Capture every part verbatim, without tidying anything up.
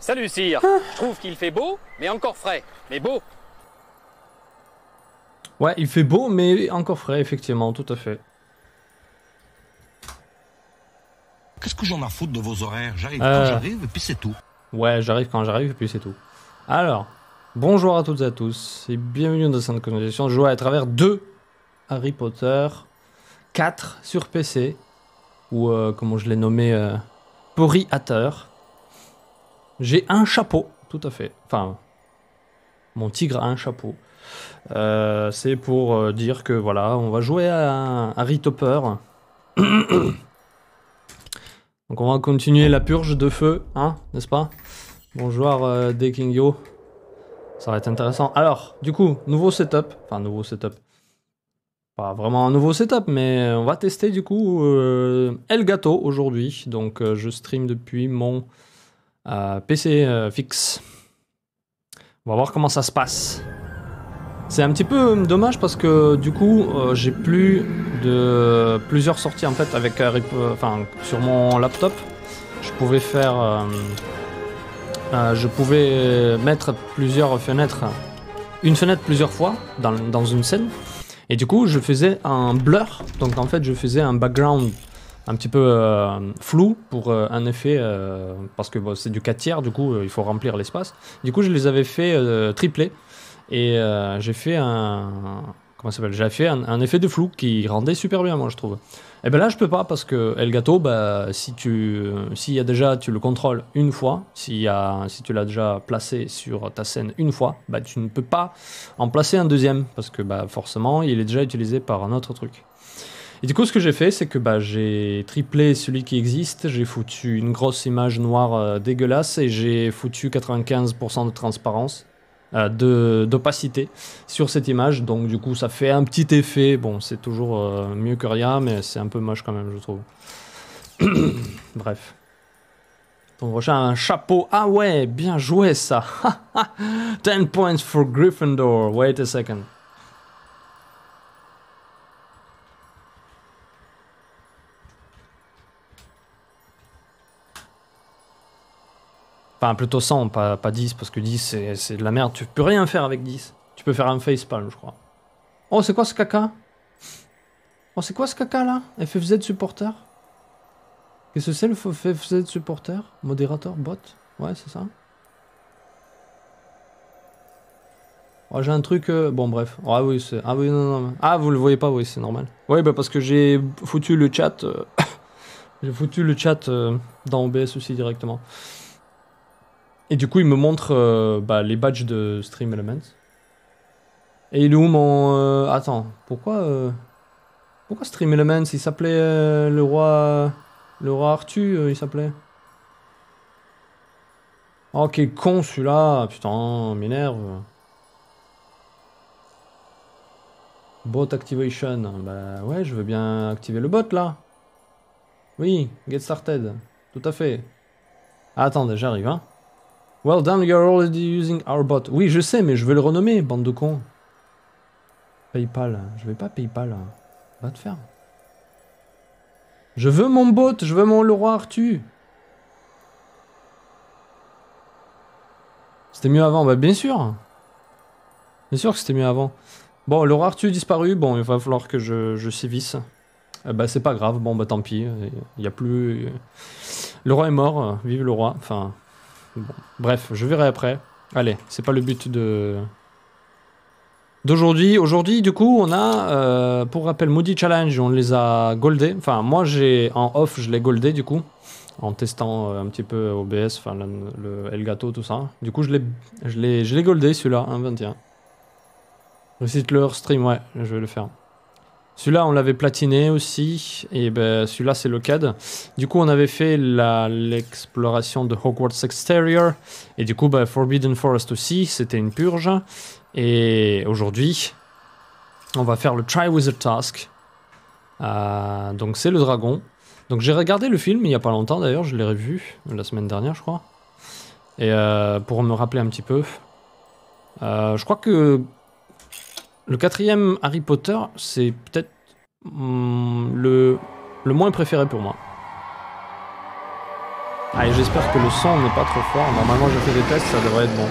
Salut, sire. Ah. Je trouve qu'il fait beau, mais encore frais. Mais beau. Ouais, il fait beau, mais encore frais, effectivement, tout à fait. Qu'est-ce que j'en ai à foutre de vos horaires? J'arrive Euh. quand j'arrive, et puis c'est tout. Ouais, j'arrive quand j'arrive, et puis c'est tout. Alors, bonjour à toutes et à tous, et bienvenue dans cette conversation. Je joue à travers deux Harry Potter, quatre sur P C, ou euh, comment je l'ai nommé, euh, Pori Hatter. J'ai un chapeau, tout à fait. Enfin, mon tigre a un chapeau. Euh, c'est pour euh, dire que voilà, on va jouer à Harry Topper. Donc on va continuer la purge de feu, hein, n'est-ce pas? Bonjour euh, Dekingyo. Ça va être intéressant. Alors, du coup, nouveau setup. Enfin, nouveau setup. Pas vraiment un nouveau setup, mais on va tester du coup euh, Elgato aujourd'hui. Donc euh, je stream depuis mon euh, P C euh, fixe. On va voir comment ça se passe. C'est un petit peu dommage parce que du coup euh, j'ai plus de plusieurs sorties en fait avec Harry Po- enfin sur mon laptop. Je pouvais faire euh, euh, je pouvais mettre plusieurs fenêtres, une fenêtre plusieurs fois dans, dans une scène. Et du coup je faisais un blur, donc en fait je faisais un background un petit peu euh, flou pour euh, un effet euh, parce que bon, c'est du quatre tiers, du coup euh, il faut remplir l'espace. Du coup je les avais fait euh, tripler. Et euh, j'ai fait un. Comment ça s'appelle? J'ai fait un, un effet de flou qui rendait super bien, moi, je trouve. Et ben là, je peux pas parce que Elgato, bah, si tu. S'il y a déjà, tu le contrôles une fois, s'il y a, si tu l'as déjà placé sur ta scène une fois, bah, tu ne peux pas en placer un deuxième parce que bah, forcément, il est déjà utilisé par un autre truc. Et du coup, ce que j'ai fait, c'est que bah, j'ai triplé celui qui existe, j'ai foutu une grosse image noire euh, dégueulasse et j'ai foutu quatre-vingt-quinze pour cent de transparence. Euh, de, d'opacité sur cette image, donc du coup ça fait un petit effet, bon c'est toujours euh, mieux que rien, mais c'est un peu moche quand même je trouve. Bref. Ton prochain un chapeau, ah ouais, bien joué ça. ten points for Gryffindor, wait a second. Enfin plutôt cent, pas, pas dix, parce que dix c'est, c'est de la merde, tu peux rien faire avec dix. Tu peux faire un facepalm je crois. Oh c'est quoi ce caca? Oh c'est quoi ce caca là? F F Z supporter? Qu'est-ce que c'est le F F Z supporter? Modérateur? Bot? Ouais, c'est ça. Oh, j'ai un truc... Euh... Bon, bref. Ah oui, c'est... Ah oui, non, non. Ah, vous le voyez pas? Oui, c'est normal. Oui, bah parce que j'ai foutu le chat... Euh... j'ai foutu le chat euh, dans O B S aussi directement. Et du coup, il me montre euh, bah, les badges de Stream Elements. Et il est où mon... Euh... Attends, pourquoi... Euh... Pourquoi Stream Elements? Il s'appelait euh, le roi... Le roi Arthur, euh, il s'appelait. Oh, quel con celui-là. Putain, m'énerve. Bot activation. Bah ouais, je veux bien activer le bot là. Oui, get started. Tout à fait. Ah, attendez, j'arrive, hein. Well done, you're already using our bot. Oui, je sais, mais je vais le renommer, bande de cons. PayPal. Je vais pas PayPal. Va te faire. Je veux mon bot, je veux mon Leroy Arthur. C'était mieux avant, bah bien sûr. Bien sûr que c'était mieux avant. Bon, Leroy Arthur disparu, bon, il va falloir que je, je sévisse. Euh, bah c'est pas grave, bon bah tant pis. Il y a plus... Le roi est mort, vive le roi. Enfin, bon. Bref, je verrai après. Allez, c'est pas le but de... d'aujourd'hui. Aujourd'hui, du coup, on a, euh, pour rappel, Moody Challenge, on les a goldés. Enfin, moi, j'ai en off, je l'ai goldé, du coup, en testant euh, un petit peu O B S, enfin, le, le Elgato, tout ça. Du coup, je l'ai, je l'ai, je l'ai goldé, celui-là, un vingt et un. Recite leur stream, ouais, je vais le faire. Celui-là, on l'avait platiné aussi, et ben celui-là, c'est le C A D. Du coup, on avait fait la, l'exploration de Hogwarts Exterior, et du coup, bah, Forbidden Forest aussi, c'était une purge. Et aujourd'hui, on va faire le Triwizard Task. Euh, donc, c'est le dragon. Donc, j'ai regardé le film il n'y a pas longtemps d'ailleurs, je l'ai revu la semaine dernière, je crois. Et euh, pour me rappeler un petit peu, euh, je crois que le quatrième Harry Potter, c'est peut-être hum, le, le moins préféré pour moi. Allez, j'espère que le son n'est pas trop fort. Normalement, j'ai fait des tests, ça devrait être bon.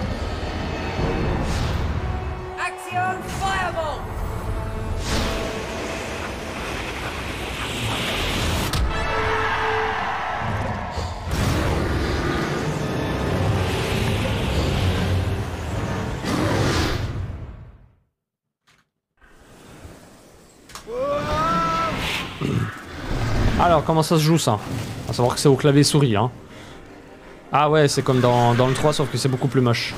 Action Fireball! Alors, comment ça se joue ça? À savoir que c'est au clavier souris, hein. Ah ouais, c'est comme dans, dans le trois, sauf que c'est beaucoup plus moche.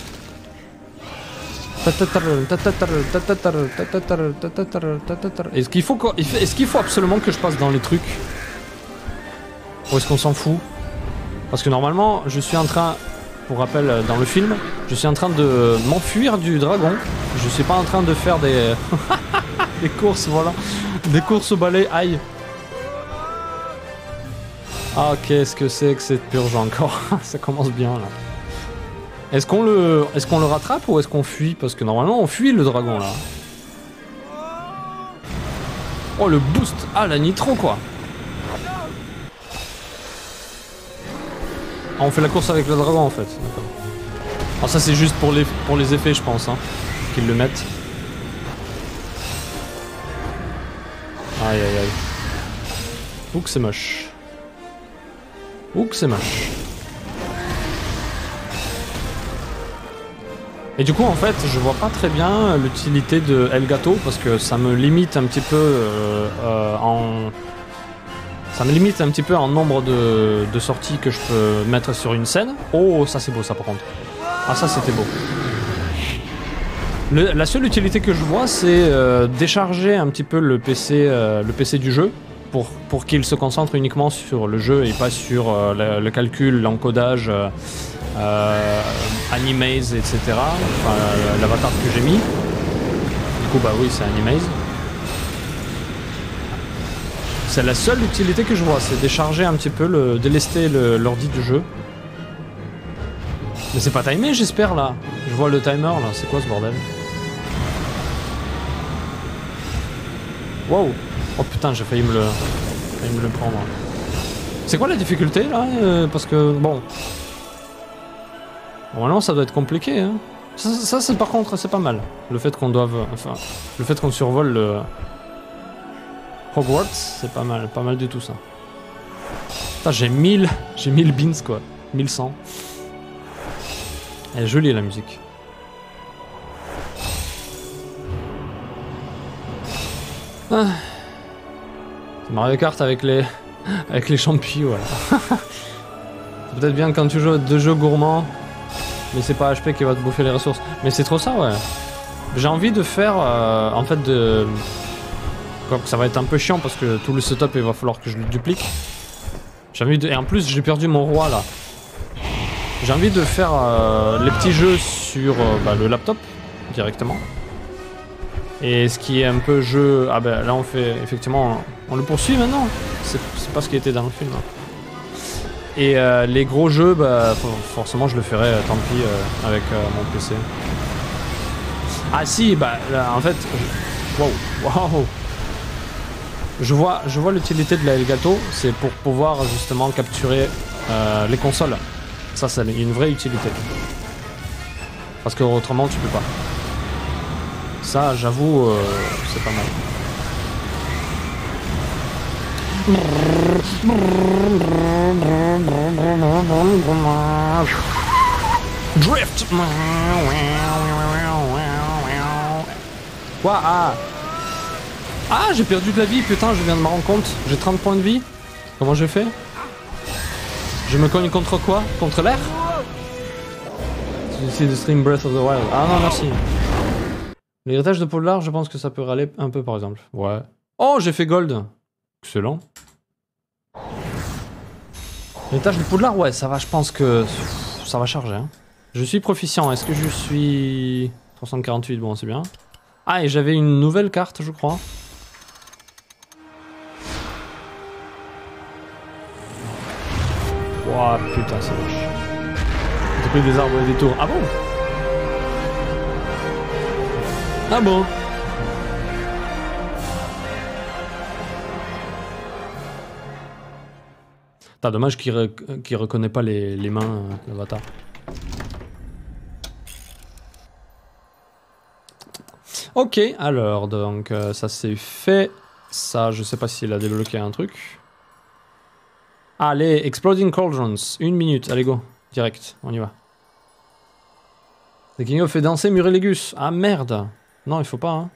Est-ce qu'il faut, qu est-ce qu'il faut absolument que je passe dans les trucs? Ou est-ce qu'on s'en fout? Parce que normalement, je suis en train, pour rappel, dans le film, je suis en train de m'enfuir du dragon. Je suis pas en train de faire des... des courses, voilà. Des courses au balai, aïe. Ah, qu'est-ce que c'est que cette purge encore? Ça commence bien là. Est-ce qu'on le, est-ce qu'on le rattrape ou est-ce qu'on fuit? Parce que normalement on fuit le dragon là. Oh le boost! Ah la nitro quoi! Ah, on fait la course avec le dragon en fait. Alors ça c'est juste pour les, pour les effets je pense hein, qu'ils le mettent. Aïe aïe aïe. Ouh que c'est moche. Ouh que c'est moche. Et du coup en fait je vois pas très bien l'utilité de Elgato parce que ça me limite un petit peu euh, euh, en... Ça me limite un petit peu en nombre de, de sorties que je peux mettre sur une scène. Oh ça c'est beau ça par contre. Ah ça c'était beau. Le, la seule utilité que je vois c'est euh, décharger un petit peu le P C, euh, le P C du jeu. Pour, pour qu'il se concentre uniquement sur le jeu et pas sur euh, le, le calcul, l'encodage, euh, euh, Animaze, et cetera. Enfin, euh, l'avatar que j'ai mis. Du coup, bah oui, c'est Animaze. C'est la seule utilité que je vois, c'est décharger un petit peu, le, délester l'ordi du jeu. Mais c'est pas timé, j'espère, là. Je vois le timer, là. C'est quoi ce bordel? Wow! Oh putain, j'ai failli me le, failli me le prendre. C'est quoi la difficulté là euh, parce que bon, normalement ça doit être compliqué. Hein. Ça, ça c'est par contre c'est pas mal. Le fait qu'on doive, enfin, le fait qu'on survole le Hogwarts, c'est pas mal, pas mal du tout ça. Putain, j'ai mille, j'ai mille beans quoi, mille cent. Elle est jolie la musique. Ah. Mario Kart avec les avec les champis, voilà. C'est peut-être bien quand tu joues à deux jeux gourmands, mais c'est pas H P qui va te bouffer les ressources. Mais c'est trop ça, ouais. J'ai envie de faire, euh, en fait, de... Quoi, ça va être un peu chiant parce que tout le setup, il va falloir que je le duplique. J'ai envie de... Et en plus, j'ai perdu mon roi, là. J'ai envie de faire euh, les petits jeux sur euh, bah, le laptop, directement. Et ce qui est un peu jeu... Ah ben là on fait effectivement... On le poursuit maintenant. C'est pas ce qui était dans le film. Et euh, les gros jeux, bah forcément je le ferai, euh, tant pis, euh, avec euh, mon P C. Ah si, bah là, en fait... Je... Wow, wow. Je vois, je vois l'utilité de la Elgato, c'est pour pouvoir justement capturer euh, les consoles. Ça, c'est une vraie utilité. Parce que autrement tu peux pas. Ça, j'avoue, euh, c'est pas mal. Drift. Quoi? Ah, ah j'ai perdu de la vie, putain, je viens de me rendre compte. J'ai trente points de vie. Comment j'ai fait? Je me cogne contre quoi? Contre l'air? C'est de Stream Breath of the Wild. Ah non, merci. L'héritage de Poudlard, je pense que ça peut râler un peu par exemple. Ouais. Oh, j'ai fait gold. Excellent. L'héritage de Poudlard, ouais, ça va, je pense que ça va charger. Hein. Je suis proficient. Est-ce que je suis... trois cent quarante-huit, bon, c'est bien. Ah, et j'avais une nouvelle carte, je crois. Ouah, putain, c'est moche. J'ai pris des arbres et des tours. Ah bon? Ah bon? Putain, dommage qu'il re... qu'il reconnaît pas les, les mains, euh, l'avatar. Ok, alors, donc, euh, ça c'est fait. Ça, je sais pas s'il a débloqué un truc. Allez, Exploding Cauldrons. Une minute, allez go. Direct, on y va. The King of fait danser Murélégus. Ah merde. Non, il faut pas, hein.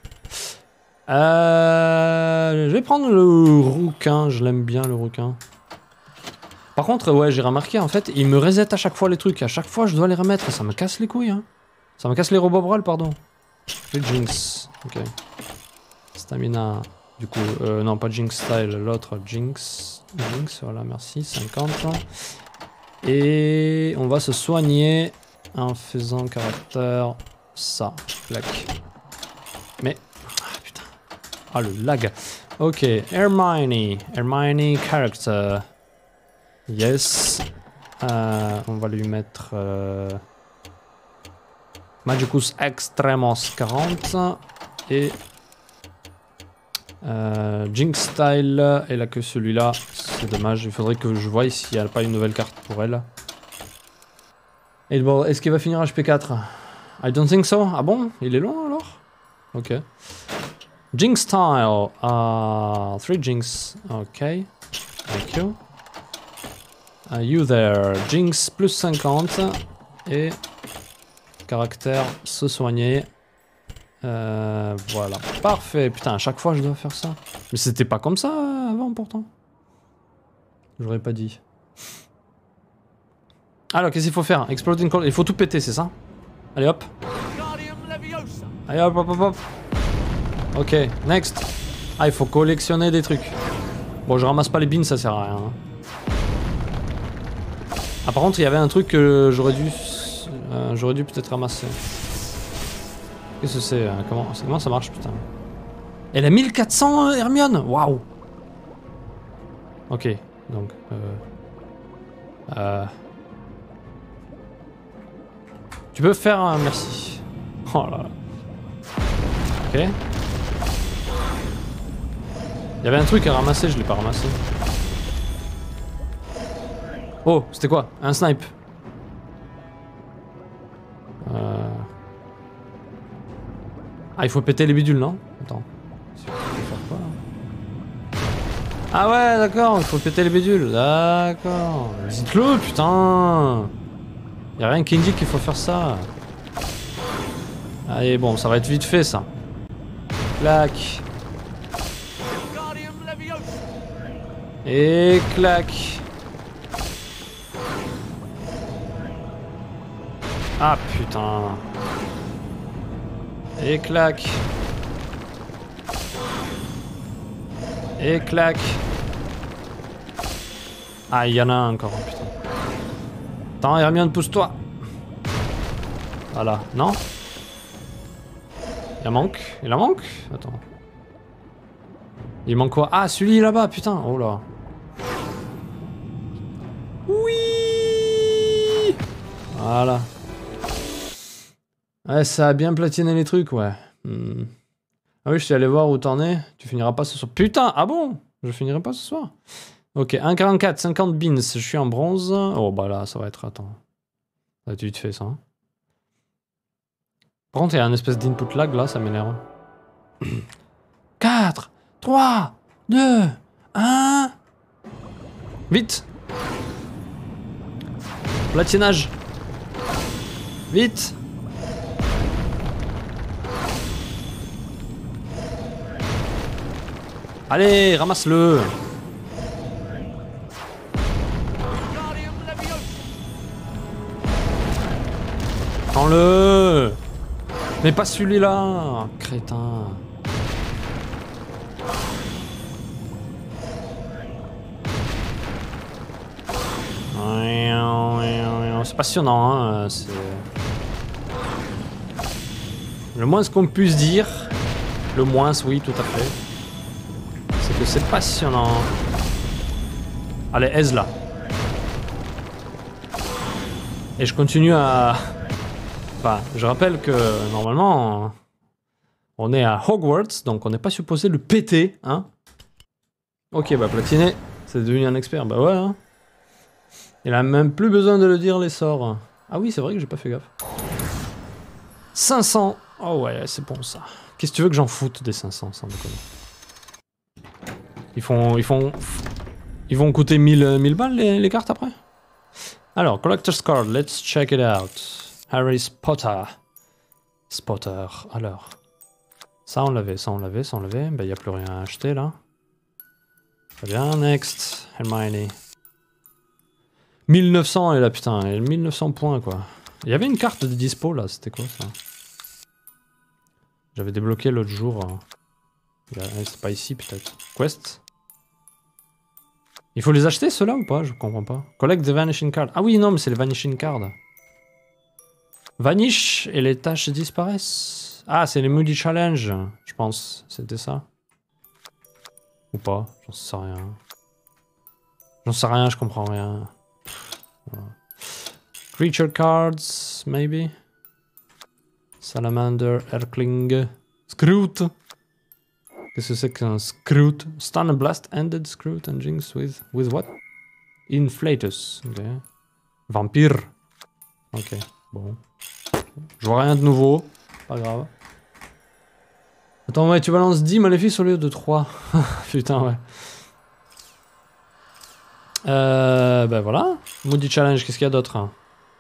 Euh, je vais prendre le rouquin, je l'aime bien le rouquin. Par contre, ouais, j'ai remarqué, en fait, il me reset à chaque fois les trucs. À chaque fois, je dois les remettre. Ça me casse les couilles, hein. Ça me casse les robobrals, pardon. Le Jinx. Ok. Stamina. Du coup, euh, non, pas Jinx Style, l'autre Jinx. Jinx, voilà, merci. cinquante. Et on va se soigner en faisant caractère ça. Clac. Mais. Ah putain. Ah le lag. Ok, Hermione. Hermione character. Yes. Euh, on va lui mettre. Euh, Magicus Extremos quarante. Et. Euh, Jinx Style. Elle a que celui-là. C'est dommage. Il faudrait que je voie s'il n'y a pas une nouvelle carte pour elle. Et bon, est-ce qu'il va finir H P quatre? I don't think so. Ah bon? Il est long alors? Ok. Jinx Style. Uh, three Jinx. Ok. Thank you. Uh, you there. Jinx plus cinquante. Et. Caractère se soigner. Euh, voilà. Parfait. Putain, à chaque fois je dois faire ça. Mais c'était pas comme ça avant pourtant. J'aurais pas dit. Alors, qu'est-ce qu'il faut faire? Exploding Cold. Il faut tout péter, c'est ça? Allez hop. Allez hop hop hop hop. Ok, next. Ah, il faut collectionner des trucs. Bon, je ramasse pas les beans, ça sert à rien. Hein. Ah, par contre, il y avait un truc que j'aurais dû... Euh, j'aurais dû peut-être ramasser. Qu'est-ce que c'est? Comment... Comment ça marche, putain? Elle a mille quatre cents, Hermione. Waouh. Ok, donc... Euh... Euh... Tu peux faire un merci. Oh là là. Ok. Il y avait un truc à ramasser, je l'ai pas ramassé. Oh, c'était quoi? Un snipe. Euh... Ah, il faut péter les bidules, non? Attends. Ah ouais, d'accord, il faut péter les bidules. D'accord. Dites-le, putain. Y'a rien qui indique qu'il faut faire ça. Allez, bon, ça va être vite fait, ça. Clac. Et clac. Ah, putain. Et clac. Et clac. Ah, il y en a un encore, putain. Attends, Hermione, pousse-toi. Voilà, non? Il en manque? Il en manque? Attends. Il manque quoi? Ah, celui là-bas, putain. Oh là. Oui. Voilà. Ouais, ça a bien platiné les trucs, ouais. Hmm. Ah oui, je suis allé voir où t'en es. Tu finiras pas ce soir. Putain, ah bon? Je finirai pas ce soir. Ok, un virgule quarante-quatre, cinquante beans. Je suis en bronze. Oh bah là, ça va être... Attends. Ça va être vite fait, ça. Hein. Par contre, il y a un espèce d'input lag, là, ça m'énerve. quatre, trois, deux, un... Vite. Platinage. Vite. Allez, ramasse-le. Prends-le. Mais pas celui-là, crétin. C'est passionnant, hein. C'est... Le moins qu'on puisse dire, le moins, oui, tout à fait, c'est que c'est passionnant. Allez, aise là. Et je continue à... Enfin, je rappelle que normalement, on est à Hogwarts, donc on n'est pas supposé le péter, hein. Ok, bah platiné, c'est devenu un expert, bah ouais, hein. Il a même plus besoin de le dire les sorts. Ah oui, c'est vrai que j'ai pas fait gaffe. cinq cents. Oh ouais, c'est bon ça. Qu'est-ce que tu veux que j'en foute des cinq cents, sans déconner. Ils font... Ils font... Ils vont coûter mille, mille balles les, les cartes après. Alors, Collector's Card, let's check it out. Harry Potter. Spotter, alors. Ça on l'avait, ça on l'avait, ça on l'avait. Bah y a plus rien à acheter là. Très bien, next. Hermione. mille neuf cents et là putain, mille neuf cents points quoi. Il y avait une carte de dispo là, c'était quoi ça? J'avais débloqué l'autre jour. C'est pas ici peut-être. Quest. Il faut les acheter ceux-là ou pas? Je comprends pas. Collect the vanishing card. Ah oui non mais c'est les vanishing cards. Vanish et les tâches disparaissent. Ah c'est les Moody Challenge, je pense. C'était ça. Ou pas? J'en sais rien. J'en sais rien, je comprends rien. Voilà. Creature cards, maybe. Salamander, Erkling, Scroot. Qu'est-ce que c'est qu'un Scroot? Stun a blast, ended Scroot and Jinx with... With what? Inflatus. Ok. Vampire. Ok, bon. Je vois rien de nouveau. Pas grave. Attends, ouais, tu balances dix maléfices au lieu de trois. Putain, ouais. Euh, ben voilà. Moody Challenge, qu'est-ce qu'il y a d'autre hein?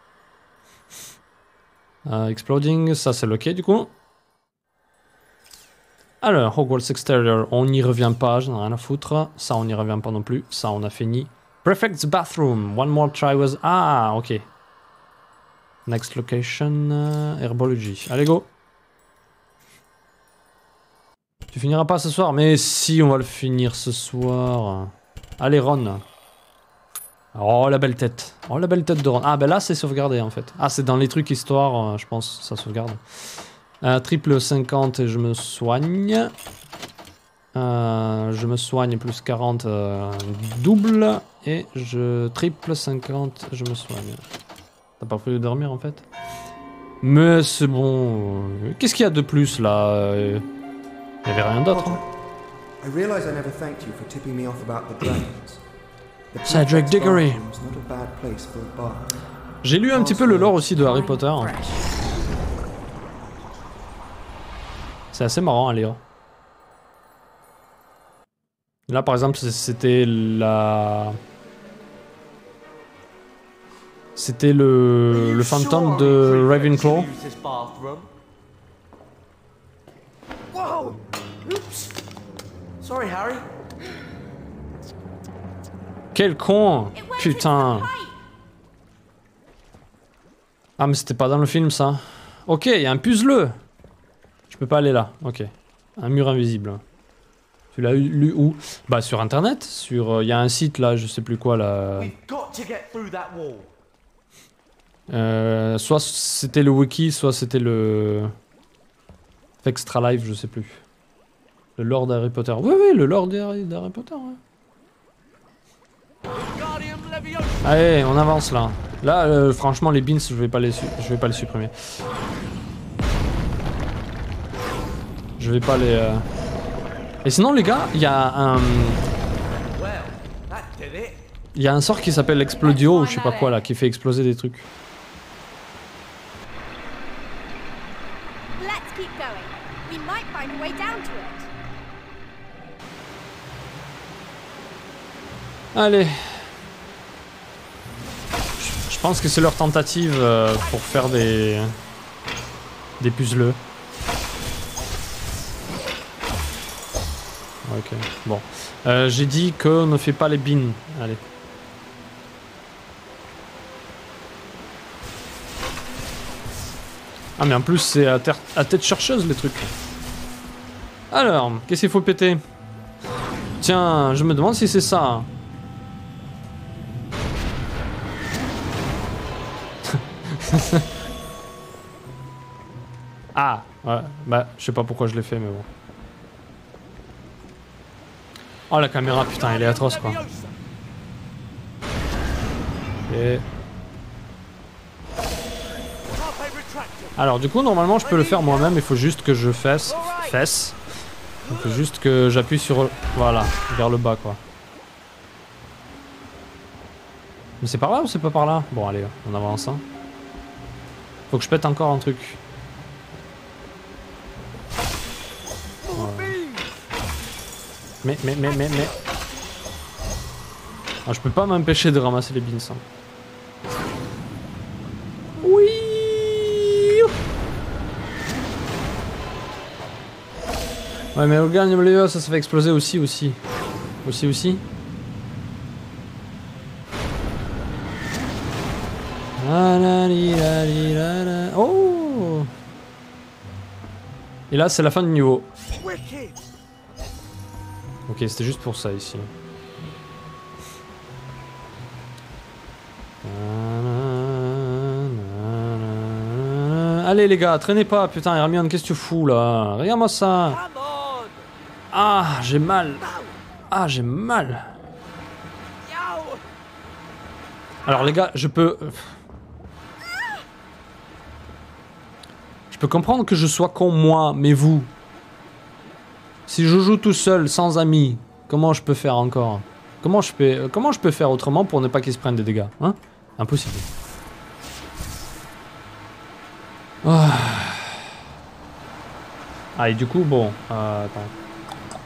euh, Exploding, ça c'est le quai du coup. Alors, Hogwarts Exterior, on n'y revient pas, j'en ai rien à foutre. Ça, on n'y revient pas non plus. Ça, on a fini. Prefect's Bathroom, one more try was... Ah, ok. Next location, uh, Herbology. Allez, go. Tu finiras pas ce soir, mais si, on va le finir ce soir. Allez, Ron. Oh, la belle tête. Oh, la belle tête de Ron. Ah, ben là, c'est sauvegardé, en fait. Ah, c'est dans les trucs histoire, euh, je pense, ça sauvegarde. Euh, triple cinquante et je me soigne. Euh, je me soigne plus quarante, euh, double. Et je triple cinquante, je me soigne. T'as pas prévu de dormir, en fait? Mais c'est bon. Qu'est-ce qu'il y a de plus, là? Il y avait rien d'autre. Hein. Cedric Diggory. J'ai lu un petit peu le lore aussi de Harry Potter. C'est assez marrant à lire. Là par exemple c'était la... C'était le... le fantôme de Ravenclaw. Quel con! Putain! Ah mais c'était pas dans le film ça. Ok, il y a un puzzle! Je peux pas aller là, ok. Un mur invisible. Tu l'as lu où? Bah sur internet, sur... Il euh, y a un site là, je sais plus quoi là. Euh, soit c'était le wiki, soit c'était le... Extra Life, je sais plus. Le lore d'Harry Potter. Oui, oui, le lore d'Harry Potter, ouais. Allez, on avance là. Là, euh, franchement, les beans, je vais pas les, je vais pas les supprimer. Je vais pas les... Euh... Et sinon, les gars, il y a un... Il y a un sort qui s'appelle Explodio, ou je sais pas quoi là, qui fait exploser des trucs. Allez. Je pense que c'est leur tentative euh, pour faire des... des puzzles. Ok, bon. Euh, J'ai dit qu'on ne fait pas les bins. Allez. Ah mais en plus c'est à, à tête chercheuse les trucs. Alors, qu'est-ce qu'il faut péter? Tiens, je me demande si c'est ça. Ah, ouais, bah je sais pas pourquoi je l'ai fait mais bon. Oh la caméra, putain, elle est atroce quoi. Et... Alors du coup normalement je peux le faire moi-même, il faut juste que je fasse... Fesse. Il faut juste que j'appuie sur... Voilà, vers le bas quoi. Mais c'est par là ou c'est pas par là? Bon allez, on avance. Hein. Faut que je pète encore un truc. Ouais. Mais, mais, mais, mais, mais... Ah, je peux pas m'empêcher de ramasser les beans. Hein. Oui. Ouais mais Organ W ça se fait exploser aussi aussi. Aussi aussi. Oh. Et là c'est la fin du niveau. Ok c'était juste pour ça ici. Allez les gars, traînez pas, putain Hermione, qu'est-ce que tu fous là? Regarde-moi ça. Ah, j'ai mal. Ah, j'ai mal. Alors les gars, je peux... Je peux comprendre que je sois con moi, mais vous... Si je joue tout seul, sans amis, comment je peux faire encore? Comment je peux, comment je peux faire autrement pour ne pas qu'ils se prennent des dégâts? Hein? Impossible. Oh. Ah et du coup, bon... Euh, attends.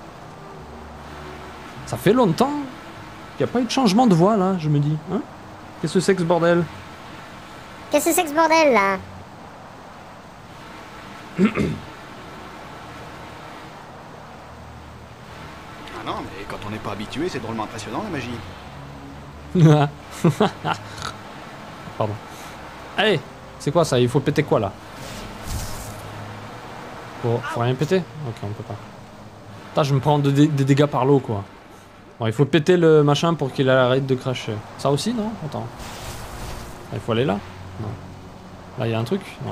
Ça fait longtemps qu'il n'y a pas eu de changement de voix là, je me dis. Hein? Qu'est-ce que c'est que ce bordel? Qu'est-ce que c'est que ce bordel là? Ah non, mais quand on n'est pas habitué, c'est drôlement impressionnant la magie. Pardon. Allez, c'est quoi ça? Il faut péter quoi là? Faut, faut rien péter? Ok, on peut pas. Putain, je me prends des, des dégâts par l'eau quoi. Bon, il faut péter le machin pour qu'il arrête de cracher. Ça aussi, non? Attends. Il faut aller là? Non. Là, il y a un truc? Non.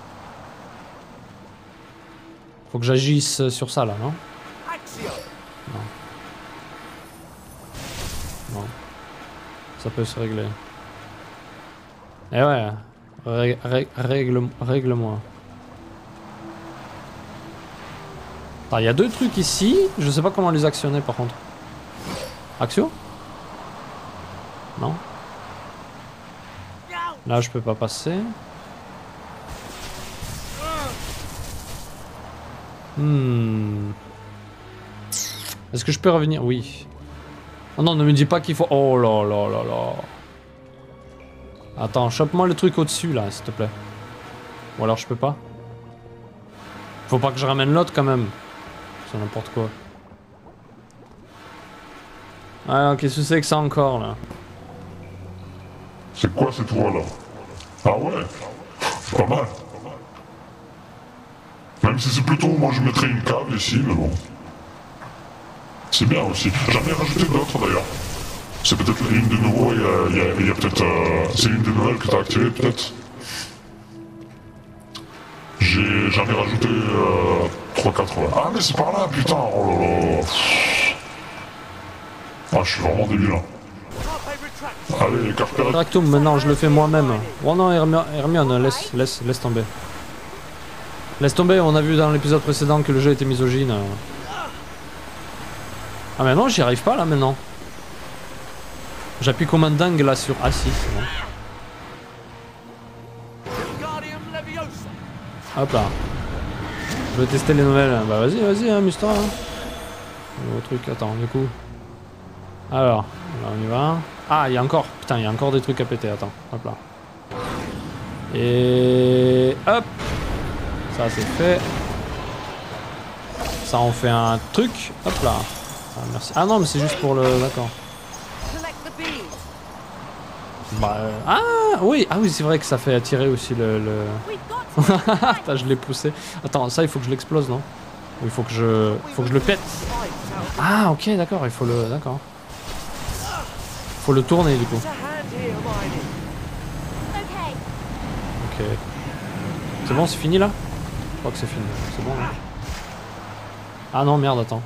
Faut que j'agisse sur ça là, non? Non. Non. Ça peut se régler. Eh ouais. Ré ré règle, règle-moi. Il y a deux trucs ici. Je sais pas comment les actionner par contre. Action? Non. Là je peux pas passer. Hmm. Est-ce que je peux revenir? Oui. Oh non, ne me dis pas qu'il faut... Oh là là là là. Attends, chope-moi le truc au-dessus là, s'il te plaît. Ou alors je peux pas. Faut pas que je ramène l'autre quand même. C'est n'importe quoi. Ah, qu'est-ce que c'est que ça encore là? C'est quoi cette voie là? Ah ouais, pas mal. Même si c'est plutôt, moi je mettrais une cave ici, mais bon. C'est bien aussi. J'en ai rajouté d'autres d'ailleurs. C'est peut-être une de nouveau, il y a, il y a, il y a peut-être... Euh, c'est une de nouvelles que t'as activée peut-être. J'ai, j'en ai rajouté euh, trois quatre. Ouais. Ah mais c'est par là, putain, oh là là. Ah je suis vraiment débile là. Allez, Carpet. Tractum, maintenant je le fais moi-même. Oh non, Hermione, Hermione, laisse, laisse, laisse tomber. Laisse tomber, on a vu dans l'épisode précédent que le jeu était misogyne. Ah mais non, j'y arrive pas là maintenant. J'appuie comme un dingue là sur... Ah si, c'est bon. Hop là. Je vais tester les nouvelles. Bah vas-y, vas-y, hein, amuse-toi. Hein. Nouveau truc, attends, du coup. Alors, là on y va. Ah, il y a encore, putain, il y a encore des trucs à péter, attends, hop là. Et... hop. Ça c'est fait. Ça on fait un truc, hop là. Ah, merci. Ah non, mais c'est juste pour le... D'accord. Bah, euh... ah oui, ah oui, c'est vrai que ça fait attirer aussi le... le... Attends, je l'ai poussé. Attends, ça il faut que je l'explose, non? Il faut que je... faut que je le pète. Ah ok, d'accord, il faut le... D'accord. Faut le tourner du coup. Ok. C'est bon, c'est fini là? Je crois que c'est fini. C'est bon là. Ah non, merde, attends.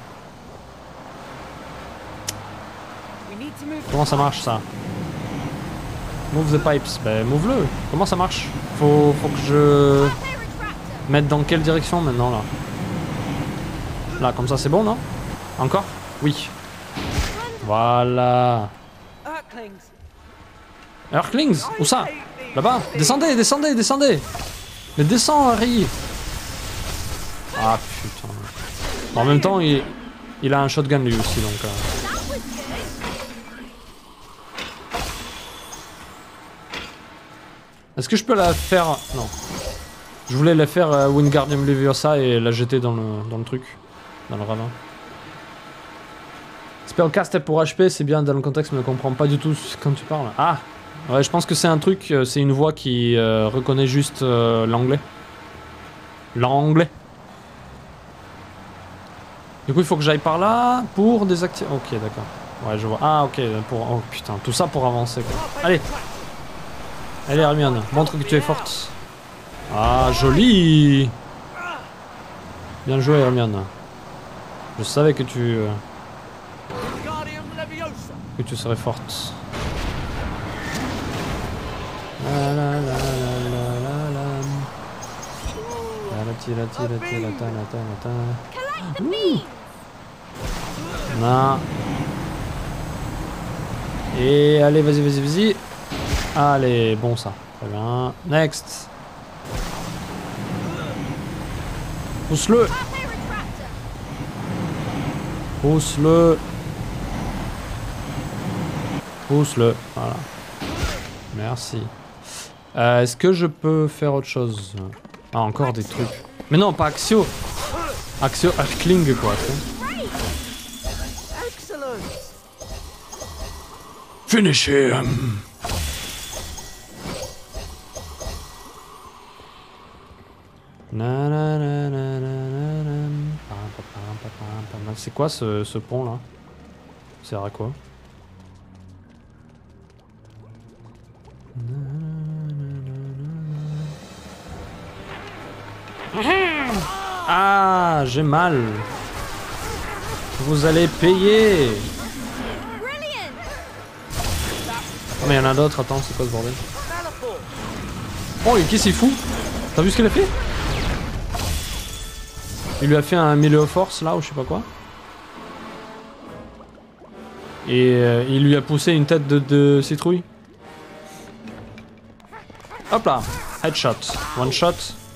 Comment ça marche ça? Move the pipes. Ben move-le. Comment ça marche? Faut, faut que je... mette dans quelle direction maintenant là? Là, comme ça c'est bon, non? Encore? Oui. Voilà. Earthlings, où ça? Là-bas. Descendez, descendez, descendez. Mais descends, Harry. Ah putain. Bon, en même temps, il, il a un shotgun lui aussi, donc... Euh... Est-ce que je peux la faire... Non. Je voulais la faire euh, Wingardium Leviosa et la jeter dans le, dans le truc. Dans le ravin. Spellcast pour H P, c'est bien dans le contexte, mais ne comprends pas du tout quand tu parles. Ah! Ouais, je pense que c'est un truc, euh, c'est une voix qui euh, reconnaît juste euh, l'anglais. L'anglais. Du coup, il faut que j'aille par là pour désactiver... Ok, d'accord. Ouais, je vois. Ah, ok, pour... Oh putain, tout ça pour avancer, quoi. Allez! Allez, Hermione, montre que tu es forte. Ah, joli! Bien joué, Hermione. Je savais que tu... Euh, que tu serais forte. La la la la la la la. La la ti la ti la ti la ta la ta la ta. Ouh. Non. Et allez, vas-y, vas-y, vas-y. Allez, bon ça. Très bien. Next. Pousse-le. Pousse-le. Pousse-le. Voilà. Merci. Euh, Est-ce que je peux faire autre chose? Ah, encore des trucs. Mais non, pas Axio. Axio, Archling quoi. Finish him. C'est quoi ce, ce pont là? Ça sert à quoi? Ah, j'ai mal. Vous allez payer. Oh, mais il y en a d'autres, attends, c'est quoi ce bordel? Oh, et qui s'y fout? T'as vu ce qu'elle a fait? Il lui a fait un Melee of Force là, ou je sais pas quoi. Et euh, il lui a poussé une tête de, de citrouille. Hop là, headshot, one shot.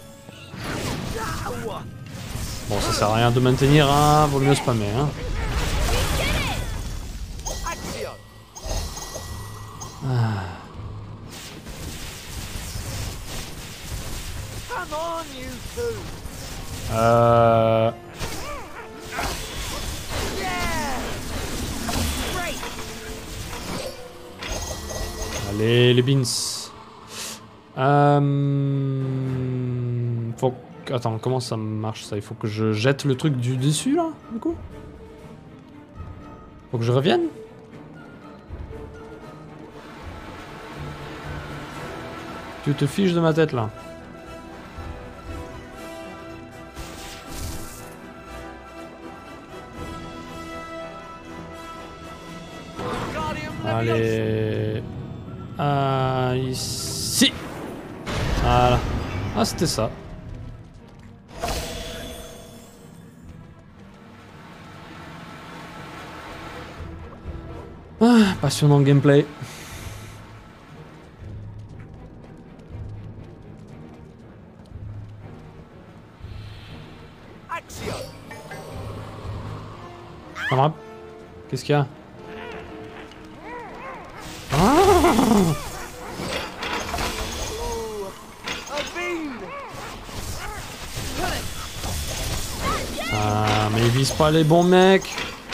Bon, ça sert à rien de maintenir, hein, vaut mieux spammer, hein. Ah. Euh... Allez, les beans. Euh... Faut... Attends, comment ça marche ça? Il faut que je jette le truc du dessus là, du coup? Faut que je revienne? Tu te fiches de ma tête là. Allez... Ah, ici. Voilà. Ah, c'était ça. Ah, passionnant gameplay. Camarade, qu'est-ce qu'il y a? Ah, mais ils visent pas les bons mecs.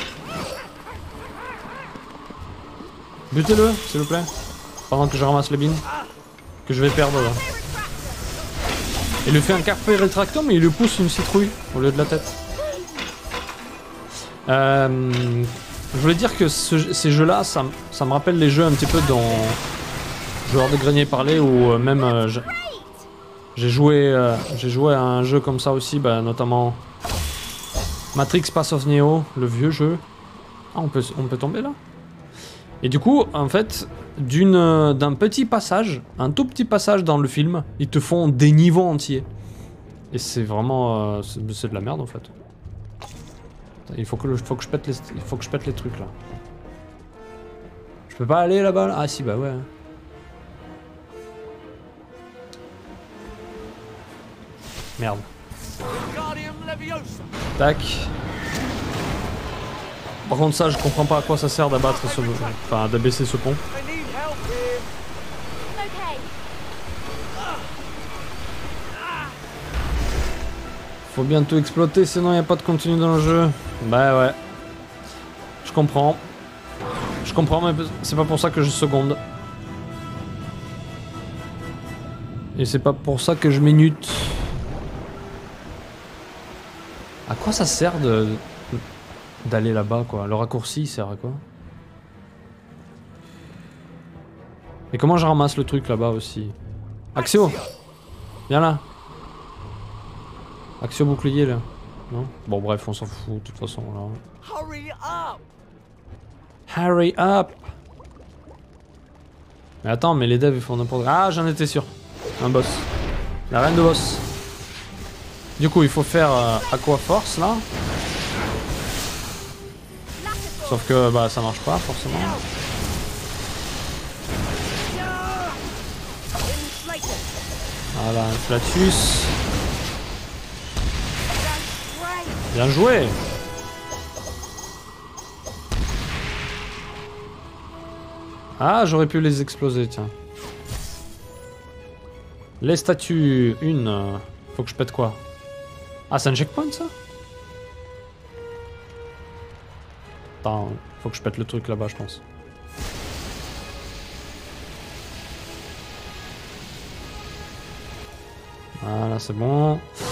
Butez-le, s'il vous plaît. Pendant que je ramasse les bines. Que je vais perdre là. Il lui fait un carpe rétractum et il lui pousse une citrouille au lieu de la tête. Euh, je voulais dire que ce, ces jeux-là, ça, ça me rappelle les jeux un petit peu dans Joueur de Grenier Parler ou euh, même euh, j'ai joué, euh, j'ai joué à un jeu comme ça aussi, bah, notamment Matrix Path of Neo, le vieux jeu. Ah, on peut, on peut tomber là. Et du coup, en fait, d'une, d'un petit passage, un tout petit passage dans le film, ils te font des niveaux entiers. Et c'est vraiment, euh, c'est de la merde en fait. Il faut que, faut que je pète les, il faut que je pète les trucs là. Je peux pas aller là-bas là? Ah si, bah ouais. Merde. Tac. Par contre ça je comprends pas à quoi ça sert d'abattre ce... Enfin d'abaisser ce pont. Faut bien tout exploiter sinon y a pas de continu dans le jeu. Bah ouais. Je comprends. Je comprends mais c'est pas pour ça que je seconde. Et c'est pas pour ça que je m'énute. À quoi ça sert de... d'aller là-bas quoi? Le raccourci il sert à quoi? Et comment je ramasse le truc là-bas aussi? Axio! Viens là! Axio bouclier là. Non? Bon bref on s'en fout de toute façon là. Hurry up! Hurry up! Mais attends mais les devs ils font n'importe quoi. Ah j'en étais sûr. Un boss. La reine de boss. Du coup il faut faire euh, Aqua Force là. Sauf que bah ça marche pas forcément. Voilà, Inflatus. Bien joué. Ah j'aurais pu les exploser tiens. Les statues, une. Euh, faut que je pète quoi? Ah c'est un checkpoint ça? Attends, faut que je pète le truc là-bas je pense. Voilà c'est bon.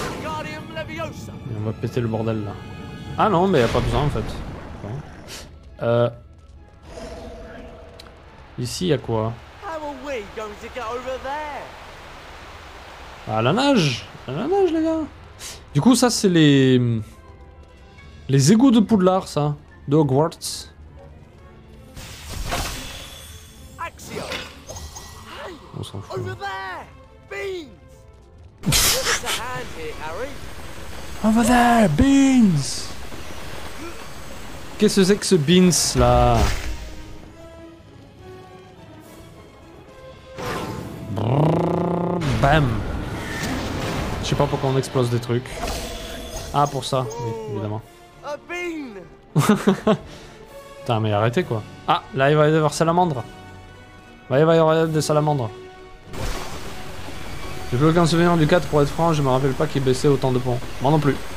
Et on va péter le bordel là. Ah non mais y a pas besoin en fait. Bon. Euh... Ici y'a quoi? Ah la nage! La nage les gars! Du coup ça c'est les... Les égouts de Poudlard ça. De Hogwarts. On s'en fout. Over there, Beans! Qu'est-ce que c'est que ce Beans là? Brrr, bam! Je sais pas pourquoi on explose des trucs. Ah pour ça, oui, évidemment. Putain mais arrêtez quoi. Ah là il va y avoir salamandre. Ouais, il va y avoir des salamandres. J'ai plus aucun souvenir du quatre pour être franc, je me rappelle pas qu'il baissait autant de ponts. Moi non plus.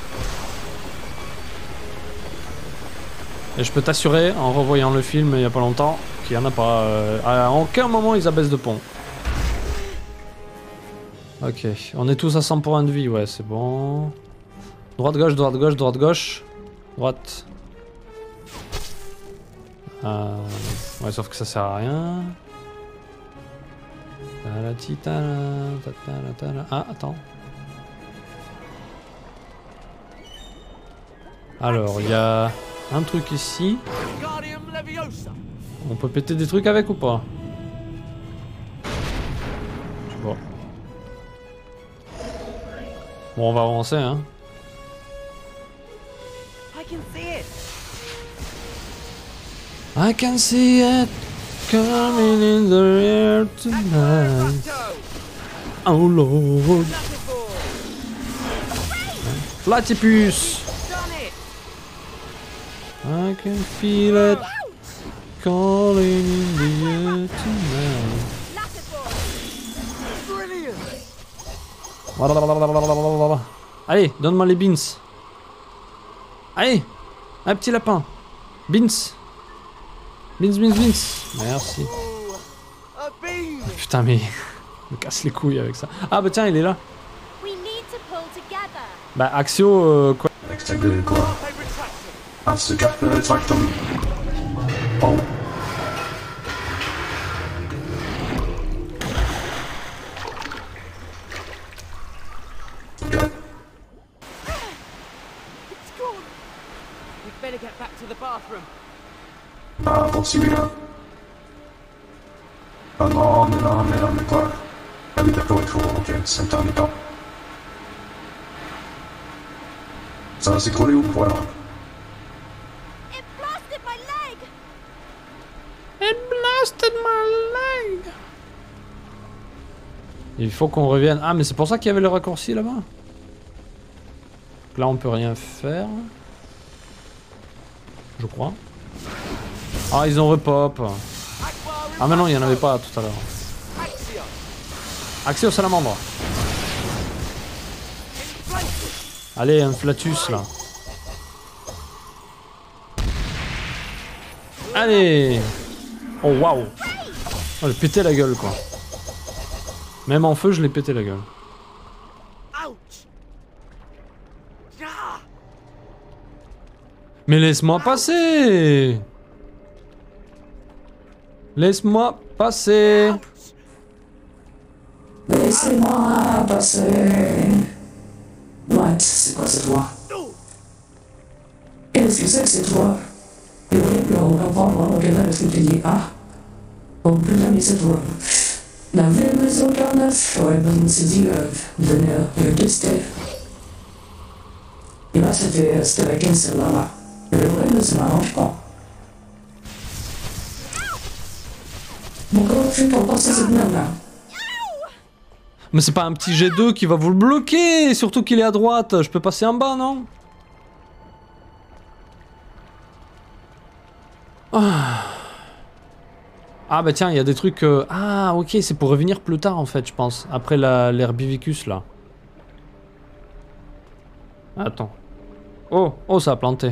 Et je peux t'assurer, en revoyant le film il y a pas longtemps, qu'il y en a pas. Euh, à aucun moment ils abaissent de pont. Ok, on est tous à cent points de vie, ouais c'est bon. Droite gauche, droite gauche, droite gauche. Droite. Euh... Ouais sauf que ça sert à rien. Ah attends. Alors il y a un truc ici. On peut péter des trucs avec ou pas? Je sais pas. Bon on va avancer hein. I can see it coming in the air tonight. Oh lord. Platypus. I can feel it calling in the air tonight. Allez, donne-moi les beans. Allez, un petit lapin. Beans. Beans, beans, beans. Merci. Putain mais... me casse les couilles avec ça. Ah bah tiens, il est là. Bah Axio, euh, quoi. Oh. Ah, possibile. Ah no, mais non, mais non, mais quoi? Ah oui, d'accord, il faut ok, cent'anni dopo. Ça va s'écrouler ou quoi? It blasted my leg! It blasted my leg! Il faut qu'on revienne. Ah, mais c'est pour ça qu'il y avait le raccourci là-bas? là on peut rien faire. Je crois. Ah ils ont repop. Ah mais non il y en avait pas tout à l'heure. Axio salamandre. Allez un flatus là. Allez. Oh waouh. Oh, j'ai pété la gueule quoi. Même en feu je l'ai pété la gueule. Mais laisse-moi passer. Laisse-moi passer. Laissez-moi passer. Ouais, c'est quoi cette voix? Qu'est-ce que c'est que cette voix? Il est blanc, on va voir au delà de ce que tu dis. Ah, oh putain, mais cette voix. La même maison qu'un œuf, ouais, ben c'est dit, euh, venir, le tester. Et là, c'était, c'était avec un celle-là, là. Le vrai ne se m'arrange pas. Bon, comment tu fais pour passer cette merde-là? Mais c'est pas un petit G deux qui va vous le bloquer. Surtout qu'il est à droite. Je peux passer en bas, non? Ah, ah bah tiens, il y a des trucs... Euh... Ah ok, c'est pour revenir plus tard en fait, je pense. Après l'herbivicus là. Attends. Oh, oh ça a planté.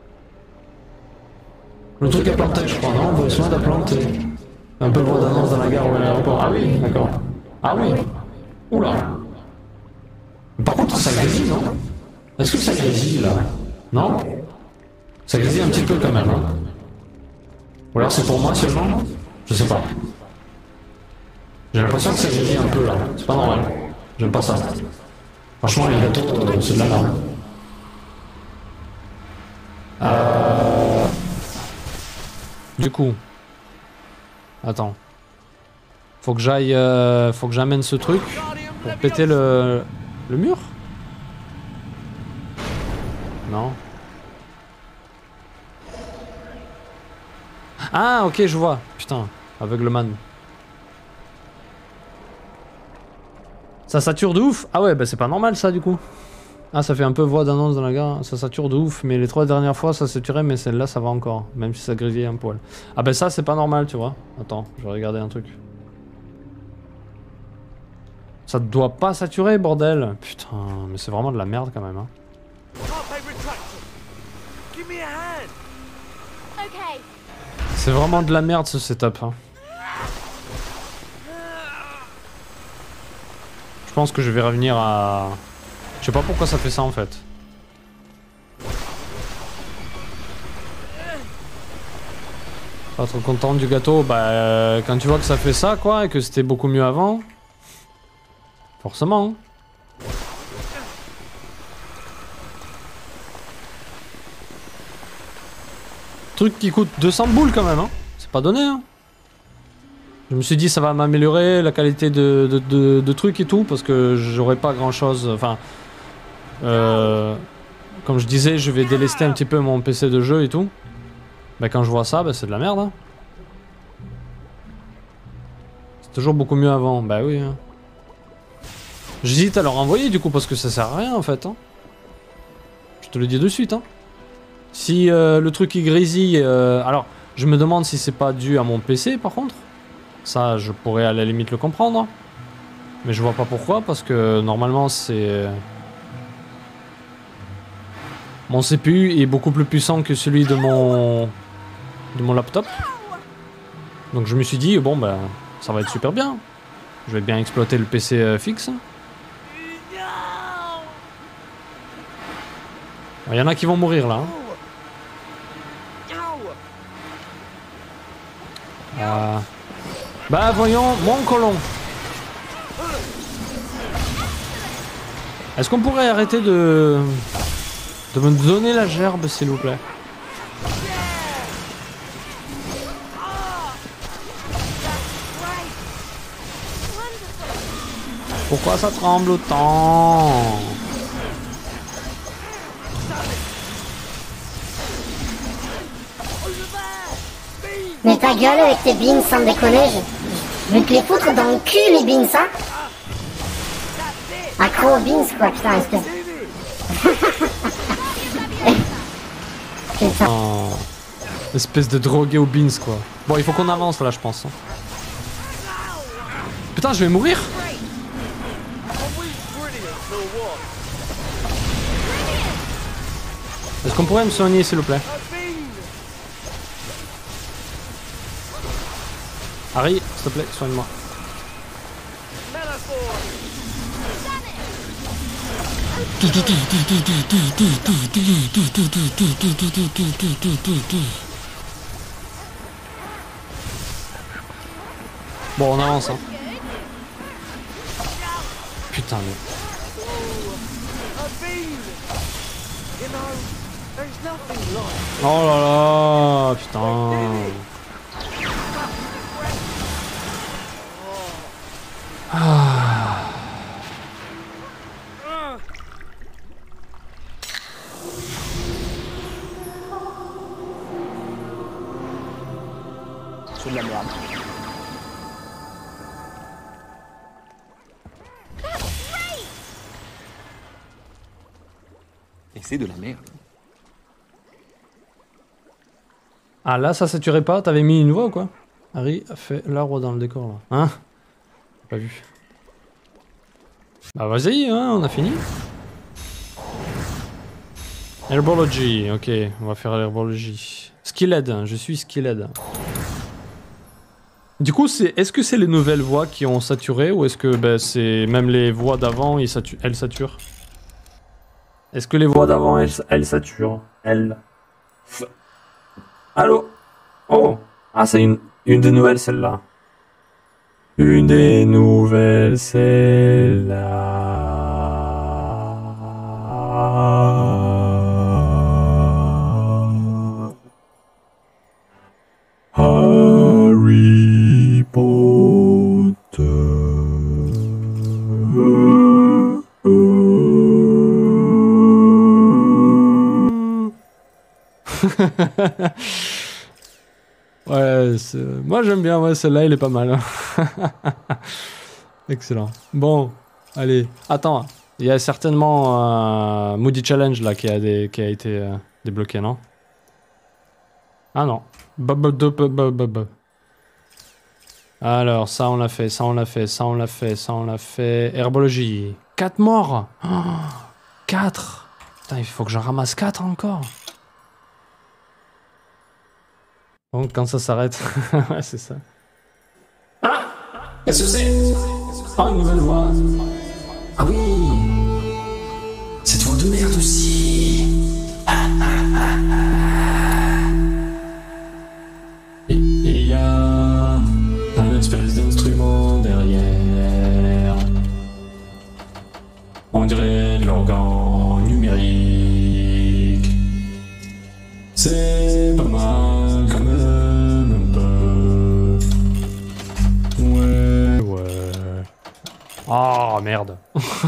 Le truc a planté, je crois, non? On besoin de planter. Un peu de voix d'annonce dans la gare ou à l'aéroport. Ah oui, d'accord. Ah oui. Oula. Par contre, ça grésille, non? Est-ce que ça grésille, là? Non? Ça grésille un petit peu, quand même, hein? Ou alors c'est pour moi seulement? Je sais pas. J'ai l'impression que ça grésille un peu, là. C'est pas normal. J'aime pas ça. Franchement, les gâteaux, euh, c'est de la merde. Euh... Du coup... Attends. Faut que j'aille... Euh, faut que j'amène ce truc pour péter le... le mur? Non. Ah ok je vois. Putain. Aveugleman. Ça sature de ouf. Ah ouais bah c'est pas normal ça du coup. Ah ça fait un peu voix d'annonce dans la gare. Ça sature de ouf. Mais les trois dernières fois ça saturait mais celle-là ça va encore. Même si ça grésille un poil. Ah bah ça c'est pas normal tu vois. Attends je vais regarder un truc. Ça doit pas saturer bordel. Putain mais c'est vraiment de la merde quand même hein. C'est vraiment de la merde ce setup hein. Je pense que je vais revenir à... Je sais pas pourquoi ça fait ça en fait. Pas trop content du gâteau, bah euh, quand tu vois que ça fait ça quoi et que c'était beaucoup mieux avant. Forcément. Truc qui coûte deux cents boules quand même hein. C'est pas donné hein. Je me suis dit ça va m'améliorer la qualité de, de, de, de trucs et tout parce que j'aurais pas grand chose. Enfin, euh, comme je disais, je vais délester un petit peu mon P C de jeu et tout. Bah quand je vois ça, bah, c'est de la merde. Hein. C'est toujours beaucoup mieux avant. Bah oui. Hein. J'hésite à leur envoyer du coup parce que ça sert à rien en fait. Hein. Je te le dis de suite. Hein. Si euh, le truc il grésille, euh, alors je me demande si c'est pas dû à mon P C par contre. Ça, je pourrais à la limite le comprendre. Mais je vois pas pourquoi, parce que normalement c'est... Mon C P U est beaucoup plus puissant que celui de mon... de mon laptop. Donc je me suis dit, bon bah, ça va être super bien. Je vais bien exploiter le P C euh, fixe. Il y en a qui vont mourir là. Hein. Euh... Bah voyons, mon colon. Est-ce qu'on pourrait arrêter de... de me donner la gerbe s'il vous plaît? Pourquoi ça tremble autant? Mais ta gueule avec tes beans sans déconner, je vais te les foutre dans le cul les beans, hein. Accro aux beans quoi, putain, espèce. Putain. Oh. Espèce de drogué au beans quoi. Bon, il faut qu'on avance là, je pense. Hein. Putain, je vais mourir. Est-ce qu'on pourrait me soigner s'il vous plaît? Harry, s'il te plaît, soigne-moi. Bon, on avance, hein. Putain, mais... Oh là là, putain. Ah. C'est de la merde. Et c'est de la merde. Ah là, ça saturait pas? T'avais mis une voix ou quoi? Harry a fait l'arbre dans le décor là. Hein? Pas vu. Bah vas-y, hein, on a fini. Herbology, ok, on va faire l'herbologie. Skilled, je suis skilled. Du coup, c'est, est-ce que c'est les nouvelles voix qui ont saturé ou est-ce que ben, c'est même les voix d'avant, elles saturent? Est-ce que les voix d'avant, elles, elles saturent? Elles. Allô? Oh! Ah, c'est une, une des nouvelles, celle-là. Une des nouvelles, celle-là. Harry Potter. Ouais, moi j'aime bien, ouais, celle-là, il est pas mal. Excellent. Bon, allez, attends, il y a certainement euh, Moody Challenge là qui a, des, qui a été euh, débloqué, non? Ah non. Alors, ça on l'a fait, ça on l'a fait, ça on l'a fait, ça on l'a fait. Herbologie. quatre morts. Oh, quatre. Putain, il faut que j'en ramasse quatre encore. Donc quand ça s'arrête, ouais c'est ça. Ah, qu'est-ce que c'est? Oh, une nouvelle voix. Ah oui, cette voix de merde aussi. Ah, ah, ah, ah. Et il y a un espèce d'instrument derrière. On dirait l'organe numérique. C'est pas mal quand même un peu. Ouais, ouais. Oh merde.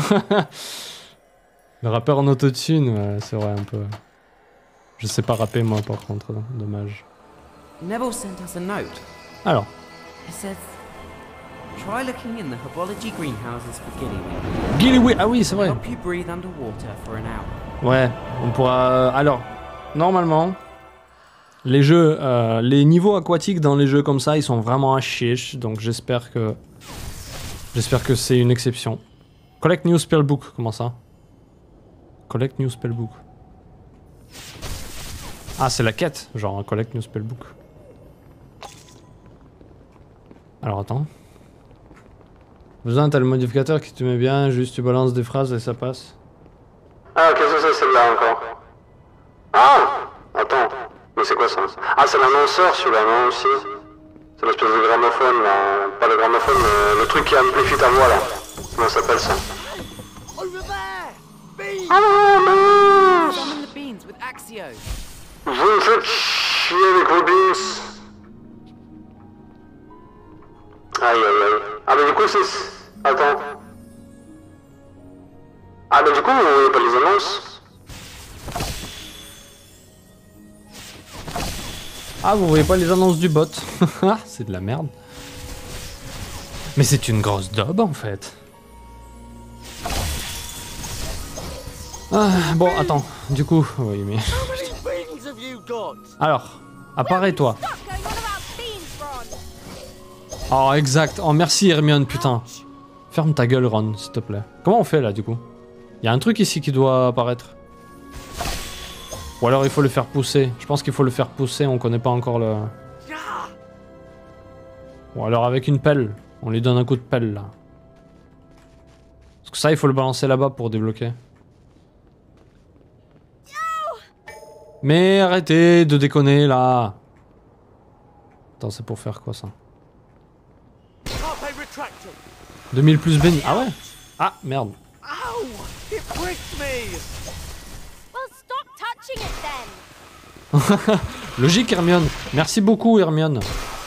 Le rappeur en autotune, ouais, c'est vrai un peu. Je sais pas rapper moi par contre, dommage. Neville sent us a note. Alors. It says, try looking in the herbology greenhouses for Gillyweed. Gillyweed, ah oui c'est vrai. Help you breathe underwater for an hour. Ouais, on pourra. Alors, normalement. Les jeux, euh, les niveaux aquatiques dans les jeux comme ça, ils sont vraiment à chier, donc j'espère que... J'espère que c'est une exception. Collect new spellbook, comment ça? Collect new spellbook. Ah, c'est la quête, genre collect new spellbook. Alors attends. Besoin, t'as le modificateur qui te met bien, juste tu balances des phrases et ça passe. Ah, qu'est-ce que c'est celle-là encore? Ah! Attends. Mais c'est quoi ça? Ah, c'est l'annonceur celui-là, non aussi? C'est l'espèce de gramophone là. Pas le gramophone, mais le truc qui amplifie ta voix là. Comment ça s'appelle ça? Ah, summon the beans with Axio. Vous me faites chier avec vos beans. Aïe aïe aïe. Ah, mais du coup c'est. Attends. Ah, mais du coup, vous voyez pas les annonces? Ah, vous voyez pas les annonces du bot? C'est de la merde. Mais c'est une grosse daube en fait. Ah, bon, attends. Du coup, oui, mais... Alors, apparaît-toi. Oh, exact. Oh, merci Hermione, putain. Ferme ta gueule, Ron, s'il te plaît. Comment on fait, là, du coup? Il y a un truc ici qui doit apparaître. Ou alors il faut le faire pousser. Je pense qu'il faut le faire pousser, on connaît pas encore le... Ou alors avec une pelle. On lui donne un coup de pelle, là. Parce que ça, il faut le balancer là-bas pour débloquer. Mais arrêtez de déconner, là. Attends, c'est pour faire quoi, ça? deux mille plus béni. Ah ouais? Ah, merde. Logique, Hermione. Merci beaucoup, Hermione.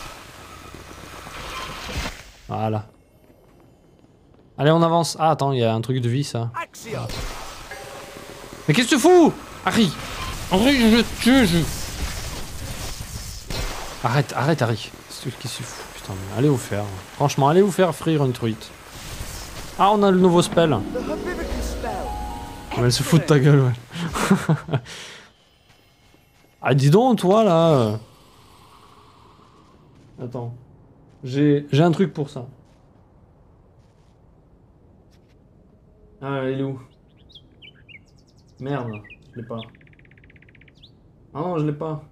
Voilà. Allez, on avance. Ah, attends, il y a un truc de vie, ça. Mais qu'est-ce que tu fous, Harry? Harry, je te tue, je... Arrête, arrête, Harry. C'est qui se fout, putain. Mais allez vous faire. Franchement, allez vous faire frire une truite. Ah, on a le nouveau spell. Mais elle se fout de ta gueule, ouais. Ah, dis donc, toi, là. Attends. J'ai j'ai un truc pour ça. Ah, il est où? Merde, je l'ai pas. Ah non, je l'ai pas.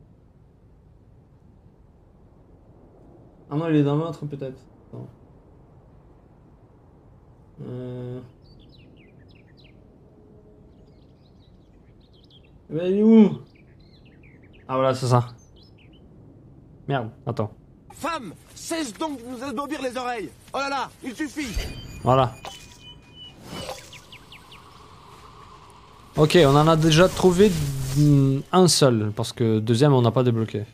Ah non, il est dans l'autre, peut-être. Attends. Euh... Mais il est où? Ah voilà, c'est ça. Merde, attends. Femme, cesse donc de nous assombrir les oreilles. Oh là là, il suffit. Voilà. Ok, on en a déjà trouvé un seul, parce que deuxième on n'a pas débloqué.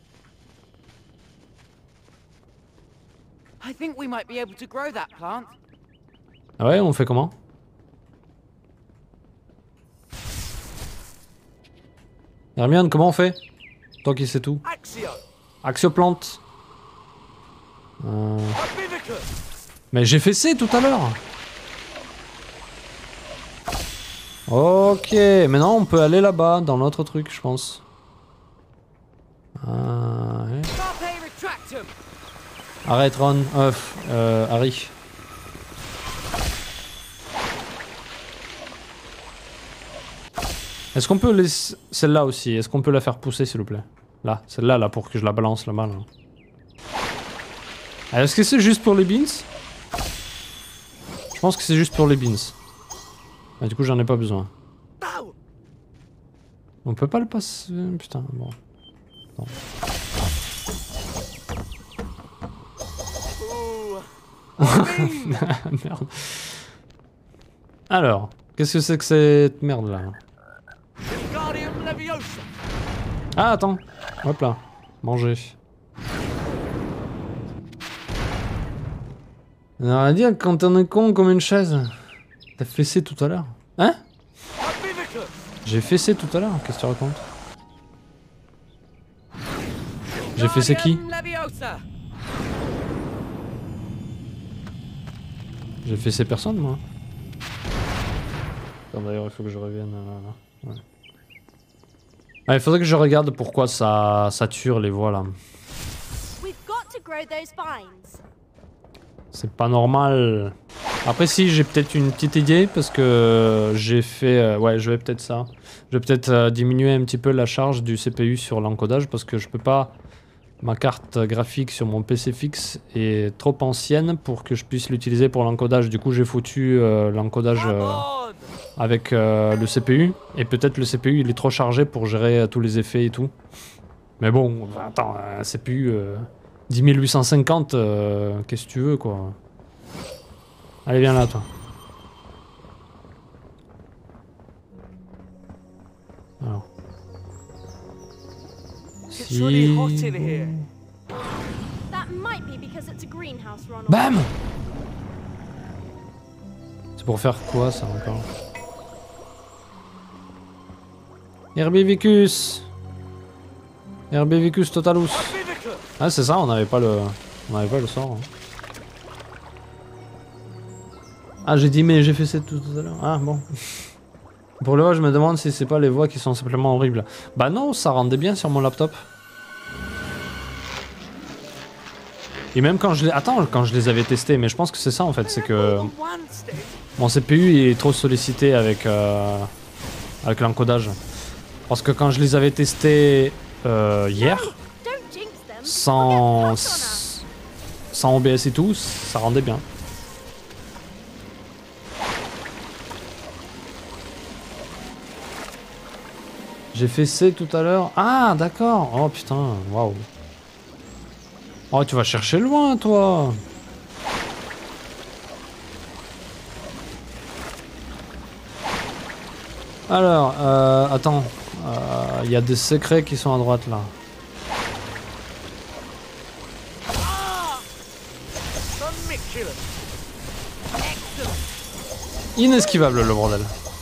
I think we might be able to grow that plant. Ah ouais, on fait comment? Hermione, comment on fait? Toi qui sais tout. Axioplante. Euh... Mais j'ai fait C tout à l'heure. Ok, maintenant on peut aller là-bas, dans l'autre truc, je pense. Ah, ouais. Arrête, Ron. Euh, euh, Harry. Est-ce qu'on peut laisser... Celle-là aussi, est-ce qu'on peut la faire pousser, s'il vous plaît? Là, celle-là, là, pour que je la balance là-bas, là. Est-ce que c'est juste pour les beans? Je pense que c'est juste pour les beans. Ah, du coup, j'en ai pas besoin. On peut pas le passer... Putain, bon. Non. Merde. Alors, qu'est-ce que c'est que cette merde là? Ah, attends. Hop là. Manger. On a rien à dire quand on est con comme une chaise. T'as fessé tout à l'heure. Hein? J'ai fessé tout à l'heure. Qu'est-ce que tu racontes? J'ai fessé qui? J'ai fessé personne, moi. Attends, d'ailleurs, il faut que je revienne là. Ouais. Ah, il faudrait que je regarde pourquoi ça sature les voies là. C'est pas normal. Après si, j'ai peut-être une petite idée parce que j'ai fait... Euh, ouais, je vais peut-être ça. Je vais peut-être euh, diminuer un petit peu la charge du C P U sur l'encodage parce que je peux pas... Ma carte graphique sur mon P C fixe est trop ancienne pour que je puisse l'utiliser pour l'encodage. Du coup, j'ai foutu euh, l'encodage euh, avec euh, le C P U. Et peut-être le C P U, il est trop chargé pour gérer euh, tous les effets et tout. Mais bon, attends, un C P U euh, dix mille huit cent cinquante, euh, qu'est-ce que tu veux, quoi. Allez, viens là, toi. Alors. Si... Bam! C'est pour faire quoi ça encore? Herbivicus! Herbivicus totalus! Ah c'est ça, on n'avait pas le... On n'avait pas le sort. Hein. Ah j'ai dit mais j'ai fait ça tout à l'heure. Ah bon. Pour le voix, je me demande si c'est pas les voix qui sont simplement horribles. Bah non, ça rendait bien sur mon laptop. Et même quand je les... Attends, quand je les avais testés, mais je pense que c'est ça en fait, c'est que... Mon C P U il est trop sollicité avec, euh, avec l'encodage. Parce que quand je les avais testés euh, hier, sans, sans O B S et tout, ça rendait bien. J'ai fait C tout à l'heure. Ah, d'accord. Oh putain, waouh. Oh, tu vas chercher loin, toi. Alors, euh, attends. Il euh, y a des secrets qui sont à droite, là. Inesquivable, le bordel.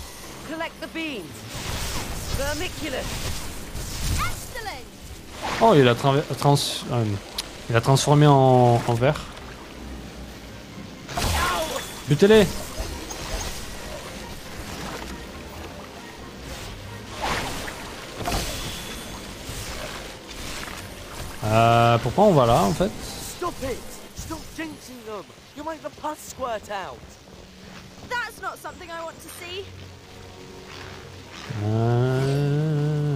Oh, il a, trans euh, il a transformé en, en vert. Butez-les. Euh, pourquoi on va là, en fait? Stop it! Stop jinxing them! You make the pus squirt out! That's not something I want to see. Euh...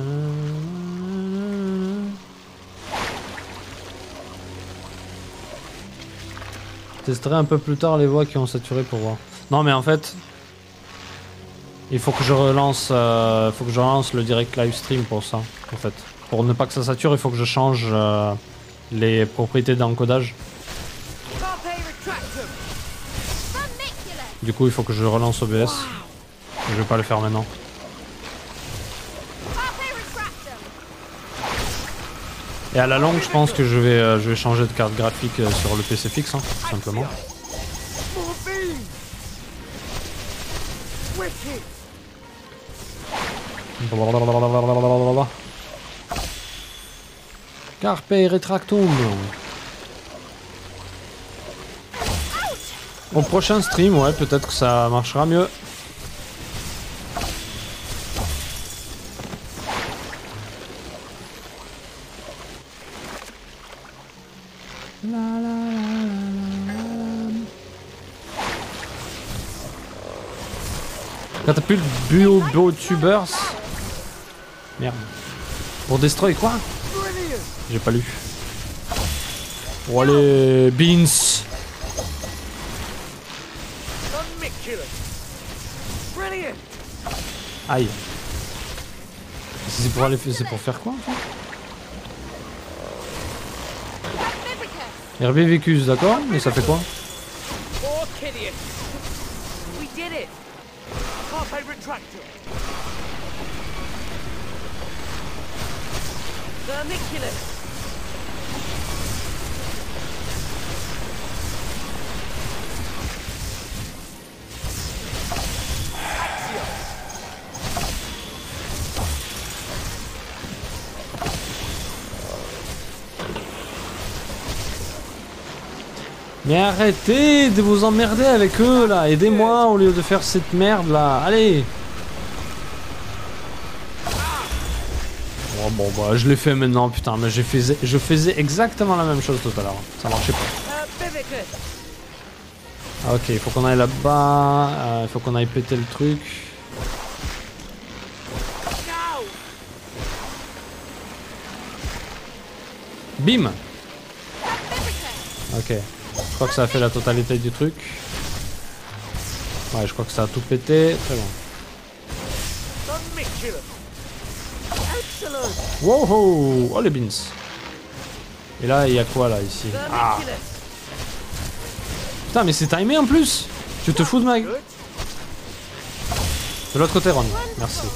Je testerai un peu plus tard les voix qui ont saturé pour voir. Non mais en fait, il faut que je relance, euh, faut que je relance le direct live stream pour ça. En fait, pour ne pas que ça sature, il faut que je change euh, les propriétés d'encodage. Du coup, il faut que je relance O B S. Je vais pas le faire maintenant. Et à la longue, je pense que je vais, euh, je vais changer de carte graphique euh, sur le P C fixe, hein, tout simplement. Carpe retractum. Au prochain stream, ouais, peut-être que ça marchera mieux. Catapulte bio biotubers. Merde. Pour destroy quoi? J'ai pas lu. Oh allez, beans. Aïe. C'est pour aller, c'est pour faire quoi en fait? Herbivicus, d'accord, mais ça fait quoi? Mais arrêtez de vous emmerder avec eux là, aidez-moi au lieu de faire cette merde là, allez. Oh bon bah je l'ai fait maintenant putain, mais je faisais, je faisais exactement la même chose tout à l'heure, ça marchait pas. Ah, ok, il faut qu'on aille là-bas, il euh, faut qu'on aille péter le truc. Bim. Ok. Je crois que ça a fait la totalité du truc. Ouais, je crois que ça a tout pété. Très bon. Wow, oh, oh les beans. Et là, il y a quoi là ici? Ah. Putain, mais c'est timé en plus. Tu te fous de ma... De l'autre côté, Ron. Merci.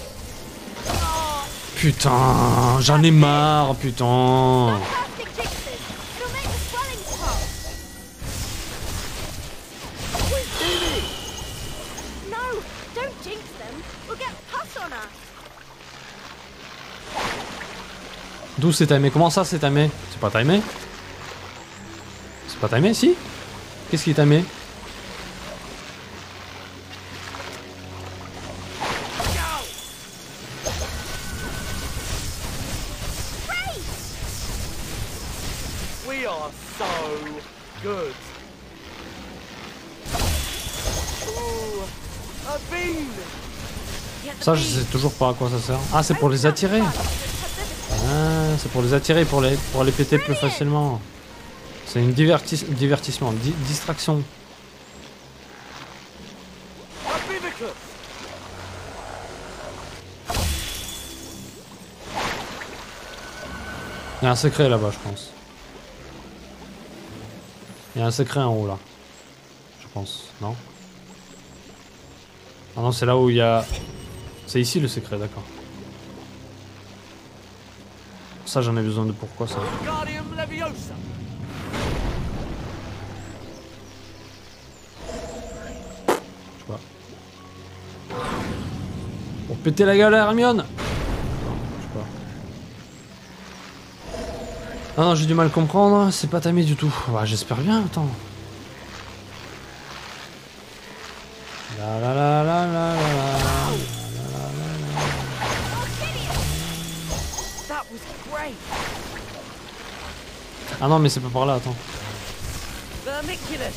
Putain, j'en ai marre, putain. D'où c'est timé? Comment ça c'est timé? C'est pas timé? C'est pas timé, si? Qu'est-ce qui est timé? We are so good. Ooh, a bean. Ça, je sais toujours pas à quoi ça sert. Ah, c'est pour les attirer. Ah, c'est pour les attirer, pour les, pour les péter plus facilement. C'est une divertis, divertissement, di distraction. Il y a un secret là-bas, je pense. Il y a un secret en haut là. Je pense, non? Ah non, c'est là où il y a... C'est ici le secret, d'accord. Ça, j'en ai besoin de pourquoi ça? Je sais pas. Pour péter la gueule à Hermione. Je sais pas. Ah non, j'ai du mal à comprendre, c'est pas tamé du tout. Ouais, j'espère bien, attends. La la la la la la la. Ah non, mais c'est pas par là, attends. Vermiculus.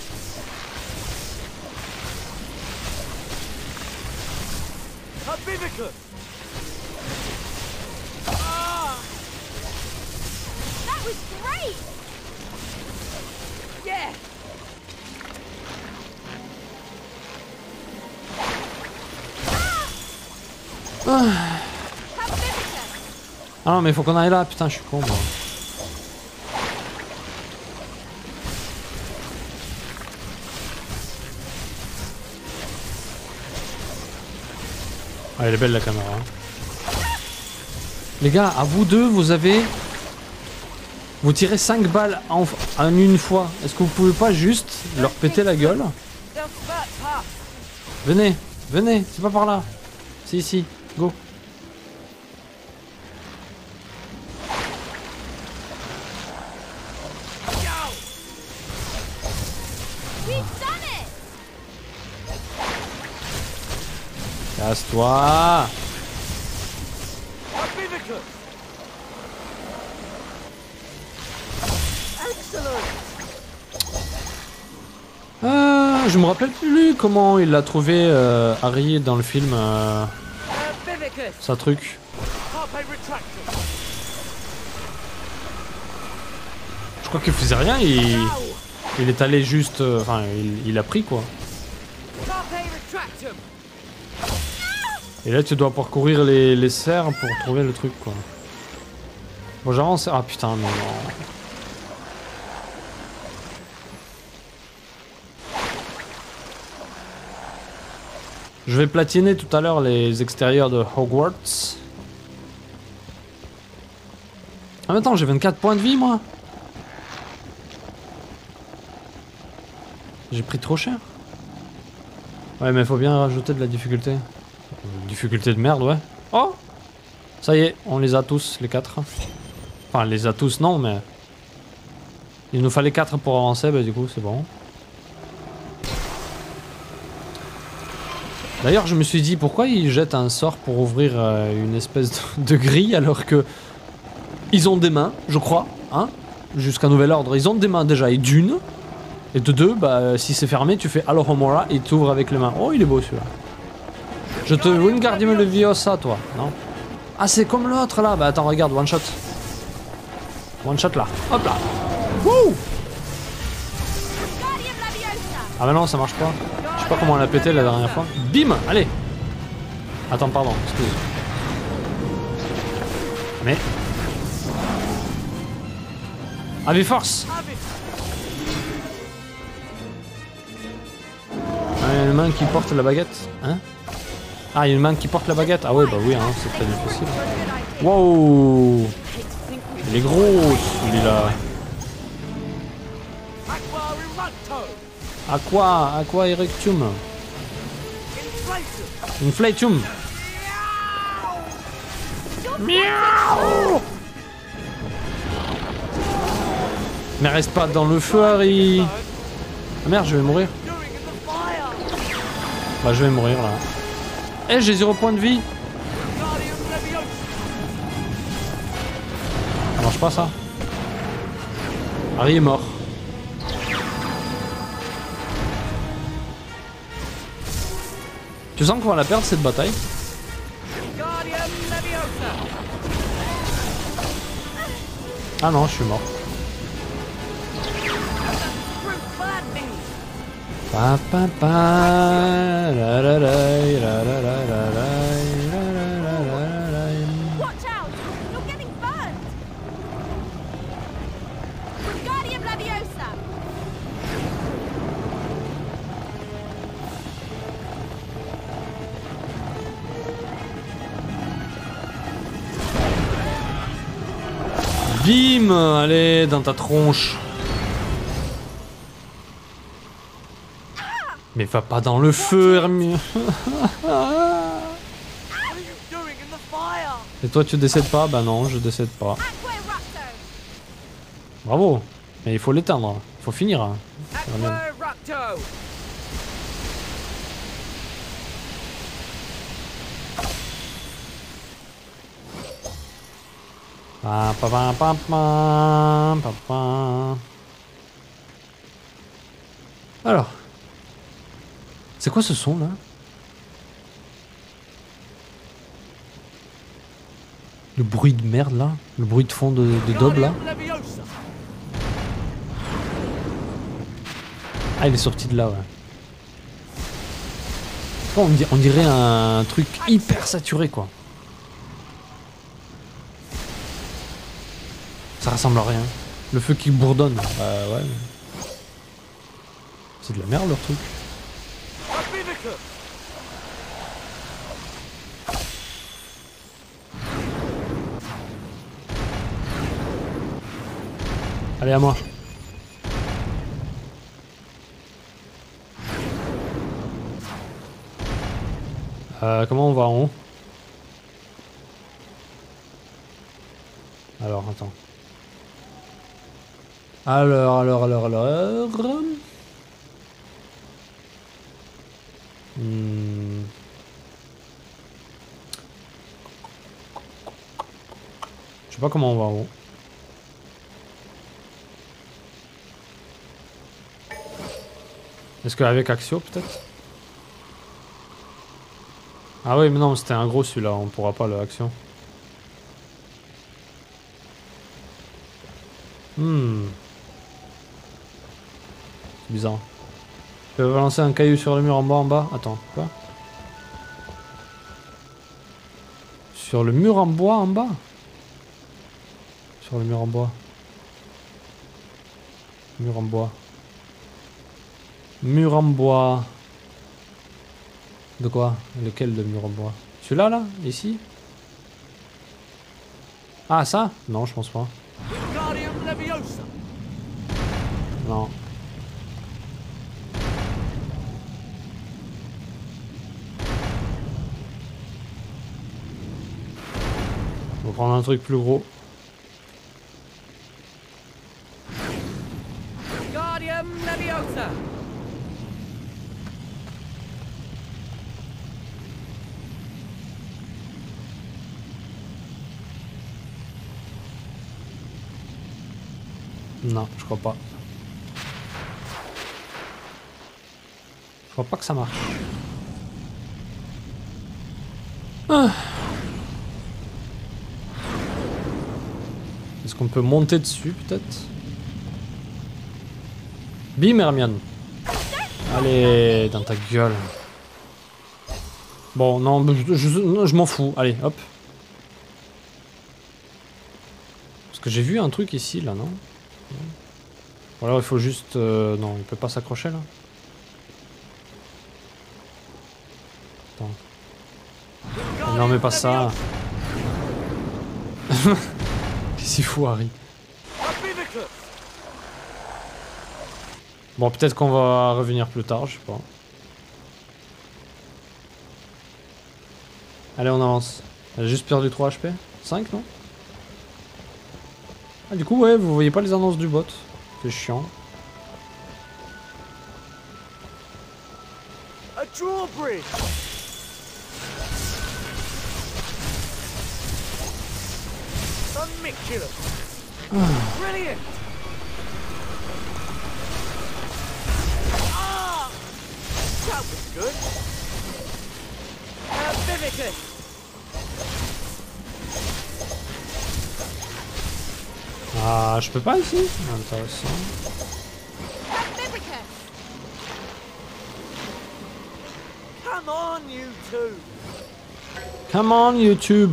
Herbivicus. Ah! That was great. Yeah. Ah. Ah non, mais faut qu'on aille là, putain, je suis con moi. Ah, elle est belle la caméra. Hein. Les gars, à vous deux, vous avez... Vous tirez cinq balles en, en une fois. Est-ce que vous pouvez pas juste leur péter la gueule? Venez, venez, c'est pas par là. C'est ici, go. Casse-toi. Euh, je me rappelle plus comment il l'a trouvé euh, Harry dans le film. Euh, sa truc. Je crois qu'il faisait rien. Il, il est allé juste. Enfin, euh, il, il a pris quoi. Et là tu dois parcourir les, les serres pour trouver le truc quoi. Bon j'avance. Ah putain mais non. Je vais platiner tout à l'heure les extérieurs de Hogwarts. Ah mais attends, j'ai vingt-quatre points de vie moi. J'ai pris trop cher. Ouais mais faut bien rajouter de la difficulté. Difficulté de merde, ouais. Oh! Ça y est, on les a tous, les quatre. Enfin, les a tous, non, mais... Il nous fallait quatre pour avancer, bah du coup, c'est bon. D'ailleurs, je me suis dit, pourquoi ils jettent un sort pour ouvrir euh, une espèce de, de grille, alors que... Ils ont des mains, je crois, hein? Jusqu'à nouvel ordre, ils ont des mains déjà, et d'une. Et de deux, bah, si c'est fermé, tu fais Alohomora et tu ouvres avec les mains. Oh, il est beau celui-là. Je te Wingardium Leviosa, toi, non? Ah, c'est comme l'autre là. Bah attends, regarde, one shot. One shot là. Hop là. Wouh! Ah bah non, ça marche pas. Je sais pas comment on l'a pété la dernière fois. Bim! Allez! Attends, pardon, excuse. Mais... Avec force! Ah, il y a une main qui porte la baguette. Hein? Ah, il y a une main qui porte la baguette. Ah ouais, bah oui, hein, c'est très difficile. Wow! Il est gros, celui-là. Aqua, aqua erectum. Inflatum. Miaou! Mais reste pas dans le feu, Harry. Ah merde, je vais mourir. Bah, je vais mourir là. Eh, hey, j'ai zéro point de vie. Ça marche pas ça. Harry est mort. Tu sens qu'on va la perdre cette bataille? Ah non, je suis mort. Pa pa pa la la la la la la la la. Watch out! You're getting burned! Wingardium Leviosa! Bim! Allez, dans ta tronche. Mais va pas dans le feu, Hermione. Et toi, tu décèdes pas? Bah non, je décède pas. Bravo. Mais il faut l'éteindre. Il faut finir. Hein. Hermione. Pa, pa, pa, pa, pa, pa, pa. Alors. C'est quoi ce son là? Le bruit de merde là? Le bruit de fond de, de Dob là? Ah, il est sorti de là, ouais. On, dir on dirait un truc hyper saturé quoi. Ça ressemble à rien. Le feu qui bourdonne. Bah ouais. C'est de la merde leur truc. Allez, à moi. Euh, comment on va en haut? Alors, attends. Alors, alors, alors, alors... Hmm. Je sais pas comment on va en haut. Est-ce qu'avec Axio peut-être? Ah oui mais non c'était un gros celui-là, on pourra pas le Action. Hmm. C'est bizarre. Je vais balancer un caillou sur le mur en bas en bas. Attends, quoi? Sur le mur en bois en bas? Sur le mur en bois. Mur en bois. Mur en bois. De quoi? Lequel de mur en bois? Celui-là, là? Ici? Ah, ça? Non, je pense pas. Non. On va prendre un truc plus gros. Non, je crois pas. Je crois pas que ça marche. Ah. Est-ce qu'on peut monter dessus peut-être? Bim, Hermione. Allez, dans ta gueule. Bon, non, je, je, je m'en fous. Allez, hop. Parce que j'ai vu un truc ici, là, non? Ou alors il faut juste... Euh, non, il peut pas s'accrocher, là. Attends. Oh, non, mais pas ça. Qu'est-ce qu'il fout, Harry? Bon, peut-être qu'on va revenir plus tard, je sais pas. Allez, on avance. Elle a juste perdu trois H P? cinq, non? Ah, du coup, ouais, vous voyez pas les annonces du bot. C'est chiant. A drawbridge. Unmiculous. Brilliant. It's good. Uh, Vivicus! Ah, je peux pas ici? Intéressant. Come on, you two! Come on, YouTube!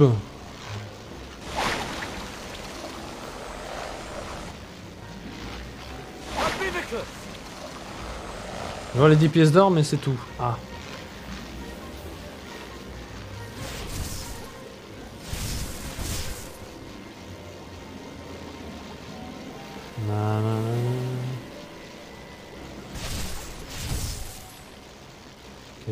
Je vois les dix pièces d'or, mais c'est tout. Ah. Ok.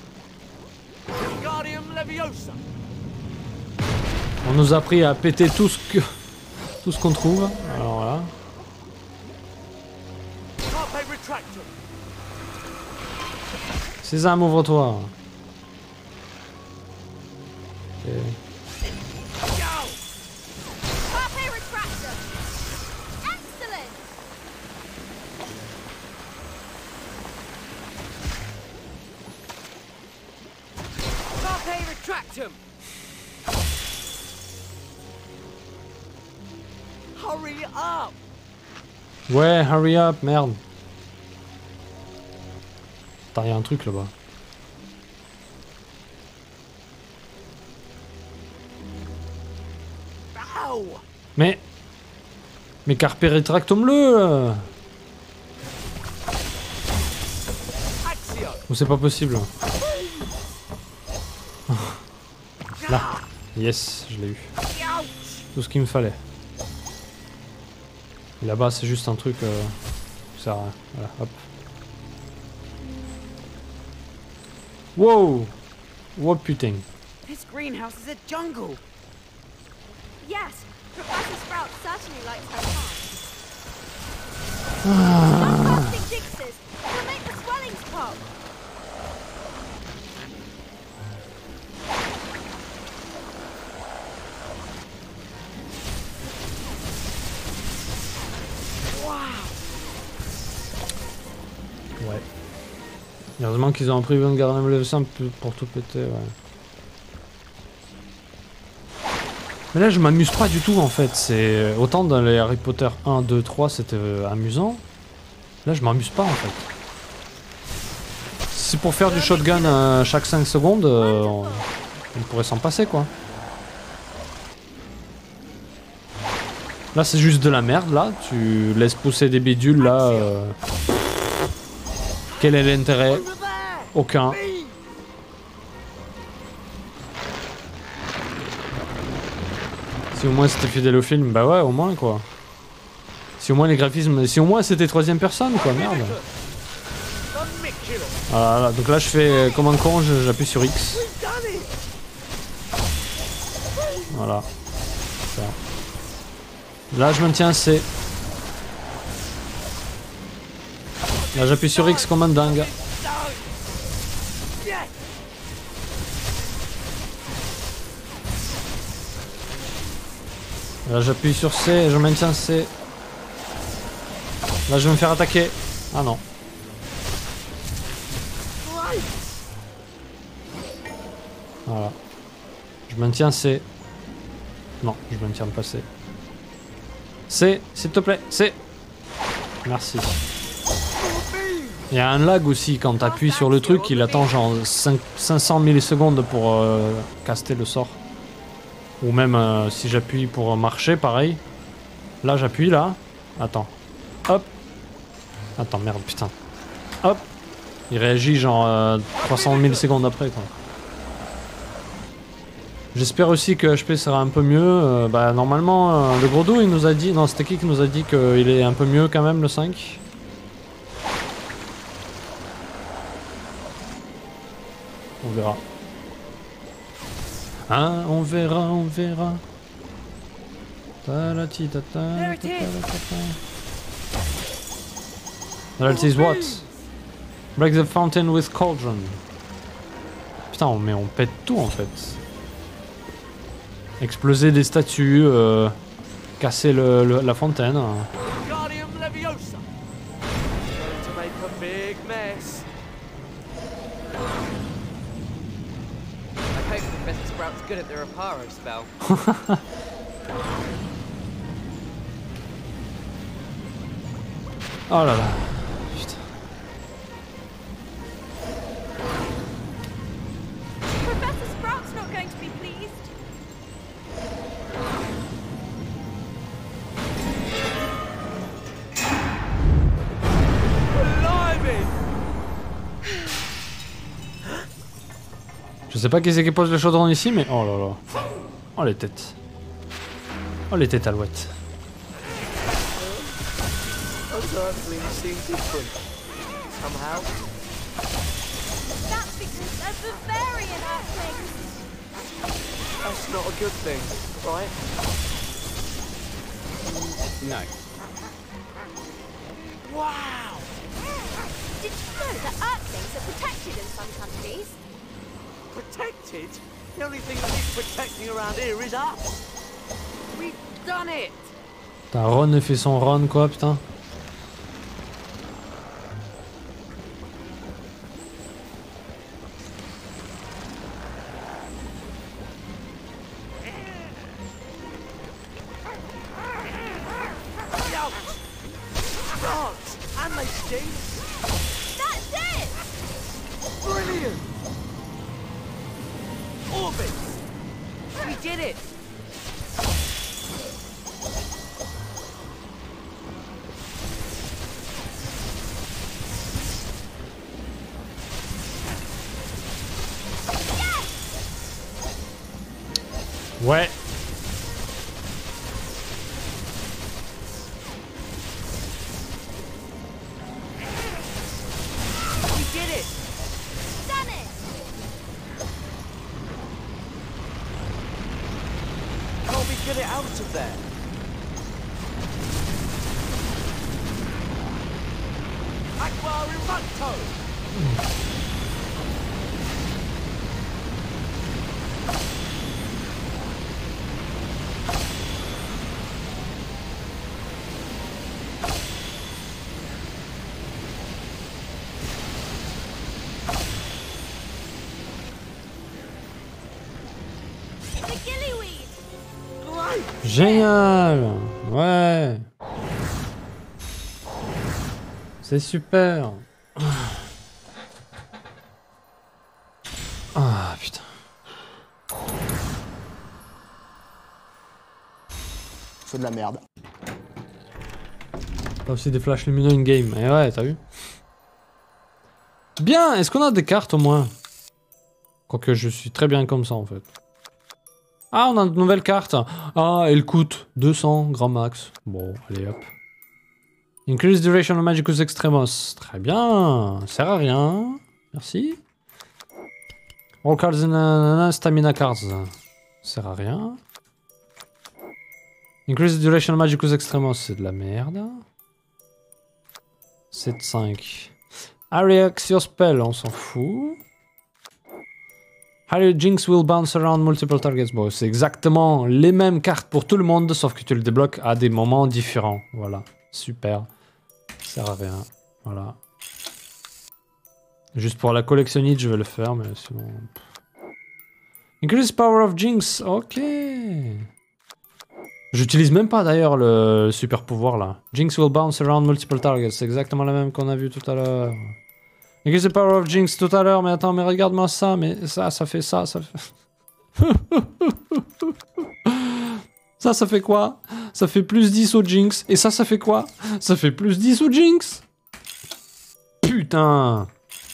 On nous a appris à péter tout ce que tout ce qu'on trouve. Alors voilà. Sésame, ouvre-toi. Ok. Hurry up! Ouais, hurry up, merde. Attends, y'a un truc là-bas. Mais... Mais carpe retractum-le! Ou c'est pas possible? Là. Yes, je l'ai eu. Tout ce qu'il me fallait. Et là-bas, c'est juste un truc... Euh... Ça sert à rien. Voilà, hop. Wow! Wow, putain. This greenhouse is a jungle. Yes, Professor Sprout certainly likes her farm. Ah. Plastic Dixes will make the swellings pop. Ouais. Heureusement qu'ils ont pris une garde level cinq pour tout péter, ouais. Mais là je m'amuse pas du tout en fait, c'est... Autant dans les Harry Potter un, deux, trois c'était euh, amusant. Là je m'amuse pas en fait. Si c'est pour faire du shotgun euh, chaque cinq secondes, euh, on... on pourrait s'en passer quoi. Là c'est juste de la merde là, tu laisses pousser des bidules là... Euh... Quel est l'intérêt? Aucun. Si au moins c'était fidèle au film, bah ouais, au moins quoi. Si au moins les graphismes, si au moins c'était troisième personne quoi, merde. Voilà, donc là je fais comme un con, j'appuie sur X. Voilà. Ça. Là je maintiens C. Là j'appuie sur X comme un dingue. Là j'appuie sur C et je maintiens C. Là je vais me faire attaquer. Ah non. Voilà. Je maintiens C. Non, je maintiens pas C. C, s'il te plaît, C. Merci. Il y a un lag aussi quand t'appuies sur le truc, il attend genre cinq cents millisecondes pour euh, caster le sort. Ou même euh, si j'appuie pour marcher, pareil. Là j'appuie là. Attends. Hop. Attends, merde, putain. Hop. Il réagit genre euh, trois cents millisecondes après quoi. J'espère aussi que H P sera un peu mieux. Euh, bah normalement, euh, le gros dos il nous a dit... Non, c'était qui qui nous a dit qu'il est un peu mieux quand même le cinq? On verra. Hein, on verra, on verra. That is what? Break the fountain with cauldron. Putain, mais on pète tout en fait. Exploser des statues, euh, casser le, le, la fontaine. I hope Professor Sprout's good at the Reparo spell. Oh là là. Putain. Professor Sprout's not going to be pleased. Je sais pas qui c'est qui pose le chaudron ici, mais oh là là. Oh les têtes. Oh les têtes alouettes. Those earthlings seem different. Somehow. That's because they're Bavarian earthlings. That's not a good thing, right? No. Wow! Did you know that earthlings are protected in some countries? Protected? The only thing that needs protecting around here is us. We've done it! Putain, Ron fait son run quoi, putain. And they stink. That's it! Brilliant! Orbit! We did it! Ouais. We did it! Done it! Can't we get it out of there? Aqua Remucto! The gillyweed! Great! Génial. Ouais. C'est super. Ah putain. C'est de la merde. T'as aussi des flashs lumineux in-game. Et ouais, t'as vu? Bien, est-ce qu'on a des cartes au moins? Quoique je suis très bien comme ça en fait. Ah, on a une nouvelle carte. Ah, elle coûte deux cents grand max. Bon, allez hop. Increase duration of Magicus Extremos. Très bien. Ça sert à rien. Merci. All cards in uh, stamina cards. Ça sert à rien. Increase duration of Magicus Extremos. C'est de la merde. sept cinq. React your spell. On s'en fout. Harry Jinx will bounce around multiple targets. Bon, c'est exactement les mêmes cartes pour tout le monde, sauf que tu le débloques à des moments différents. Voilà. Super. Ça sert à rien. Voilà. Juste pour la collectionnite, je vais le faire, mais sinon... Increase power of Jinx. Ok. J'utilise même pas d'ailleurs le super pouvoir là. Jinx will bounce around multiple targets. C'est exactement la même qu'on a vu tout à l'heure. Increase the power of Jinx tout à l'heure. Mais attends, mais regarde-moi ça. Mais ça, ça fait ça. Ça fait... ça, ça fait quoi? Ça fait plus dix au Jinx. Et ça, ça fait quoi? Ça fait plus dix au Jinx. Putain.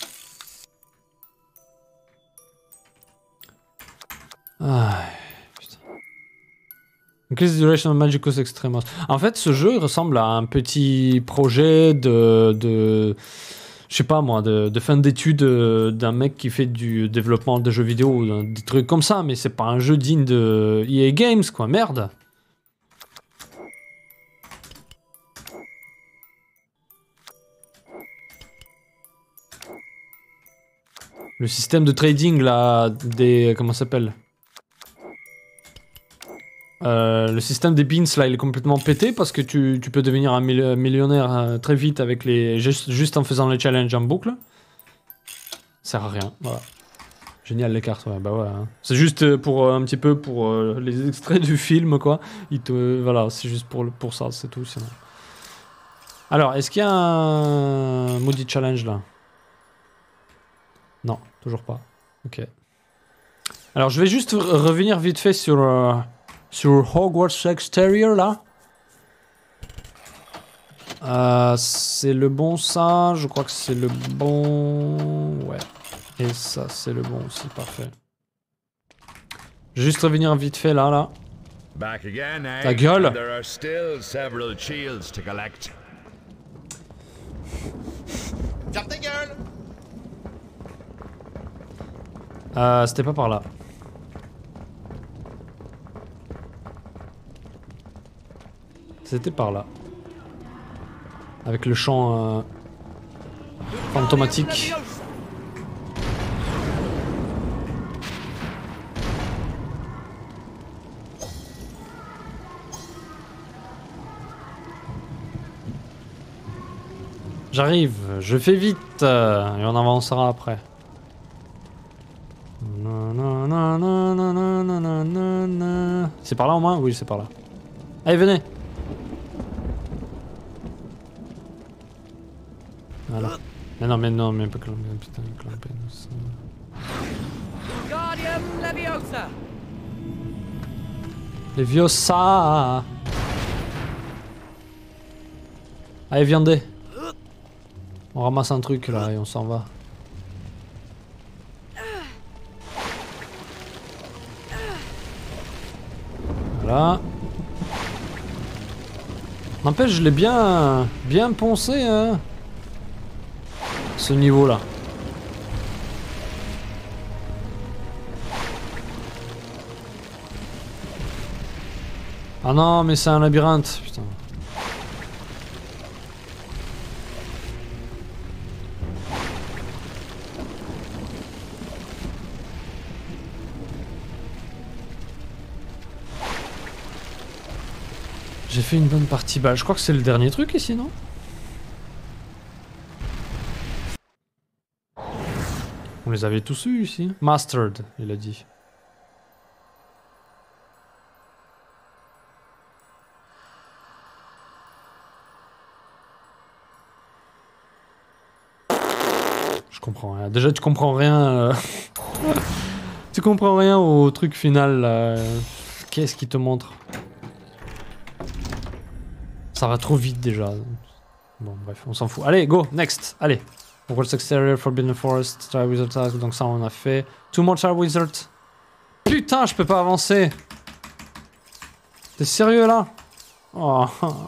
Ah, putain. Increase the duration of Magicus Extremos. En fait, ce jeu ressemble à un petit projet de... de je sais pas moi, de, de fin d'études d'un mec qui fait du développement de jeux vidéo, des trucs comme ça, mais c'est pas un jeu digne de E A Games, quoi, merde. Le système de trading, là, des... comment ça s'appelle ? Euh, le système des beans là il est complètement pété parce que tu, tu peux devenir un millionnaire euh, très vite avec les juste, juste en faisant les challenges en boucle. Ça sert à rien, voilà. Génial les cartes, ouais, bah ouais. Hein. C'est juste pour euh, un petit peu pour euh, les extraits du film, quoi. Il te, voilà, c'est juste pour, pour ça, c'est tout. Sinon. Alors, est-ce qu'il y a un maudit challenge là? Non, toujours pas. Ok. Alors, je vais juste revenir vite fait sur, euh, sur Hogwarts Exterior là. Euh, c'est le bon ça, je crois que c'est le bon... Ouais. Et ça, c'est le bon aussi, parfait. Je vais juste revenir vite fait là, là. Back again, eh? Ta gueule! There are still several shields to collect. Ferme ta gueule! Euh, c'était pas par là. C'était par là. Avec le champ euh, fantomatique. J'arrive, je fais vite euh, et on avancera après. C'est par là au moins? Oui, c'est par là. Allez, venez. Voilà. Mais non, mais non, mais pas clamper, putain, clamper. Guardium Leviosa. Leviosa. Allez, viandez. On ramasse un truc là et on s'en va. Voilà. N'empêche, je l'ai bien, bien poncé, hein, ce niveau-là. Ah non, mais c'est un labyrinthe, putain. J'ai fait une bonne partie. Bah, je crois que c'est le dernier truc ici, non? On les avait tous eus ici. Mastered, il a dit. Je comprends rien. Déjà, tu comprends rien. Euh... tu comprends rien au truc final. Là. Qu'est-ce qu'il te montre? Ça va trop vite déjà. Bon, bref, on s'en fout. Allez, go, next. Allez. Hogwarts Exterior, Forbidden Forest, Triwizard Task, donc ça on a fait. Two more Triwizard. Putain, je peux pas avancer. T'es sérieux là? Oh.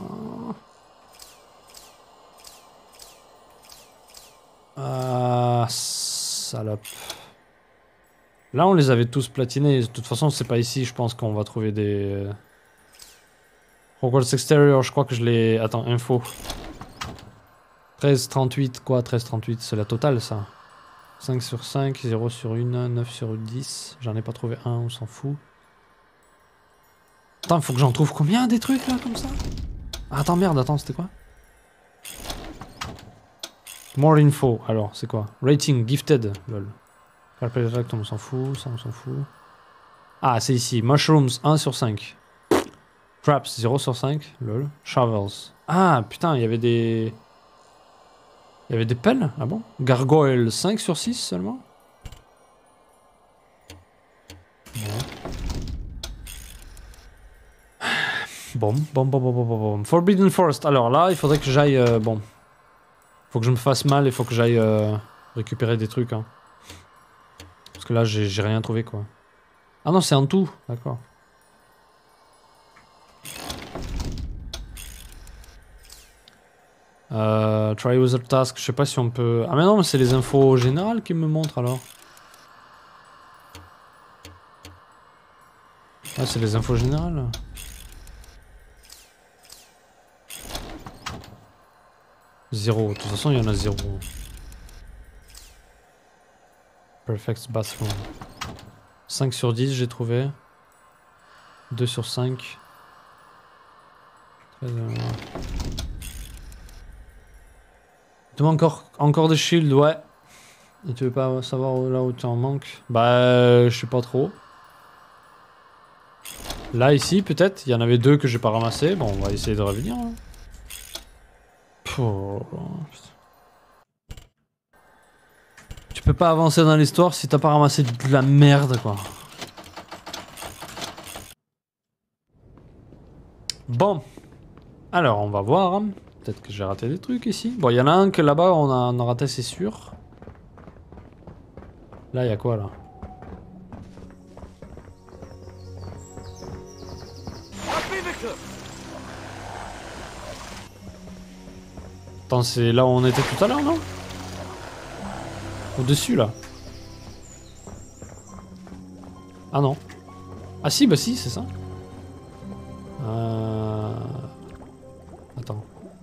Ah, salope. Là, on les avait tous platinés. De toute façon, c'est pas ici, je pense qu'on va trouver des... Hogwarts Exterior, je crois que je l'ai... Attends, info. treize trente-huit, quoi, treize trente-huit, c'est la totale, ça. cinq sur cinq, zéro sur un, neuf sur dix. J'en ai pas trouvé un, on s'en fout. Attends, faut que j'en trouve combien des trucs, là, comme ça? Ah, attends, merde, attends, c'était quoi? More info, alors, c'est quoi? Rating, gifted, lol. Carpet Effect, on s'en fout, ça, on s'en fout. Ah, c'est ici. Mushrooms, un sur cinq. Traps, zéro sur cinq, lol. Shovels. Ah, putain, il y avait des... Il y avait des pelles? Ah bon? Gargoyle, cinq sur six seulement? Bon, bon, bon, bon, bon, bon, bon. Forbidden Forest. Alors là, il faudrait que j'aille... Euh, bon. Faut que je me fasse mal, il faut que j'aille euh, récupérer des trucs. Hein. Parce que là, j'ai rien trouvé, quoi. Ah non, c'est en tout. D'accord. Euh, Triwizard Task, je sais pas si on peut... Ah mais non, mais c'est les infos générales qui me montrent alors. Ah, c'est les infos générales. Zéro, de toute façon il y en a zéro. Perfect Bathroom. cinq sur dix j'ai trouvé. deux sur cinq. Très bien. Demande encore, encore des shields, ouais. Et tu veux pas savoir là où tu en manques? Bah, je sais pas trop. Là, ici, peut-être. Il y en avait deux que j'ai pas ramassé. Bon, on va essayer de revenir. Hein. Oh, tu peux pas avancer dans l'histoire si t'as pas ramassé de la merde, quoi. Bon. Alors, on va voir. Peut-être que j'ai raté des trucs ici. Bon, il y en a un que là-bas, on a, on a raté, c'est sûr. Là, il y a quoi, là? Attends, c'est là où on était tout à l'heure, non? Au-dessus, là. Ah non. Ah si, bah si, c'est ça. Euh... Attends.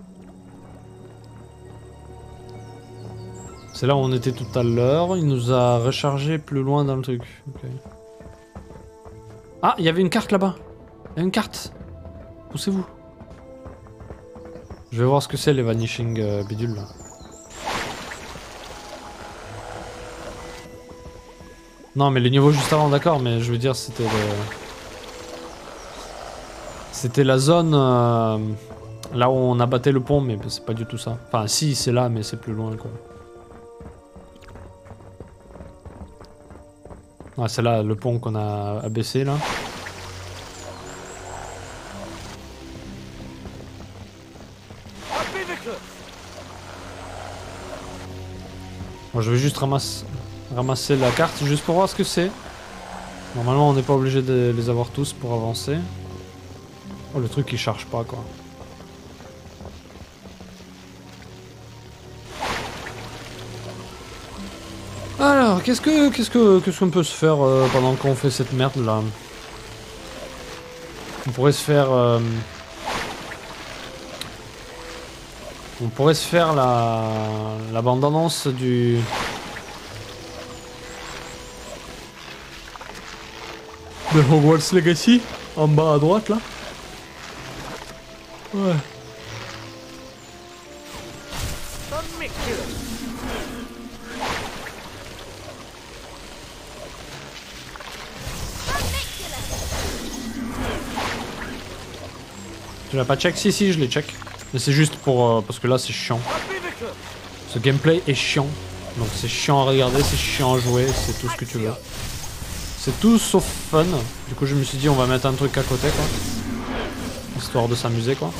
C'est là où on était tout à l'heure. Il nous a rechargé plus loin dans le truc. Okay. Ah, il y avait une carte là-bas. Il y a une carte. Poussez-vous. Je vais voir ce que c'est les vanishing euh, bidules là. Non mais le niveau juste avant d'accord, mais je veux dire c'était le... C'était la zone euh, là où on a battu le pont, mais c'est pas du tout ça. Enfin si c'est là mais c'est plus loin quoi. Ah c'est là le pont qu'on a abaissé là. Moi je vais juste ramasser, ramasser la carte juste pour voir ce que c'est. Normalement on n'est pas obligé de les avoir tous pour avancer. Oh le truc il charge pas quoi. Alors qu'est-ce que qu'est-ce que qu'est-ce qu'on peut se faire euh, pendant qu'on fait cette merde là? On pourrait se faire euh, on pourrait se faire la la bande-annonce du de Hogwarts Legacy en bas à droite là. Ouais. Tu l'as pas check? Si si je l'ai check. Mais c'est juste pour euh, parce que là c'est chiant. Ce gameplay est chiant. Donc c'est chiant à regarder, c'est chiant à jouer, c'est tout ce que tu veux. C'est tout sauf fun. Du coup je me suis dit on va mettre un truc à côté quoi. Histoire de s'amuser quoi.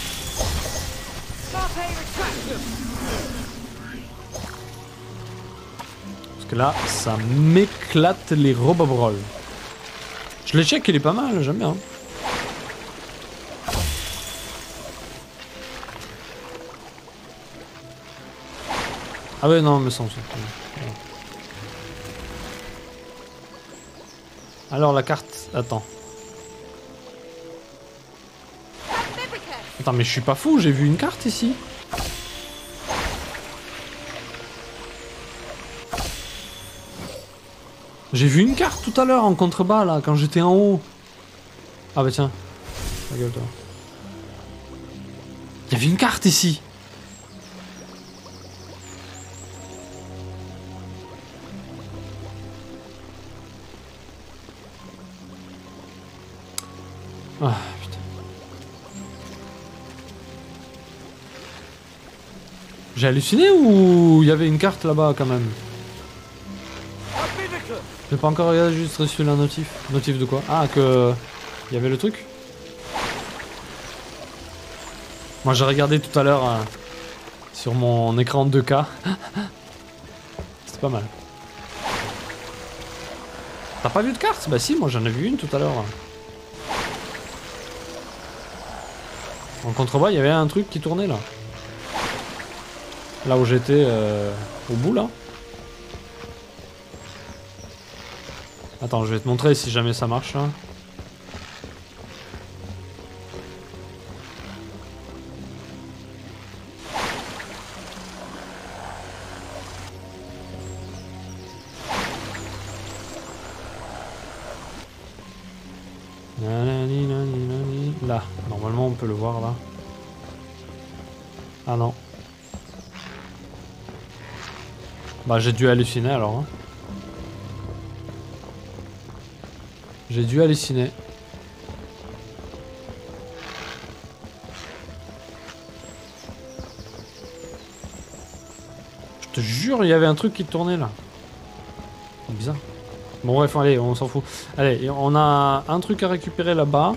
Parce que là ça m'éclate les robobrolls. Je l'ai check, il est pas mal, j'aime bien. Ah ouais non mais ça on s'en fout. Alors la carte... Attends. Attends mais je suis pas fou, j'ai vu une carte ici. J'ai vu une carte tout à l'heure en contrebas là, quand j'étais en haut. Ah bah tiens. Ta gueule toi. Il y avait une carte ici. Ah putain. J'ai halluciné ou il y avait une carte là-bas quand même? J'ai pas encore regardé, juste reçu la notif. Notif de quoi? Ah que... Il y avait le truc? Moi j'ai regardé tout à l'heure euh, sur mon écran deux K. C'était pas mal. T'as pas vu de carte? Bah si, moi j'en ai vu une tout à l'heure. En contrebas, il y avait un truc qui tournait là. Là où j'étais, euh, au bout là. Attends, je vais te montrer si jamais ça marche là. Là, normalement on peut le voir là. Ah non. Bah j'ai dû halluciner alors. Hein. J'ai dû halluciner. Je te jure, il y avait un truc qui tournait là. C'est bizarre. Bon bref, allez, on s'en fout. Allez, on a un truc à récupérer là-bas.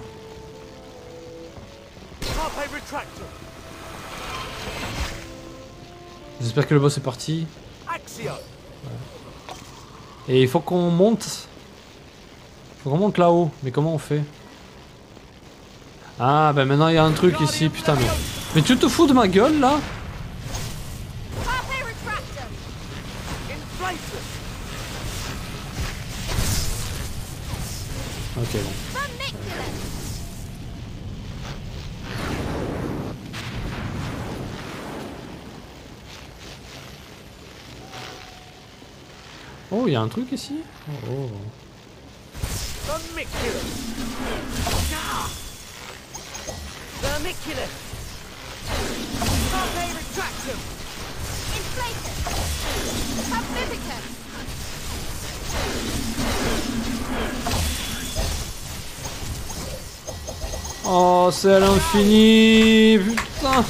J'espère que le boss est parti. Ouais. Et il faut qu'on monte. Faut qu'on monte là-haut. Mais comment on fait? Ah bah maintenant il y a un truc ici, putain mais... Mais tu te fous de ma gueule là? Ok bon. Oh, il y a un truc ici? Oh. Oh, c'est à l'infini, putain.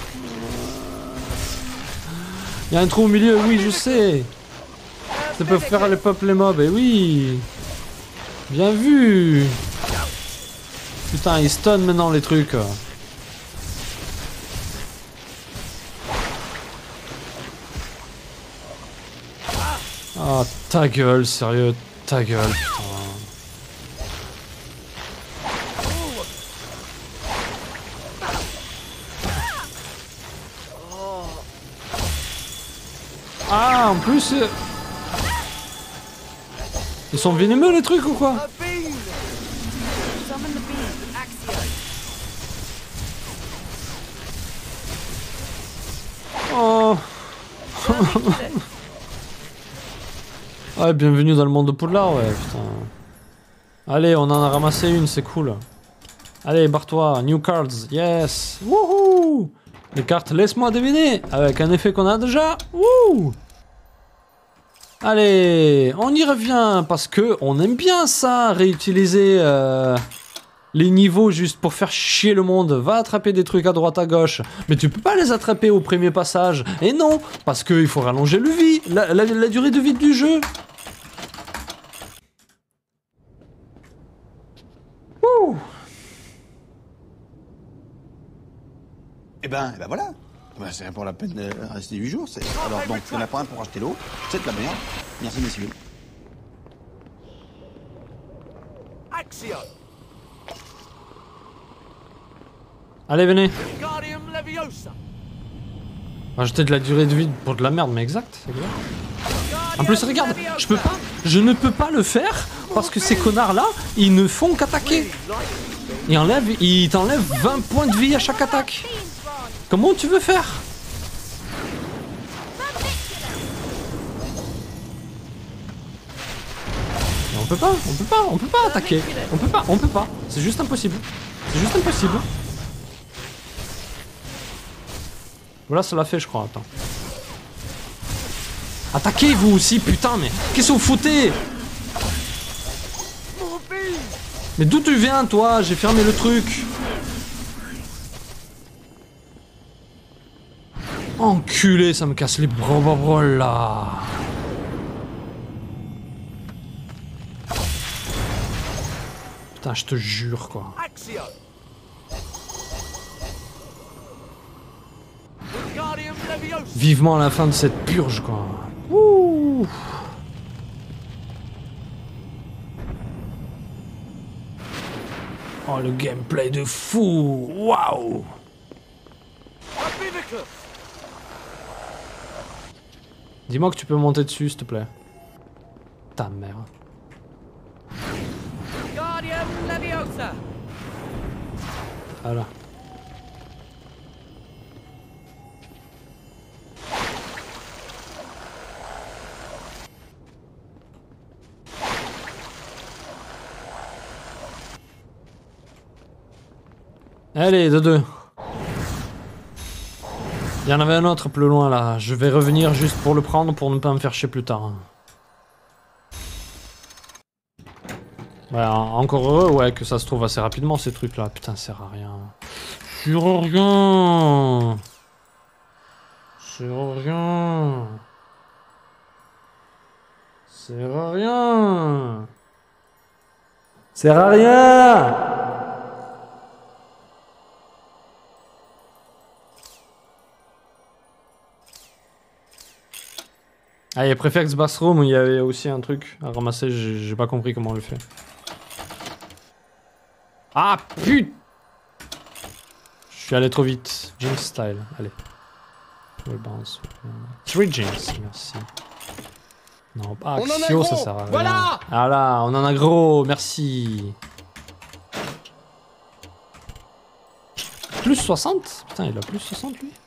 Il y a un trou au milieu, oui, je sais. Ça peut faire les pop les mobs, et oui. Bien vu. Putain, ils stun maintenant les trucs. Ah, ta gueule, sérieux, ta gueule, putain. Ah, en plus... Euh... Ils sont venimeux les trucs ou quoi? Oh. Ouais, bienvenue dans le monde de Poudlard, ouais, putain. Allez, on en a ramassé une, c'est cool. Allez, barre-toi, new cards, yes. Wouhou. Les cartes, laisse-moi deviner, avec un effet qu'on a déjà. Wouh. Allez, on y revient, parce que on aime bien ça, réutiliser euh, les niveaux juste pour faire chier le monde. Va attraper des trucs à droite à gauche, mais tu peux pas les attraper au premier passage. Et non, parce qu'il faut rallonger le vie, la, la, la durée de vie du jeu. Ouh. Et ben, et ben voilà. Ben, c'est pour la peine de rester huit jours. Alors donc, il n'y en a pas un pour acheter l'eau. C'est de la merde. Merci messieurs. Allez, venez. Rajouter de la durée de vie pour de la merde, mais exact, c'est clair. En plus, regarde, je peux pas, je ne peux pas le faire parce que ces connards-là, ils ne font qu'attaquer. Ils enlèvent, ils t'enlèvent vingt points de vie à chaque attaque. Comment tu veux faire? Mais on peut pas, on peut pas, on peut pas attaquer. On peut pas, on peut pas. C'est juste impossible. C'est juste impossible. Voilà, ça l'a fait, je crois. Attends. Attaquez vous aussi, putain, mais qu'est-ce que vous foutez? Mais d'où tu viens, toi? J'ai fermé le truc. Enculé, ça me casse les bras là. Putain, je te jure, quoi. Vivement la fin de cette purge, quoi. Ouh. Oh, le gameplay de fou. Waouh. Dis-moi que tu peux monter dessus, s'il te plaît. Ta mère. Voilà. Allez, de deux. Il y en avait un autre plus loin là. Je vais revenir juste pour le prendre pour ne pas me faire chier plus tard. Ouais, encore heureux ouais, que ça se trouve assez rapidement ces trucs là. Putain, ça sert à rien. Ça sert à rien. Ça sert à rien. Ça sert à rien. Ça sert à rien. Ah, il y a Prefect's Bathroom où il y avait aussi un truc à ramasser, j'ai pas compris comment on le fait. Ah putain! Je suis allé trop vite. Jinx style, allez. Full bounce. Three Jinx, merci. Non, pas Axio, ça sert à rien. Voilà! Ah là, on en a gros, merci. Plus soixante? Putain, il a plus soixante lui?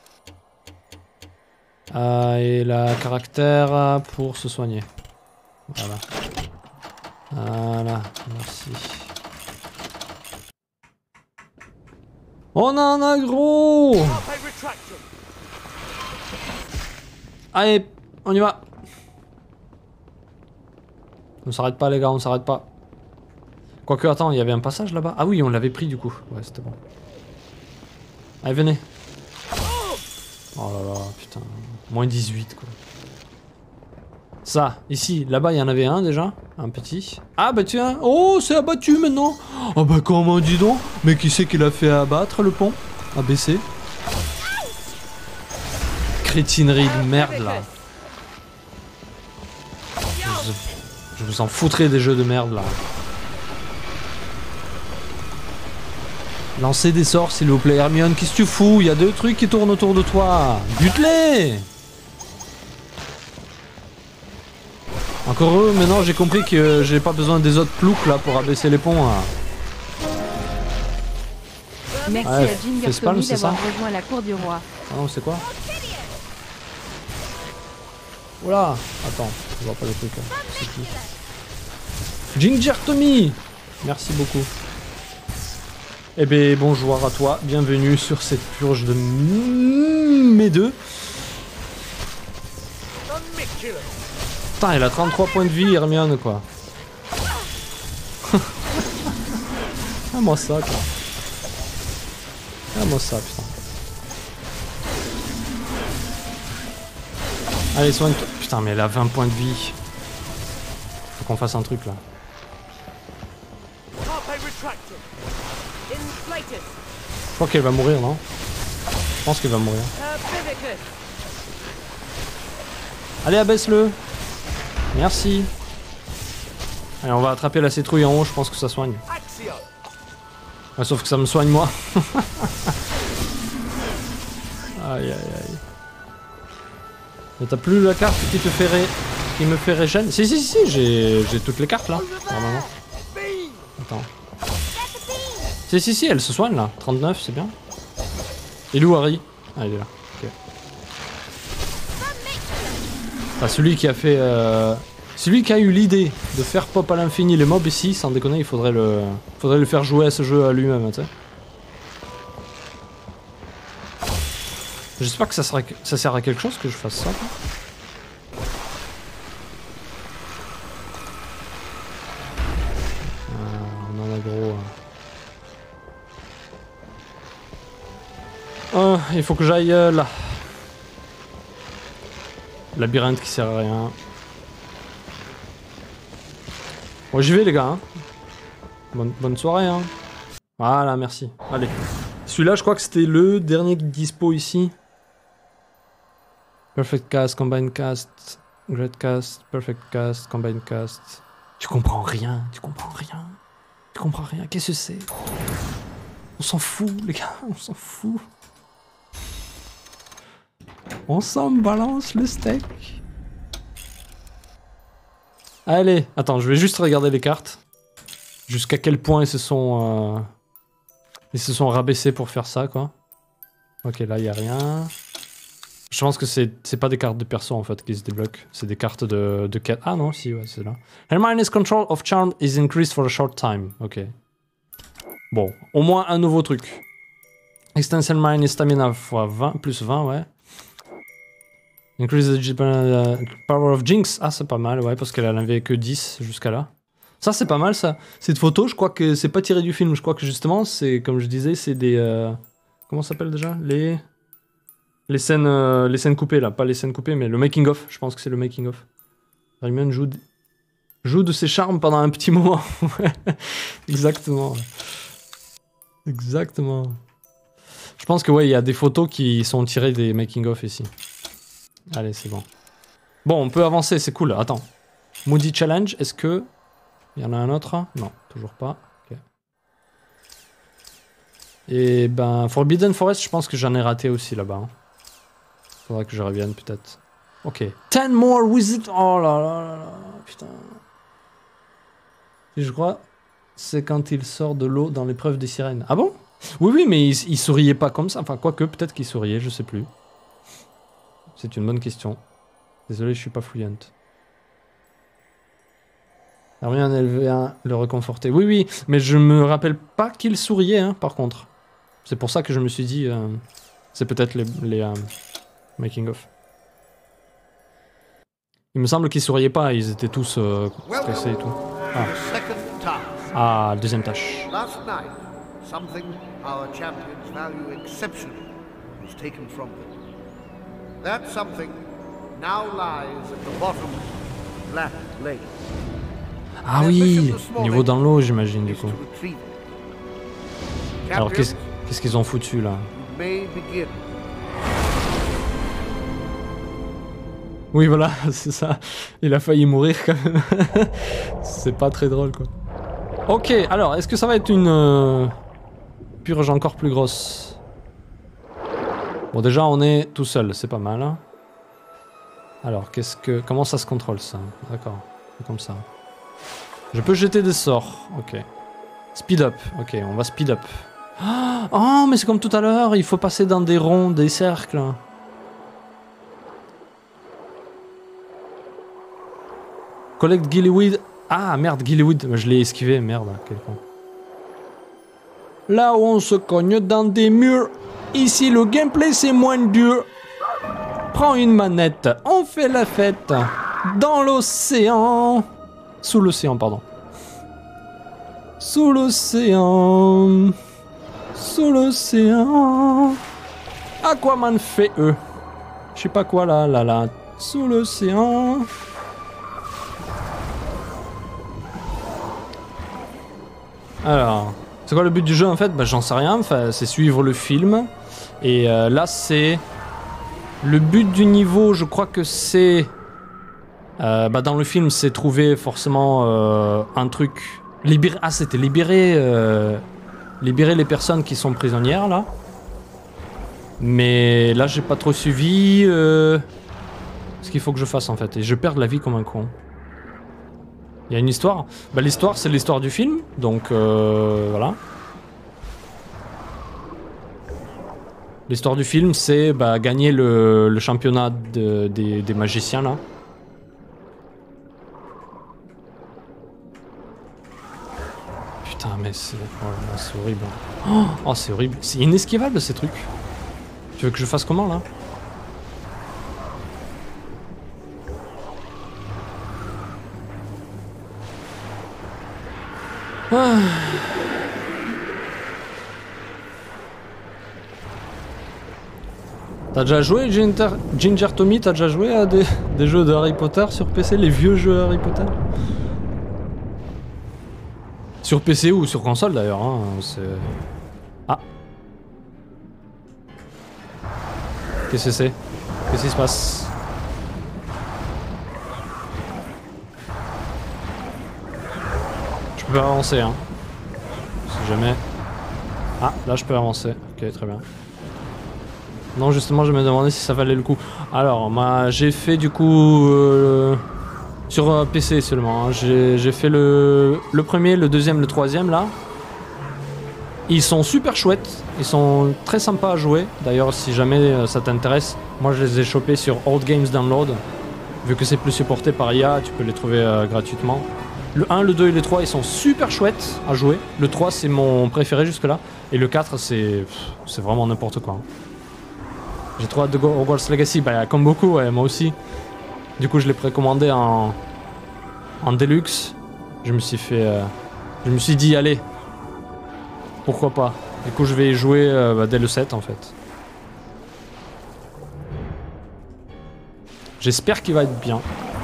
Euh, et la caractère pour se soigner. Voilà. Voilà, merci. On en a gros! Allez, on y va. On s'arrête pas les gars, on s'arrête pas. Quoique, attends, il y avait un passage là-bas. Ah oui, on l'avait pris du coup. Ouais, c'était bon. Allez, venez. Oh là là, putain. Moins dix-huit quoi. Ça, ici, là-bas il y en avait un déjà. Un petit. Ah bah tiens. Oh, c'est abattu maintenant. Oh bah comment dis donc. Mais qui c'est qui l'a fait abattre le pont? Abaisser. Crétinerie de merde là. Je, je vous en foutrais des jeux de merde là. Lancez des sorts s'il vous plaît. Hermione, qu'est-ce que tu fous? Il y a deux trucs qui tournent autour de toi. Bute-les! Encore eux, maintenant j'ai compris que j'ai pas besoin des autres ploucs là pour abaisser les ponts. Là. Merci ouais, à Ginger Tommy d'avoir rejoint la cour du roi. Ah non, c'est quoi? Oula! Attends, je vois pas le truc. Hein. C'est qui? Ginger Tommy! Merci beaucoup. Eh bien, bonjour à toi, bienvenue sur cette purge de mes deux. Putain, elle a trente-trois points de vie, Hermione, quoi. Ah, moi ça, quoi. Ah, moi ça, putain. Allez, soigne-toi. Putain, mais elle a vingt points de vie. Faut qu'on fasse un truc, là. Je crois qu'elle va mourir, non? Je pense qu'elle va mourir. Allez, abaisse-le. Merci. Allez, on va attraper la citrouille en haut, je pense que ça soigne. Ouais, sauf que ça me soigne moi. Aïe aïe aïe. Mais t'as plus la carte qui te fait ré... qui me fait régène? Si si si, j'ai j'ai toutes les cartes là, normalement. Attends. Si si si, elle se soigne là. trente-neuf, c'est bien. Il est où Harry? Ah, il est là. Ok. Ah, celui qui a fait... Euh... Celui qui a eu l'idée de faire pop à l'infini les mobs ici, sans déconner, il faudrait le... faudrait le faire jouer à ce jeu à lui-même, tu sais. J'espère que ça, sera... ça sert à quelque chose que je fasse ça. Quoi. Ah, on en a gros... Oh, il faut que j'aille euh, là. Labyrinthe qui sert à rien. Bon, j'y vais les gars. Hein. Bonne, bonne soirée. Hein. Voilà, merci. Allez. Celui-là, je crois que c'était le dernier dispo ici. Perfect cast, combine cast, great cast, perfect cast, combine cast. Tu comprends rien, tu comprends rien. Tu comprends rien. Qu'est-ce que c'est? On s'en fout, les gars, on s'en fout. On s'en balance le steak. Allez, attends, je vais juste regarder les cartes. Jusqu'à quel point ils se sont... Euh... Ils se sont rabaissés pour faire ça, quoi. Ok, là, il n'y a rien. Je pense que c'est pas des cartes de perso, en fait, qui se débloquent. C'est des cartes de... de... Ah non, si, ouais, c'est là. Hermione's control of charm is increased for a short time. Ok. Bon, au moins un nouveau truc. Extend Hermione's stamina fois vingt, plus vingt, ouais. Increase the uh, power of Jinx. Ah, c'est pas mal, ouais, parce qu'elle en avait que dix jusqu'à là. Ça, c'est pas mal, ça. Cette photo, je crois que c'est pas tiré du film. Je crois que justement, c'est, comme je disais, c'est des... Euh... Comment ça s'appelle déjà? Les... Les scènes, euh, les scènes coupées, là. Pas les scènes coupées, mais le making-of. Je pense que c'est le making-of. Rayman joue, de... joue de ses charmes pendant un petit moment. Exactement. Exactement. Je pense que, ouais, il y a des photos qui sont tirées des making-of ici. Allez, c'est bon. Bon, on peut avancer, c'est cool. Attends. Moody Challenge, est-ce que... Il y en a un autre? Non, toujours pas. Okay. Et ben, Forbidden Forest, je pense que j'en ai raté aussi là-bas. Hein. Faudrait que je revienne peut-être. Ok. ten more wizards. Oh là là là là. Putain. Et je crois, c'est quand il sort de l'eau dans l'épreuve des sirènes. Ah bon? Oui, oui, mais il, il souriait pas comme ça. Enfin, quoique, peut-être qu'il souriait, je sais plus. C'est une bonne question. Désolé, je suis pas fluent. Rien élevé à le réconforter. Oui, oui, mais je me rappelle pas qu'il souriait, hein, par contre. C'est pour ça que je me suis dit... Euh, c'est peut-être les, les euh, making-of. Il me semble qu'ils souriaient pas, ils étaient tous euh, stressés et tout. Ah. Ah, deuxième tâche. Last night, something our champions value exceptionally was taken from them. That something now lies at the bottom of Black Lake. Ah oui, niveau dans l'eau, j'imagine, du coup. Alors, qu'est-ce qu'est-ce qu'ils ont foutu, là? Oui, voilà, c'est ça. Il a failli mourir, quand même. C'est pas très drôle, quoi. Ok, alors, est-ce que ça va être une euh, purge encore plus grosse? Bon, déjà, on est tout seul, c'est pas mal. Hein. Alors, qu'est-ce que... Comment ça se contrôle, ça? D'accord, c'est comme ça. Je peux jeter des sorts, ok. Speed up, ok, on va speed up. Oh, mais c'est comme tout à l'heure, il faut passer dans des ronds, des cercles. Collect Gillyweed. Ah merde, Gillyweed, je l'ai esquivé, merde, quel con. Là où on se cogne dans des murs, ici le gameplay c'est moins dur. Prends une manette, on fait la fête dans l'océan. Sous l'océan, pardon. Sous l'océan. Sous l'océan. Aquaman fait eux. Je sais pas quoi là, là, là. Sous l'océan. Alors, c'est quoi le but du jeu en fait? Bah j'en sais rien, enfin, c'est suivre le film. Et euh, là c'est... Le but du niveau, je crois que c'est... Euh, bah dans le film, c'est trouver forcément euh, un truc... Libérer... Ah, c'était libérer... Euh, libérer les personnes qui sont prisonnières, là. Mais là, j'ai pas trop suivi euh, ce qu'il faut que je fasse, en fait. Et je perds de la vie comme un con. Il y a une histoire. Bah l'histoire, c'est l'histoire du film. Donc, euh, voilà. L'histoire du film, c'est bah, gagner le, le championnat de, des, des magiciens, là. Putain, mais c'est oh, horrible. Oh, oh c'est horrible. C'est inesquivable, ces trucs. Tu veux que je fasse comment, là? ah. T'as déjà joué, Ginger, Ginger Tommy? T'as déjà joué à des, des jeux de Harry Potter sur P C? Les vieux jeux Harry Potter? Sur P C ou sur console d'ailleurs, hein, c'est... Ah. Qu'est-ce que c'est? Qu'est-ce qui se passe? Je peux avancer, hein. Si jamais... Ah, là je peux avancer. Ok, très bien. Non, justement, je me demandais si ça valait le coup. Alors, bah, j'ai fait du coup... Euh, sur euh, P C seulement. Hein. J'ai fait le, le premier, le deuxième, le troisième, là. Ils sont super chouettes. Ils sont très sympas à jouer. D'ailleurs, si jamais euh, ça t'intéresse, moi je les ai chopés sur Old Games Download. Vu que c'est plus supporté par I A, tu peux les trouver euh, gratuitement. Le un, le deux et le trois, ils sont super chouettes à jouer. Le trois, c'est mon préféré jusque-là. Et le quatre, c'est c'est vraiment n'importe quoi. Hein. J'ai trop hâte de Hogwarts Legacy, bah comme beaucoup, ouais, moi aussi. Du coup je l'ai précommandé en... en Deluxe. Je me suis fait... Euh... Je me suis dit, allez, pourquoi pas. Du coup je vais y jouer euh, bah, dès le sept en fait. J'espère qu'il va être bien.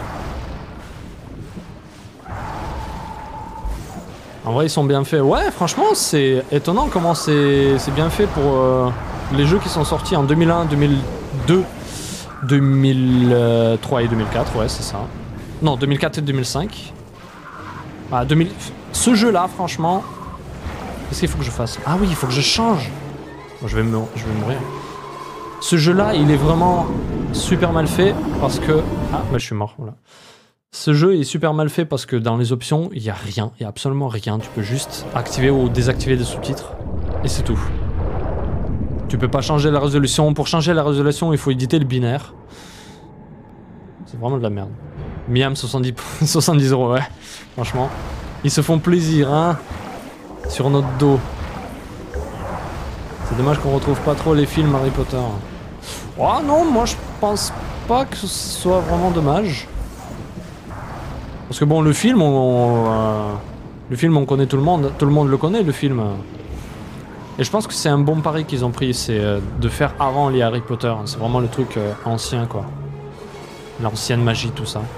En vrai ils sont bien faits. Ouais franchement c'est étonnant comment c'est bien fait pour euh, les jeux qui sont sortis en deux mille un, deux mille deux, deux mille trois et deux mille quatre. Ouais c'est ça. Non deux mille quatre et deux mille cinq. Ah deux mille... Ce jeu là franchement. Qu'est-ce qu'il faut que je fasse? Ah oui il faut que je change. Bon, je, vais me... je vais mourir. Ce jeu là il est vraiment super mal fait parce que... Ah bah je suis mort voilà. Ce jeu est super mal fait parce que dans les options, il n'y a rien, il n'y a absolument rien. Tu peux juste activer ou désactiver des sous-titres et c'est tout. Tu peux pas changer la résolution. Pour changer la résolution, il faut éditer le binaire. C'est vraiment de la merde. Miam soixante-dix euros, ouais. Franchement, ils se font plaisir, hein, sur notre dos. C'est dommage qu'on retrouve pas trop les films Harry Potter. Oh non, moi je pense pas que ce soit vraiment dommage. Parce que bon, le film, on, on euh, le film, on connaît tout le monde, tout le monde le connaît, le film. Et je pense que c'est un bon pari qu'ils ont pris, c'est euh, de faire avant les Harry Potter. C'est vraiment le truc euh, ancien, quoi. L'ancienne magie, tout ça.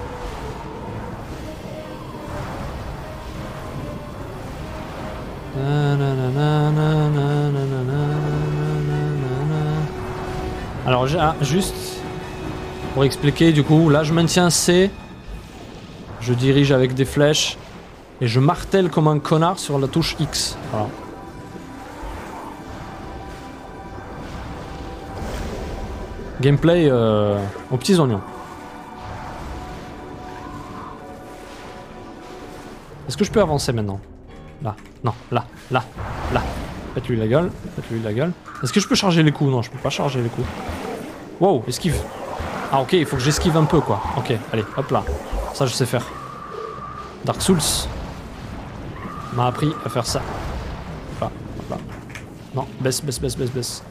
Alors, ah, juste pour expliquer, du coup, là je maintiens C. Je dirige avec des flèches et je martèle comme un connard sur la touche X. Voilà. Gameplay euh, aux petits oignons. Est-ce que je peux avancer maintenant? Là, non, là, là, là. Faites-lui la gueule, faites-lui la gueule. Est-ce que je peux charger les coups? Non, je peux pas charger les coups. Wow, esquive. Ah ok, il faut que j'esquive un peu quoi. Ok, allez, hop là. Ça je sais faire. Dark Souls m'a appris à faire ça. Hop là, hop là. Non, baisse, baisse, baisse, baisse, baisse.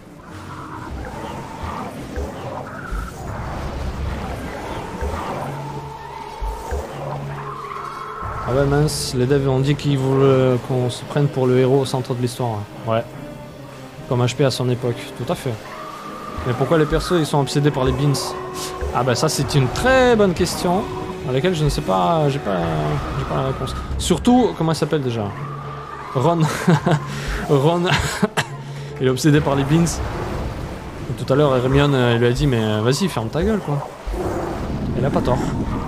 Ah ouais mince, les devs ont dit qu'ils voulaient qu'on se prenne pour le héros au centre de l'histoire. Ouais. Comme H P à son époque, tout à fait. Mais pourquoi les persos ils sont obsédés par les beans? Ah bah ça c'est une très bonne question à laquelle je ne sais pas, j'ai pas, j'ai pas la réponse. Surtout, comment il s'appelle déjà? Ron. Ron. Il est obsédé par les beans. Et tout à l'heure Hermione elle lui a dit mais vas-y ferme ta gueule quoi. Elle a pas tort.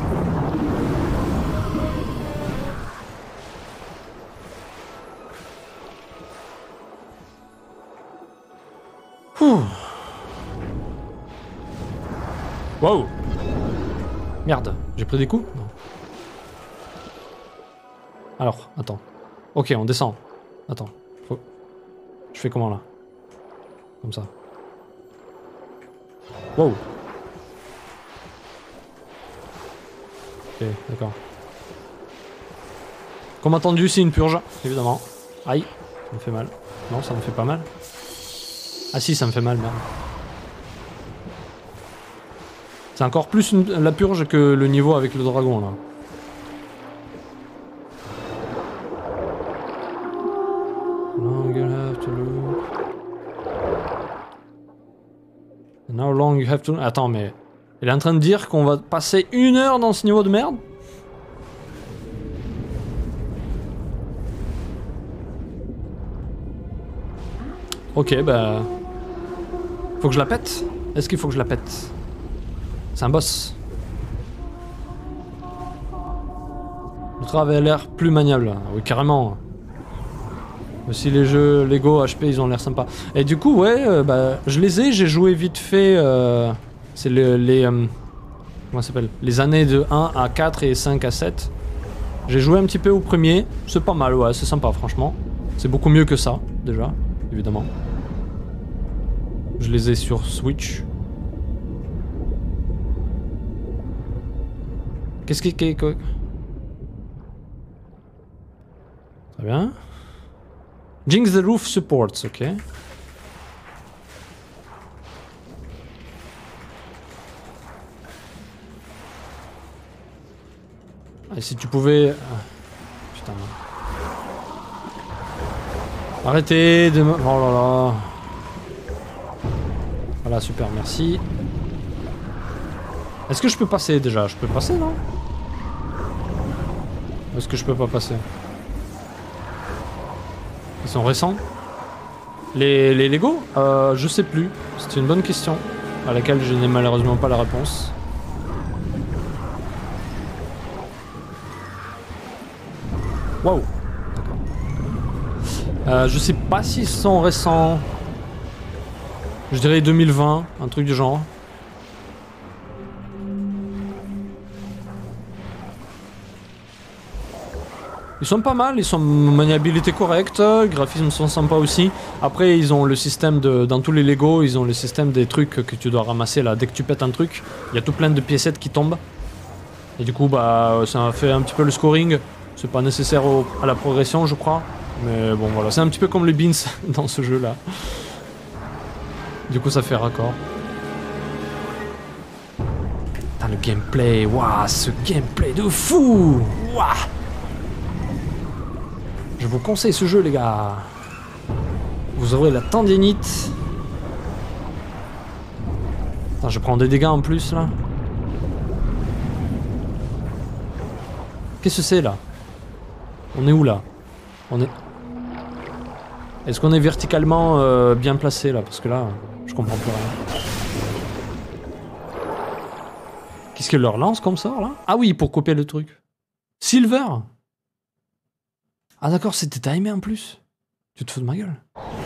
Ouh. Wow. Merde, j'ai pris des coups? Non. Alors, attends. Ok, on descend. Attends. Faut... Je fais comment là? Comme ça. Wow. Ok, d'accord. Comme attendu, c'est une purge, évidemment. Aïe, ça me fait mal. Non, ça me fait pas mal. Ah si, ça me fait mal, merde. C'est encore plus une, la purge que le niveau avec le dragon, là. Long you have to look. And how long you have to... Attends, mais... Elle est en train de dire qu'on va passer une heure dans ce niveau de merde? Ok, bah... Faut que je la pète? Est-ce qu'il faut que je la pète? C'est un boss. Le travail a l'air plus maniable. Oui, carrément. Aussi les jeux Lego H P, ils ont l'air sympas. Et du coup, ouais, euh, bah, je les ai, j'ai joué vite fait. Euh, c'est le, les... Euh, comment ça s'appelle? Les années de un à quatre et cinq à sept. J'ai joué un petit peu au premier. C'est pas mal, ouais, c'est sympa, franchement. C'est beaucoup mieux que ça, déjà, évidemment. Je les ai sur Switch. Qu'est-ce qui... Qu Très bien. Jinx the Roof supports, ok. Et si tu pouvais... Putain. Arrêtez de me... Oh là là. Voilà, super, merci. Est-ce que je peux passer déjà? Je peux passer, non? Est-ce que je peux pas passer? Ils sont récents? Les, les Lego euh, je sais plus. C'est une bonne question à laquelle je n'ai malheureusement pas la réponse. Waouh. Euh, je sais pas s'ils sont récents. Je dirais deux mille vingt, un truc du genre. Ils sont pas mal, ils sont maniabilité correcte, les graphismes sont sympas aussi. Après ils ont le système de, dans tous les Lego, ils ont le système des trucs que tu dois ramasser là. Dès que tu pètes un truc, il y a tout plein de piécettes qui tombent. Et du coup bah ça fait un petit peu le scoring. C'est pas nécessaire au, à la progression je crois. Mais bon voilà, c'est un petit peu comme les beans dans ce jeu là. Du coup ça fait raccord. Putain le gameplay, waouh, ce gameplay de fou. Waouh. Je vous conseille ce jeu les gars. Vous aurez la tendinite. Attends, je prends des dégâts en plus là. Qu'est-ce que c'est là? On est où là? On est... Est-ce qu'on est verticalement euh, bien placé là? Parce que là, je comprends plus rien. Qu'est-ce qu'elle leur lance comme ça là? Ah oui, pour copier le truc. Silver. Ah d'accord, c'était timé en plus. Tu te fous de ma gueule.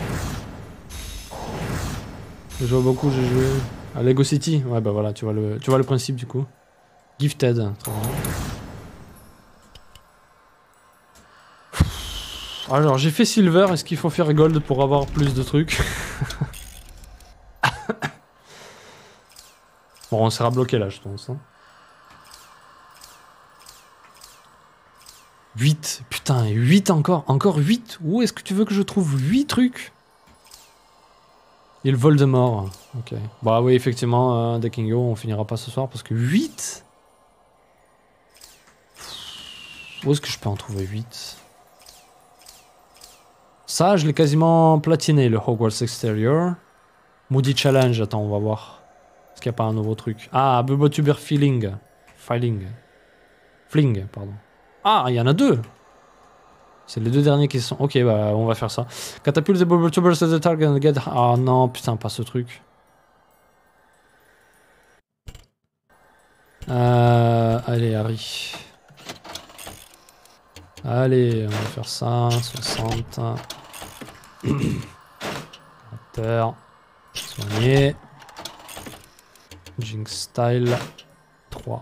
Je joue beaucoup, j'ai joué à Lego City. Ouais bah voilà, tu vois le, tu vois le principe du coup. Gifted, très bien. Alors j'ai fait Silver, est-ce qu'il faut faire Gold pour avoir plus de trucs? Bon on sera bloqué là je pense. Hein. huit, putain, huit encore, encore huit? Où est-ce que tu veux que je trouve huit trucs? Et le Voldemort, ok. Bah oui, effectivement, euh, Dekingo, on finira pas ce soir parce que huit? Où est-ce que je peux en trouver huit? Ça, je l'ai quasiment platiné, le Hogwarts Exterior. Moody Challenge, attends, on va voir. Est-ce qu'il n'y a pas un nouveau truc? Ah, Bubotuber Feeling. Filing. Fling, pardon. Ah, il y en a deux. C'est les deux derniers qui sont... Ok, bah on va faire ça. Catapult the Bubbletubers at the target and get... Ah non, putain, pas ce truc. Euh... Allez, Harry. Allez, on va faire ça. soixante. Terre. Soigné. Jinx Style. trois.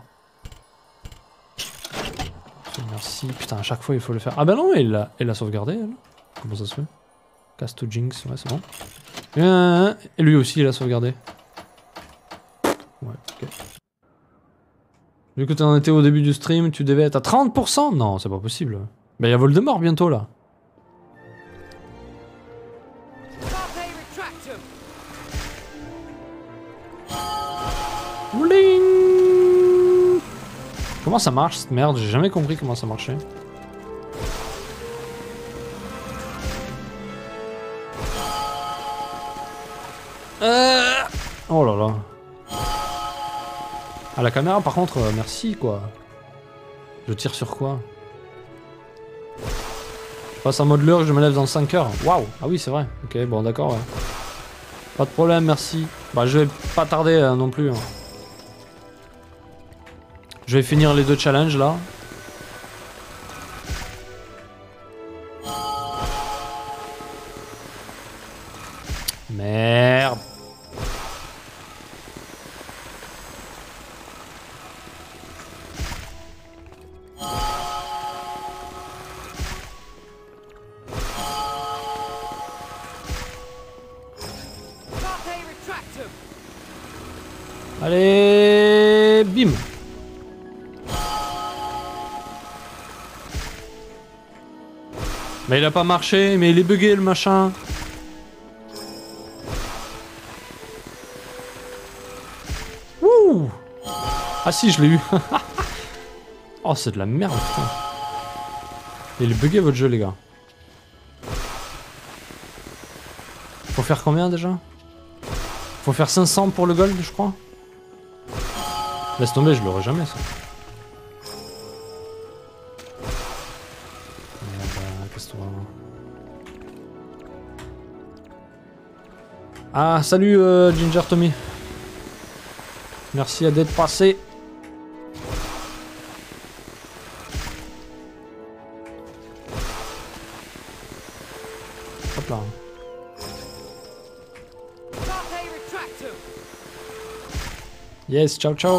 Merci. Putain, à chaque fois il faut le faire. Ah bah non, elle l'a elle a sauvegardé, elle. Comment ça se fait? Cast to Jinx, ouais, c'est bon. Et lui aussi, il a sauvegardé. Ouais, ok. Vu que tu en étais au début du stream, tu devais être à trente pour cent? Non, c'est pas possible. Bah, il y a Voldemort bientôt là. Bling. Comment ça marche cette merde? J'ai jamais compris comment ça marchait. Euh... Oh là là. À la caméra par contre, euh, merci quoi. Je tire sur quoi? Je passe en mode l'heure, je me lève dans cinq heures. Waouh. Ah oui c'est vrai. Ok bon d'accord ouais. Pas de problème, merci. Bah je vais pas tarder euh, non plus. Hein. Je vais finir les deux challenges là. Merde. Allez, bim. Mais il a pas marché, mais il est bugué le machin. Ouh. Ah si, je l'ai eu. Oh, c'est de la merde, putain. Il est bugué votre jeu, les gars. Faut faire combien déjà? Faut faire cinq cents pour le gold, je crois. Laisse tomber, je l'aurai jamais, ça. Ah, salut euh, Ginger Tommy. Merci à d'être passé. Hop là. Yes, ciao ciao.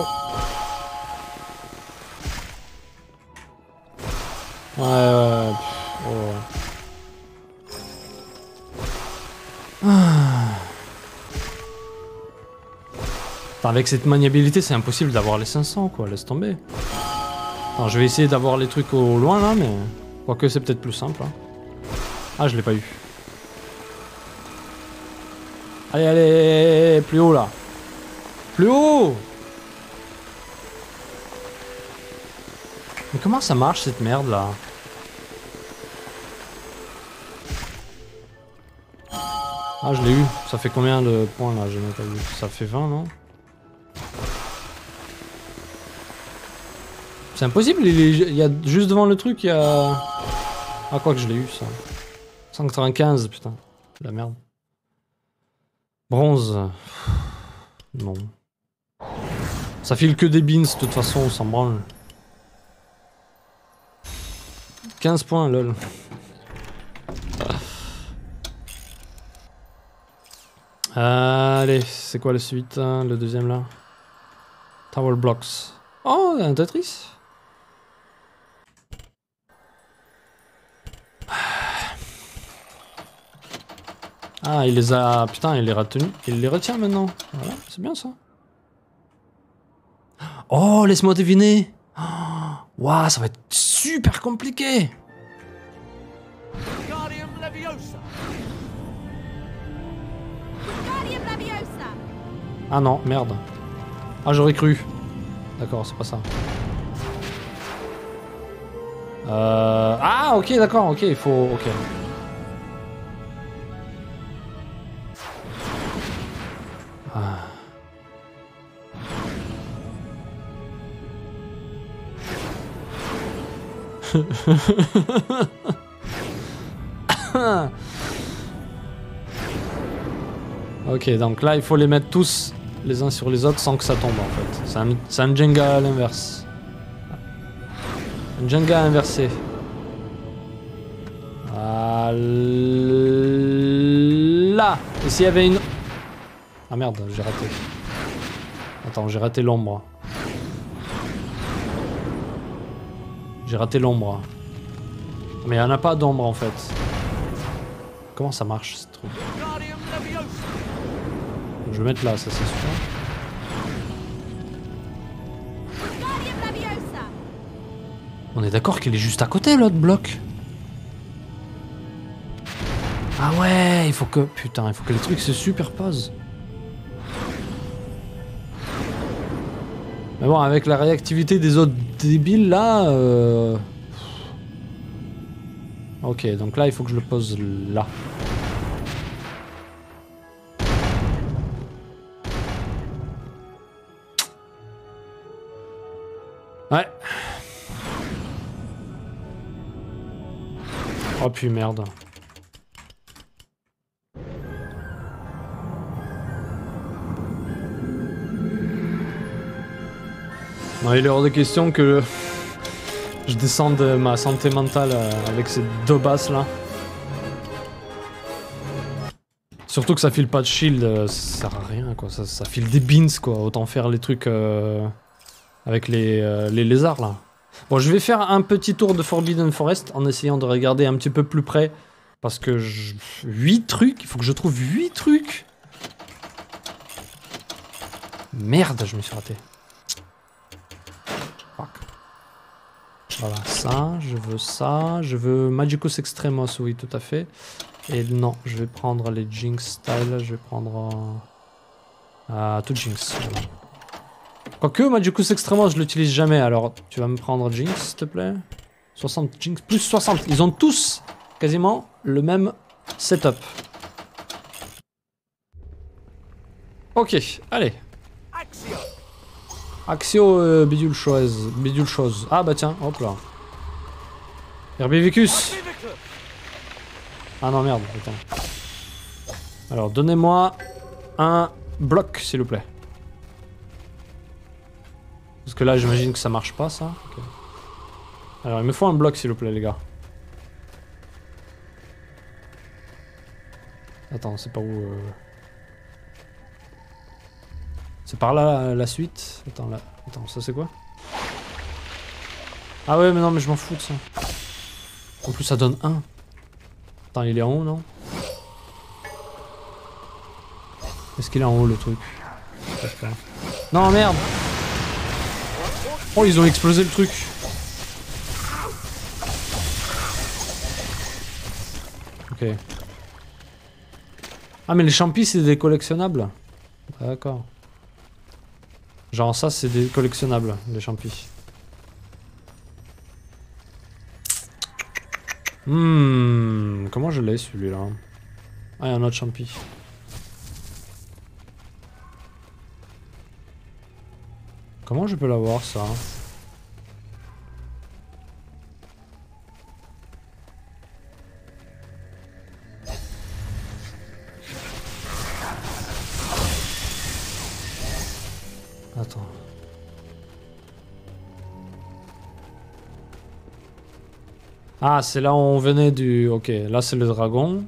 Ouais, ouais, pff, oh. Ah. Enfin, avec cette maniabilité, c'est impossible d'avoir les cinq cents, quoi. Laisse tomber. Alors, je vais essayer d'avoir les trucs au loin, là, mais... Quoique, c'est peut-être plus simple. Hein. Ah, je l'ai pas eu. Allez, allez, plus haut, là. Plus haut! Mais comment ça marche, cette merde, là? Ah, je l'ai eu. Ça fait combien de points, là? Je n'ai pas vu. Ça fait vingt, non? C'est impossible, il, est, il y a juste devant le truc, il y a... Ah, quoi que je l'ai eu, ça. cent quatre-vingt-quinze, putain. La merde. Bronze. Non. Ça file que des beans, de toute façon, on s'en branle. quinze points, lol. Allez, c'est quoi la suite, hein, le deuxième là? Tower Blocks. Oh, un Tetris. Ah, il les a... Putain, il les retenu. Il les retient maintenant. Voilà, c'est bien ça. Oh, laisse-moi deviner. Waouh, wow, ça va être super compliqué. Ah non, merde. Ah, j'aurais cru. D'accord, c'est pas ça. Euh... Ah, ok, d'accord, ok, il faut... Ok. Ah. Ok, donc là, il faut les mettre tous les uns sur les autres sans que ça tombe, en fait. C'est un, c'est un Jenga à l'inverse. Un Jenga inversé. Voilà. Et s'il y avait une... Ah merde, j'ai raté. Attends, j'ai raté l'ombre. J'ai raté l'ombre. Mais il n'y en a pas d'ombre, en fait. Comment ça marche, ce truc? Je vais mettre là, ça c'est sûr. On est d'accord qu'il est juste à côté, l'autre bloc. Ah ouais, il faut que... Putain, il faut que les trucs se superposent. Mais bon, avec la réactivité des autres débiles, là... Euh... Ok, donc là, il faut que je le pose là. Ouais. Oh puis merde. Non, il est hors de question que je descende ma santé mentale avec ces deux basses là. Surtout que ça file pas de shield, ça sert à rien quoi, ça, ça file des beans quoi, autant faire les trucs euh, avec les, euh, les lézards là. Bon, je vais faire un petit tour de Forbidden Forest en essayant de regarder un petit peu plus près. Parce que je... huit trucs, il faut que je trouve huit trucs. Merde, je me suis raté. Fuck. Voilà, ça, je veux ça, je veux Magicus Extremos, oui, tout à fait. Et non, je vais prendre les Jinx style, je vais prendre... Euh, tout Jinx, voilà. Quoique, moi du coup, c'est extrêmement, je l'utilise jamais. Alors, tu vas me prendre Jinx, s'il te plaît. soixante Jinx, plus soixante. Ils ont tous quasiment le même setup. Ok, allez. Axio euh, bidule chose. Bidule chose. Ah bah tiens, hop là. Herbivicus. Ah non, merde, attends. Alors, donnez-moi un bloc, s'il vous plaît. Parce que là, j'imagine que ça marche pas, ça. Okay. Alors, il me faut un bloc, s'il vous plaît, les gars. Attends, c'est par où euh... C'est par là, la, la suite. Attends, là. Attends, ça c'est quoi? Ah ouais, mais non, mais je m'en fous de ça. En plus, ça donne un. Attends, il est en haut, non? Est-ce qu'il est en haut, le truc? Non, merde! Oh, ils ont explosé le truc. Ok. Ah, mais les champis, c'est des collectionnables? D'accord. Genre ça, c'est des collectionnables, les champis. Hmm, comment je l'ai, celui-là? Ah, il y a un autre champi. Comment je peux l'avoir, ça? Attends. Ah, c'est là où on venait du... Ok, là c'est le dragon.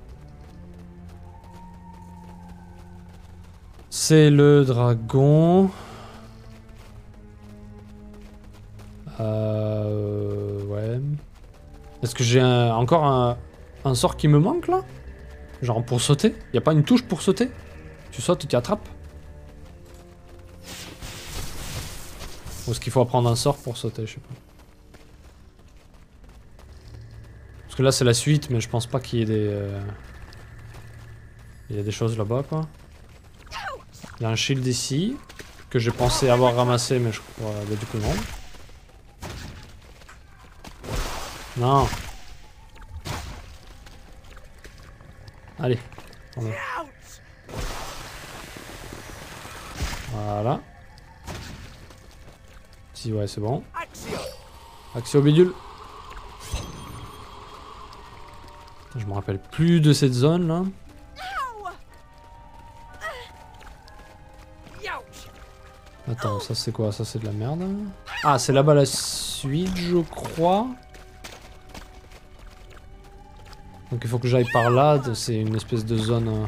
C'est le dragon... Euh... Ouais... Est-ce que j'ai un... encore un... un sort qui me manque là? Genre pour sauter? Y'a pas une touche pour sauter? Tu sautes, tu attrapes? Ou est-ce qu'il faut apprendre un sort pour sauter? Je sais pas. Parce que là c'est la suite, mais je pense pas qu'il y ait des... Euh... Il y a des choses là-bas quoi. Il y a un shield ici, que j'ai pensé avoir ramassé, mais je crois... Bah, du coup non. Non. Allez. Voilà. Si, ouais, c'est bon. Axio bidule. Je me rappelle plus de cette zone là. Attends, ça c'est quoi? Ça c'est de la merde. Ah, c'est là-bas la suite, je crois. Donc il faut que j'aille par là. C'est une espèce de zone... Euh...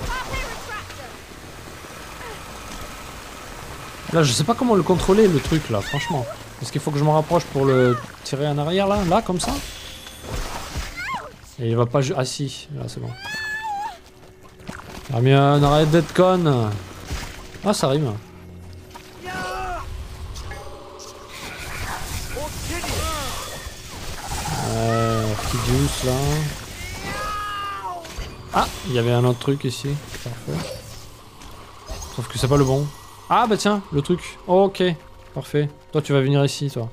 Là, je sais pas comment le contrôler, le truc là, franchement. Est-ce qu'il faut que je me rapproche pour le tirer en arrière là? Là, comme ça? Et il va pas... Ah si, là c'est bon. Damien, arrête d'être conne. Ah, ça rime. Euh... Fidius là. Ah, il y avait un autre truc ici. Parfait. Sauf que c'est pas le bon. Ah bah tiens, le truc. Oh, ok, parfait. Toi tu vas venir ici, toi.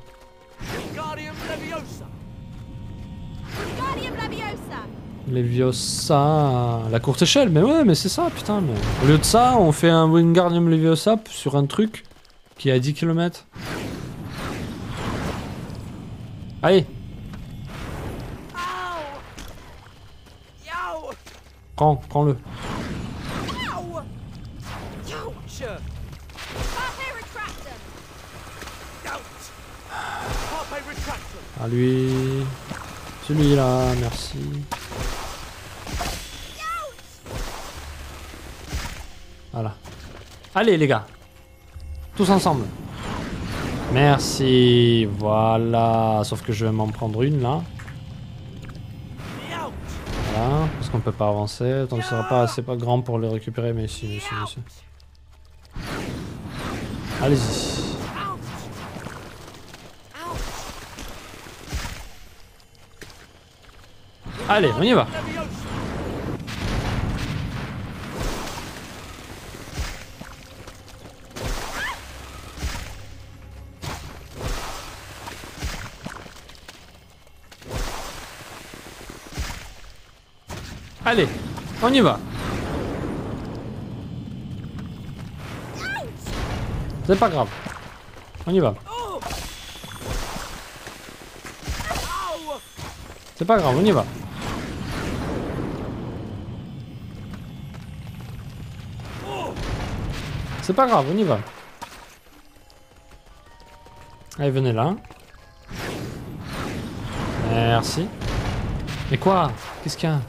Leviosa. La courte échelle, mais ouais, mais c'est ça, putain. Mais... Au lieu de ça, on fait un Wingardium Leviosa sur un truc qui est à dix kilomètres. Allez. Prends, prends-le. Ah lui... Celui-là, merci. Voilà. Allez les gars. Tous ensemble. Merci. Voilà. Sauf que je vais m'en prendre une là. Voilà. Parce qu'on peut pas avancer. Donc ce sera pas assez pas grand pour le récupérer. Mais ici, ici, ici. Allez-y. Allez, on y va. Allez, on y va. C'est pas grave. On y va. C'est pas grave, on y va. C'est pas grave, on y va. Allez, venez là. Merci. Mais quoi? Qu'est-ce qu'il y a?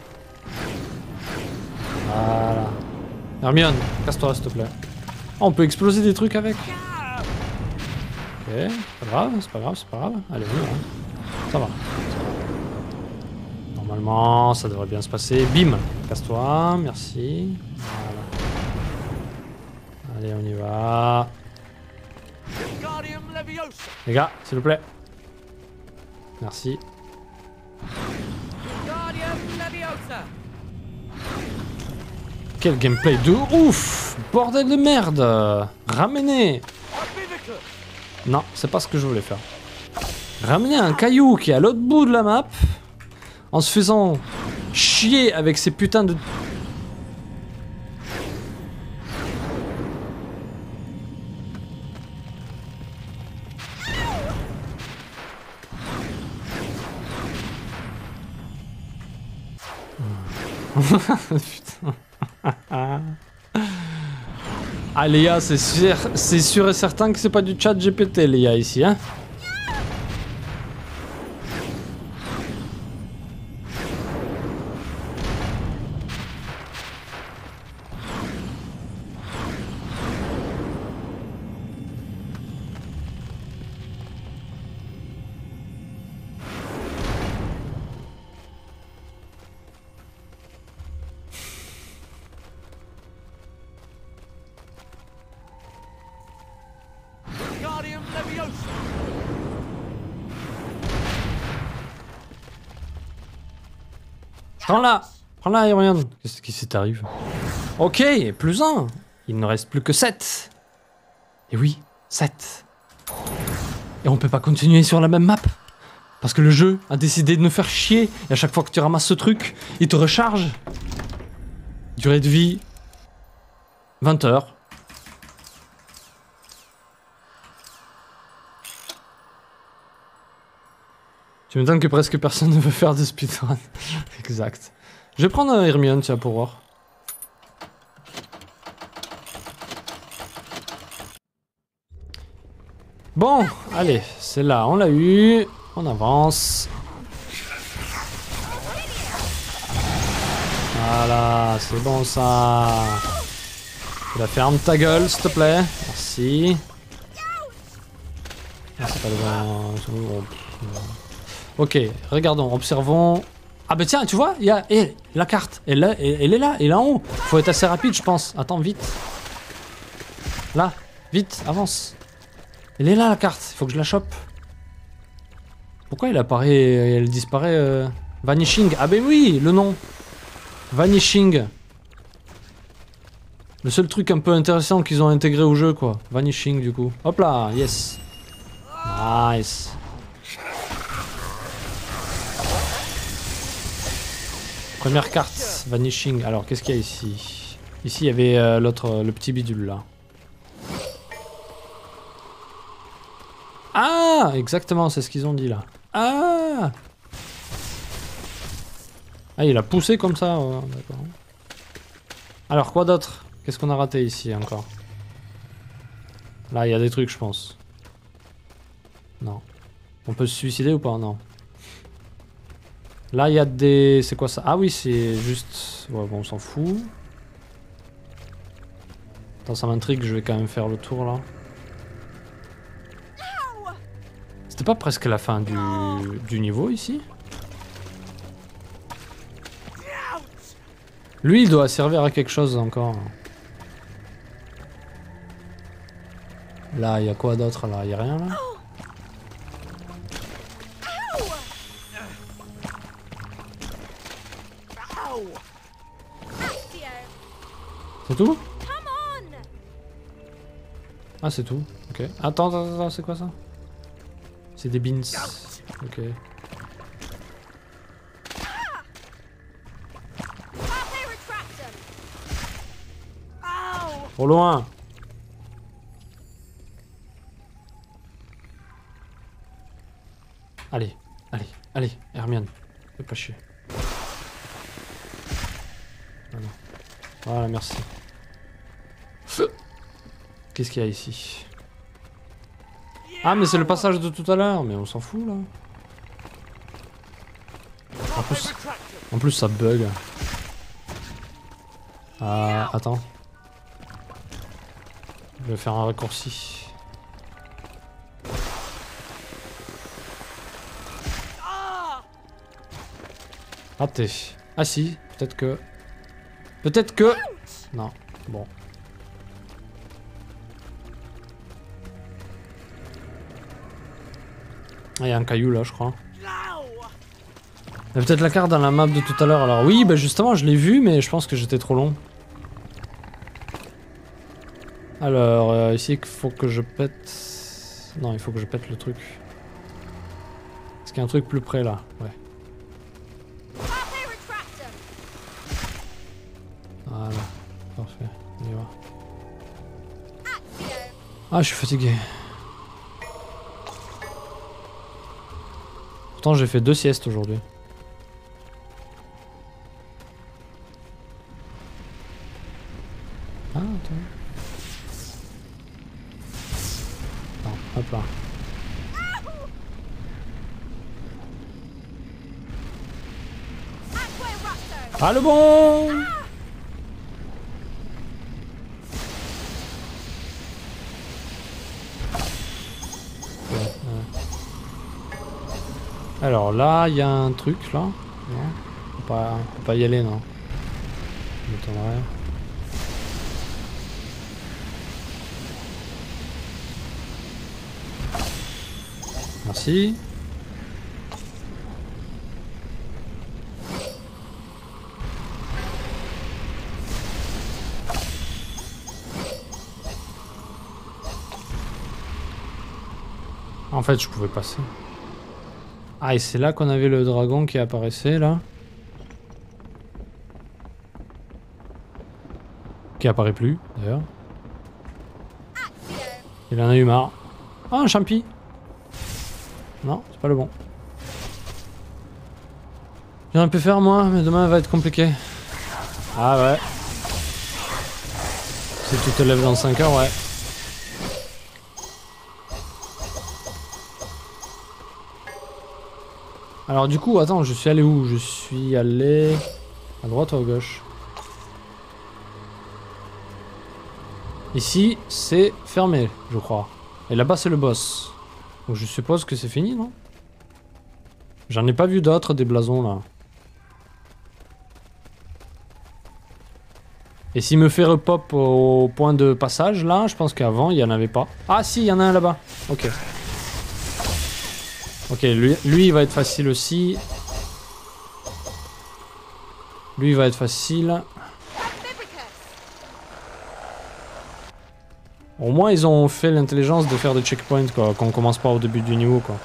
Voilà. Hermione, casse-toi s'il te plaît. Oh, on peut exploser des trucs avec. Ok, c'est pas grave, c'est pas grave, c'est pas grave. Allez, on y va. Ça va. Normalement, ça devrait bien se passer. Bim, casse-toi, merci. Voilà. Allez, on y va. Les gars, s'il vous plaît. Merci. Quel gameplay de ouf! Bordel de merde! Ramener! Non, c'est pas ce que je voulais faire. Ramener un caillou qui est à l'autre bout de la map en se faisant chier avec ces putains de... Putain. Ah Léa, c'est sûr, c'est sûr et certain que c'est pas du chat G P T Léa ici, hein. Prends-la! Prends-la, Ariane! Qu'est-ce qui t'arrive? Ok, plus un! Il ne reste plus que sept! Et oui, sept! Et on peut pas continuer sur la même map! Parce que le jeu a décidé de nous faire chier, et à chaque fois que tu ramasses ce truc, il te recharge! Durée de vie... vingt heures. Tu m'étonnes que presque personne ne veut faire de speedrun. Exact. Je vais prendre un Hermione, tiens, pour voir. Bon, allez, c'est là, on l'a eu. On avance. Voilà, c'est bon ça. Tu la fermes ta gueule, s'il te plaît. Merci. Ah, c'est pas le bon... Ok, regardons, observons. Ah bah tiens, tu vois, il y a eh, la carte. Elle, elle, elle est là, elle est en haut. Faut être assez rapide, je pense. Attends, vite. Là, vite, avance. Elle est là, la carte. Il faut que je la chope. Pourquoi elle apparaît, elle disparaît euh... Vanishing. Ah ben oui, le nom. Vanishing. Le seul truc un peu intéressant qu'ils ont intégré au jeu, quoi. Vanishing, du coup. Hop là, yes. Nice. Première carte, Vanishing. Alors, qu'est-ce qu'il y a ici? Ici, il y avait euh, l'autre, le petit bidule, là. Ah, exactement, c'est ce qu'ils ont dit, là. Ah Ah, il a poussé comme ça, ouais, d'accord. Alors, quoi d'autre? Qu'est-ce qu'on a raté ici, encore? Là, il y a des trucs, je pense. Non. On peut se suicider ou pas? Non. Là, il y a des... C'est quoi ça? Ah oui, c'est juste... Ouais, bon, on s'en fout. Attends, ça m'intrigue, je vais quand même faire le tour, là. C'était pas presque la fin du, du niveau, ici? Lui, il doit servir à quelque chose, encore. Là, il y a quoi d'autre, là? Il y a rien, là? C'est tout? Ah, c'est tout. Ok. Attends, attends, attends, c'est quoi ça? C'est des beans. Ok. Trop loin. Allez, allez, allez, Hermione. Fais pas chier. Voilà, voilà merci. Qu'est-ce qu'il y a ici? Ah, mais c'est le passage de tout à l'heure. Mais on s'en fout, là. En plus, en plus ça bug. Ah, attends. Je vais faire un raccourci. Raté. Ah si, peut-être que... Peut-être que... Non, bon. Ah, il y a un caillou là, je crois. Il y a peut-être la carte dans la map de tout à l'heure, alors... Oui, bah justement, je l'ai vu, mais je pense que j'étais trop long. Alors, euh, ici, il faut que je pète... Non, il faut que je pète le truc. Est-ce qu'il y a un truc plus près, là? Ouais. Voilà, parfait, on y va. Ah, je suis fatigué. Pourtant, j'ai fait deux siestes aujourd'hui. Ah, attends. Non, hop là. Ah, le bon! Alors là, il y a un truc là. Non, faut pas, faut pas y aller, non. Je m'étonnerais. Merci. En fait, je pouvais passer. Ah, et c'est là qu'on avait le dragon qui apparaissait, là. Qui apparaît plus, d'ailleurs. Il en a eu marre. Ah, un champi. Non, c'est pas le bon. J'aurais pu faire, moi, mais demain va être compliqué. Ah ouais. Si tu te lèves dans cinq heures, ouais. Alors du coup, attends, je suis allé où? Je suis allé... à droite ou à gauche? Ici, c'est fermé, je crois. Et là-bas, c'est le boss. Donc je suppose que c'est fini, non? J'en ai pas vu d'autres, des blasons, là. Et s'il me fait repop au point de passage, là, je pense qu'avant, il y en avait pas. Ah si, il y en a un là-bas. Ok. Ok, lui, lui il va être facile aussi. Lui il va être facile. Au moins ils ont fait l'intelligence de faire des checkpoints quoi, qu'on commence pas au début du niveau quoi.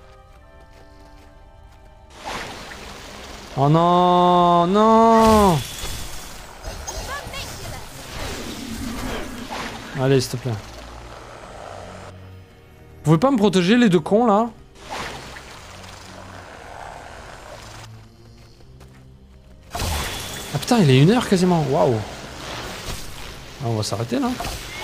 Oh non, non. Allez s'il te plaît. Vous pouvez pas me protéger les deux cons là? Ah putain, il est une heure quasiment, waouh. Ah, on va s'arrêter là.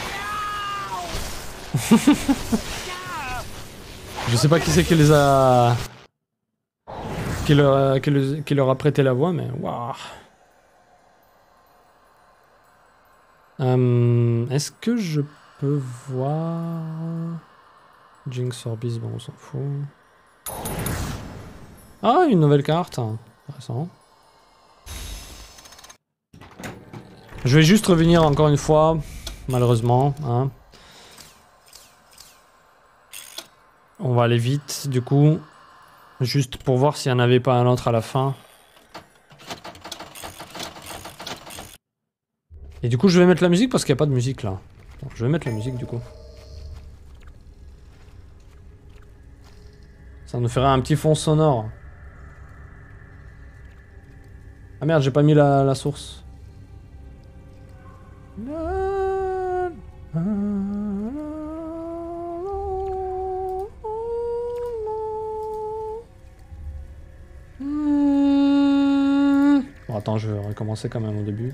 Je sais pas qui c'est qui les a... Qui leur a... Qui, le... qui leur a prêté la voix, mais waouh. Euh, Est-ce que je peux voir... Jinx Orbis, bon on s'en fout. Ah, une nouvelle carte. Intéressant. Je vais juste revenir encore une fois, malheureusement. Hein. On va aller vite, du coup. Juste pour voir s'il n'y en avait pas un autre à la fin. Et du coup, je vais mettre la musique parce qu'il n'y a pas de musique là. Donc, je vais mettre la musique du coup. Ça nous fera un petit fond sonore. Ah merde, j'ai pas mis la, la source. Attends, je vais recommencer quand même au début.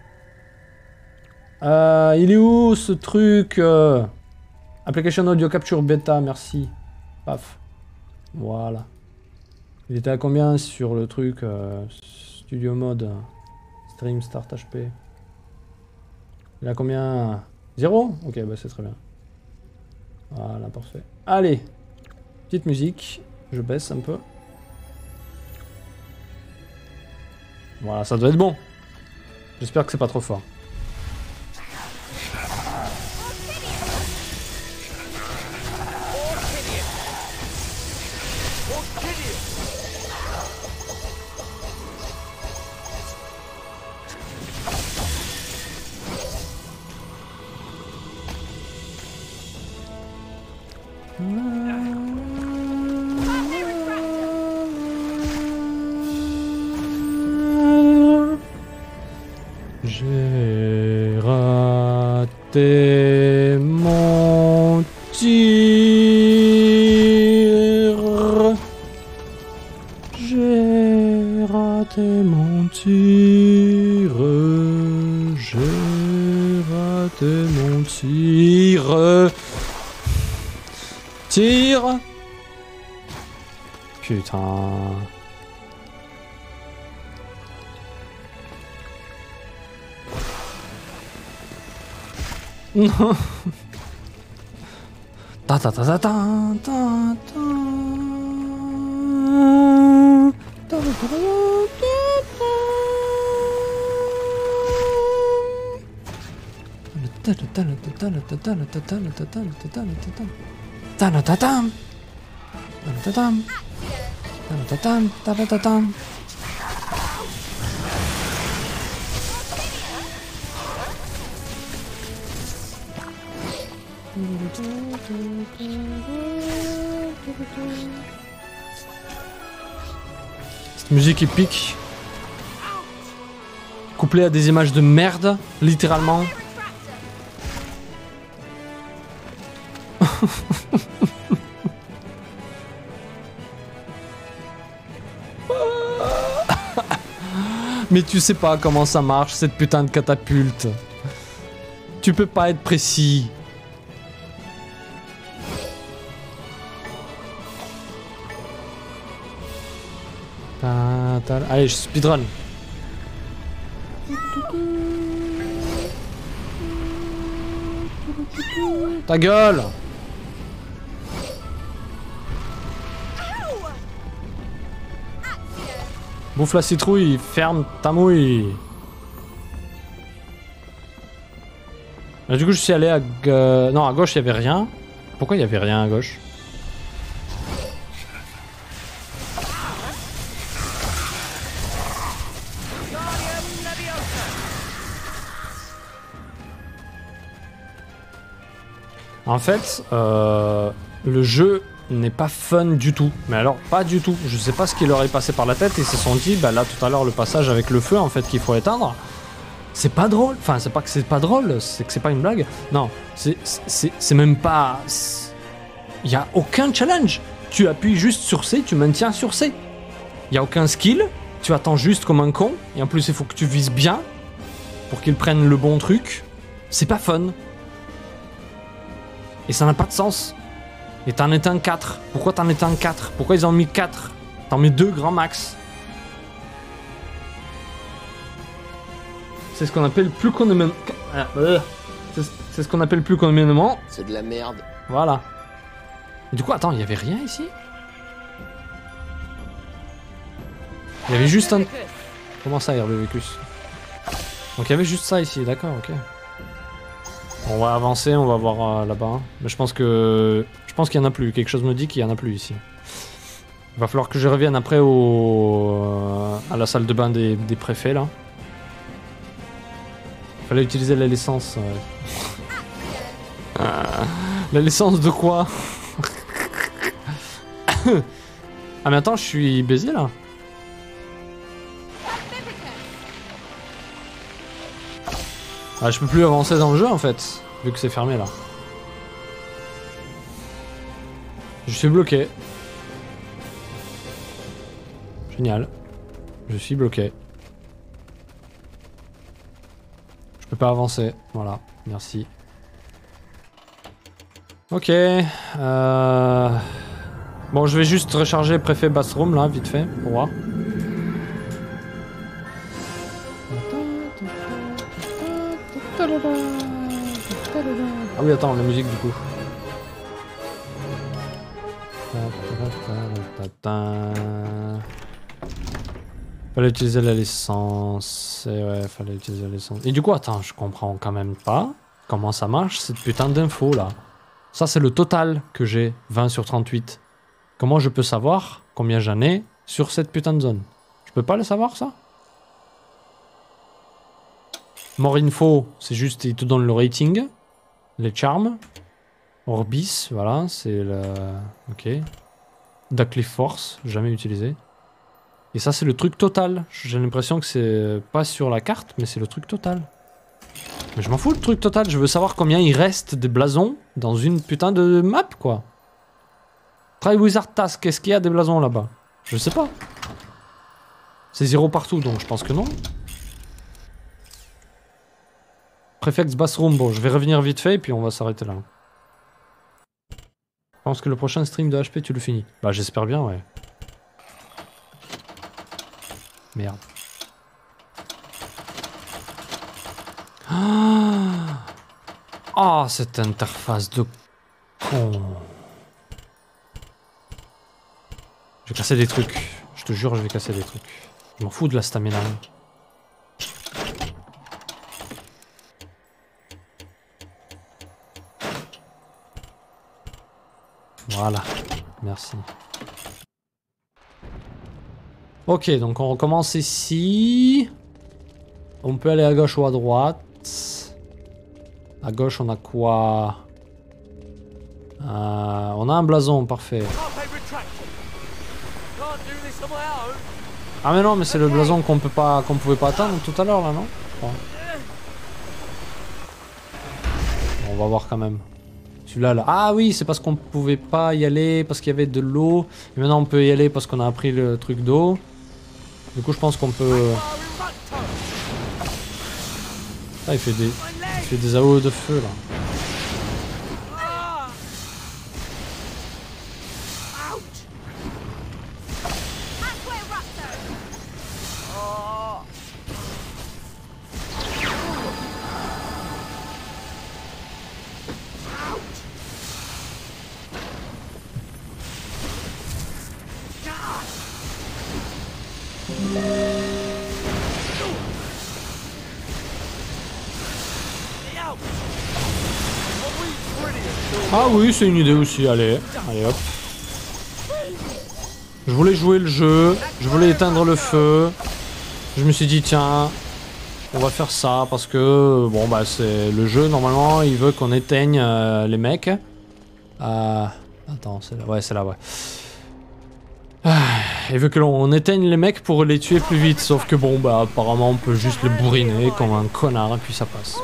Euh, il est où ce truc euh... Application Audio Capture Beta, merci. Paf. Voilà. Il était à combien sur le truc euh, Studio Mode Stream Start H P. Il a combien? Zéro? Ok, bah c'est très bien. Voilà, parfait. Allez. Petite musique. Je baisse un peu. Voilà, ça doit être bon. J'espère que c'est pas trop fort. J'ai raté mon tir. J'ai raté mon tir. J'ai raté mon tir. Tire. Putain. Non. Ta ta ta ta ta ta ta. Ta ta ta ta ta. Cette musique épique, couplée à des images de merde, littéralement. Mais tu sais pas comment ça marche cette putain de catapulte. Tu peux pas être précis. Ta, ta, allez, je speedrun. Ta gueule. Bouffe la citrouille, ferme ta mouille. Là, du coup, je suis allé à... Euh, non, à gauche, il y avait rien. Pourquoi il y avait rien à gauche? En fait, euh, le jeu n'est pas fun du tout. Mais alors, pas du tout. Je sais pas ce qui leur est passé par la tête. Ils se sont dit, bah là, tout à l'heure, le passage avec le feu, en fait, qu'il faut éteindre. C'est pas drôle. Enfin, c'est pas que c'est pas drôle, c'est que c'est pas une blague. Non, c'est même pas... Il y a aucun challenge. Tu appuies juste sur C, tu maintiens sur C. Il y a aucun skill. Tu attends juste comme un con. Et en plus, il faut que tu vises bien pour qu'ils prennent le bon truc. C'est pas fun. Et ça n'a pas de sens. Et t'en éteins quatre. Pourquoi t'en éteins quatre? Pourquoi ils ont mis quatre? T'en mets deux grand max. C'est ce qu'on appelle plus communément... C'est ce qu'on appelle plus communément... C'est de la merde. Voilà. Et du coup, attends, il y avait rien ici? Il y avait juste un... Comment ça, Herbivicus? Donc il y avait juste ça ici, d'accord, ok. On va avancer, on va voir euh, là-bas. Mais je pense que... Je pense qu'il y en a plus. Quelque chose me dit qu'il y en a plus ici. Il va falloir que je revienne après au... euh, à la salle de bain des, des préfets, là. Il fallait utiliser la licence. Ouais. La licence de quoi? Ah mais attends, je suis baisé, là. Ah, je peux plus avancer dans le jeu en fait, vu que c'est fermé là. Je suis bloqué. Génial. Je suis bloqué. pas avancer. Voilà, merci. Ok. Euh... Bon, je vais juste recharger préfet bathroom là, vite fait, pour voir. Ah oui, attends, la musique du coup. Fallait utiliser la licence. Et ouais, fallait utiliser la licence. Et du coup, attends, je comprends quand même pas comment ça marche cette putain d'info là. Ça, c'est le total que j'ai, vingt sur trente-huit. Comment je peux savoir combien j'en ai sur cette putain de zone? Je peux pas le savoir ça? More info, c'est juste, il te donne le rating, les charms. Orbis, voilà, c'est le... Ok. Duckleaf Force, jamais utilisé. Et ça, c'est le truc total. J'ai l'impression que c'est pas sur la carte, mais c'est le truc total. Mais je m'en fous le truc total, je veux savoir combien il reste de blasons dans une putain de map, quoi. Try Wizard Task, qu'est-ce qu'il y a des blasons là-bas? Je sais pas. C'est zéro partout, donc je pense que non. Prefect's Bathroom, bon, je vais revenir vite fait et puis on va s'arrêter là. Je pense que le prochain stream de H P, tu le finis. Bah, j'espère bien, ouais. Merde. Ah, oh, cette interface de con. Je vais casser des trucs. Je te jure, je vais casser des trucs. Je m'en fous de la stamina. Voilà. Merci. Ok, donc on recommence ici. On peut aller à gauche ou à droite. À gauche, on a quoi? euh, On a un blason, parfait. Ah mais non, mais c'est le blason qu'on peut pas, qu'on pouvait pas atteindre tout à l'heure là, non? Bon. On va voir quand même. Celui-là, là. Ah oui, c'est parce qu'on pouvait pas y aller parce qu'il y avait de l'eau. Et maintenant on peut y aller parce qu'on a appris le truc d'eau. Du coup, je pense qu'on peut. Ah, il fait des, il fait des A O E de feu là. Ah oui, c'est une idée aussi, allez, allez hop. Je voulais jouer le jeu, je voulais éteindre le feu. Je me suis dit tiens, on va faire ça parce que bon bah c'est le jeu normalement, il veut qu'on éteigne euh, les mecs. Euh, attends, c'est là, ouais c'est là, ouais. Ah, il veut que l'on éteigne les mecs pour les tuer plus vite, sauf que bon bah apparemment on peut juste les bourriner comme un connard et puis ça passe.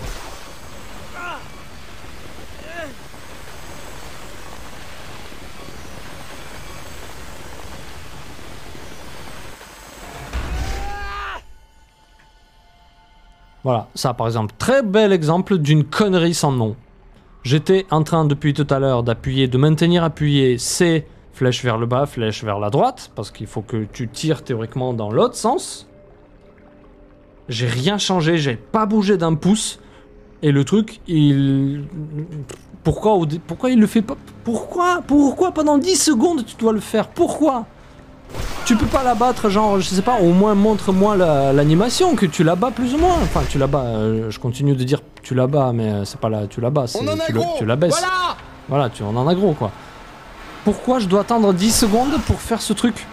Voilà, ça par exemple, très bel exemple d'une connerie sans nom. J'étais en train depuis tout à l'heure d'appuyer, de maintenir appuyé C, flèche vers le bas, flèche vers la droite, parce qu'il faut que tu tires théoriquement dans l'autre sens. J'ai rien changé, j'ai pas bougé d'un pouce, et le truc, il... Pourquoi, pourquoi il le fait pas? Pourquoi? Pourquoi pendant dix secondes tu dois le faire? Pourquoi? Tu peux pas la battre, genre, je sais pas, au moins montre-moi l'animation, que tu la bats plus ou moins. Enfin, tu la bats, euh, je continue de dire tu la bats, mais c'est pas là, tu la bats, c'est tu, le, tu la baisses. Voilà, voilà, tu en en as gros, quoi. Pourquoi je dois attendre dix secondes pour faire ce truc?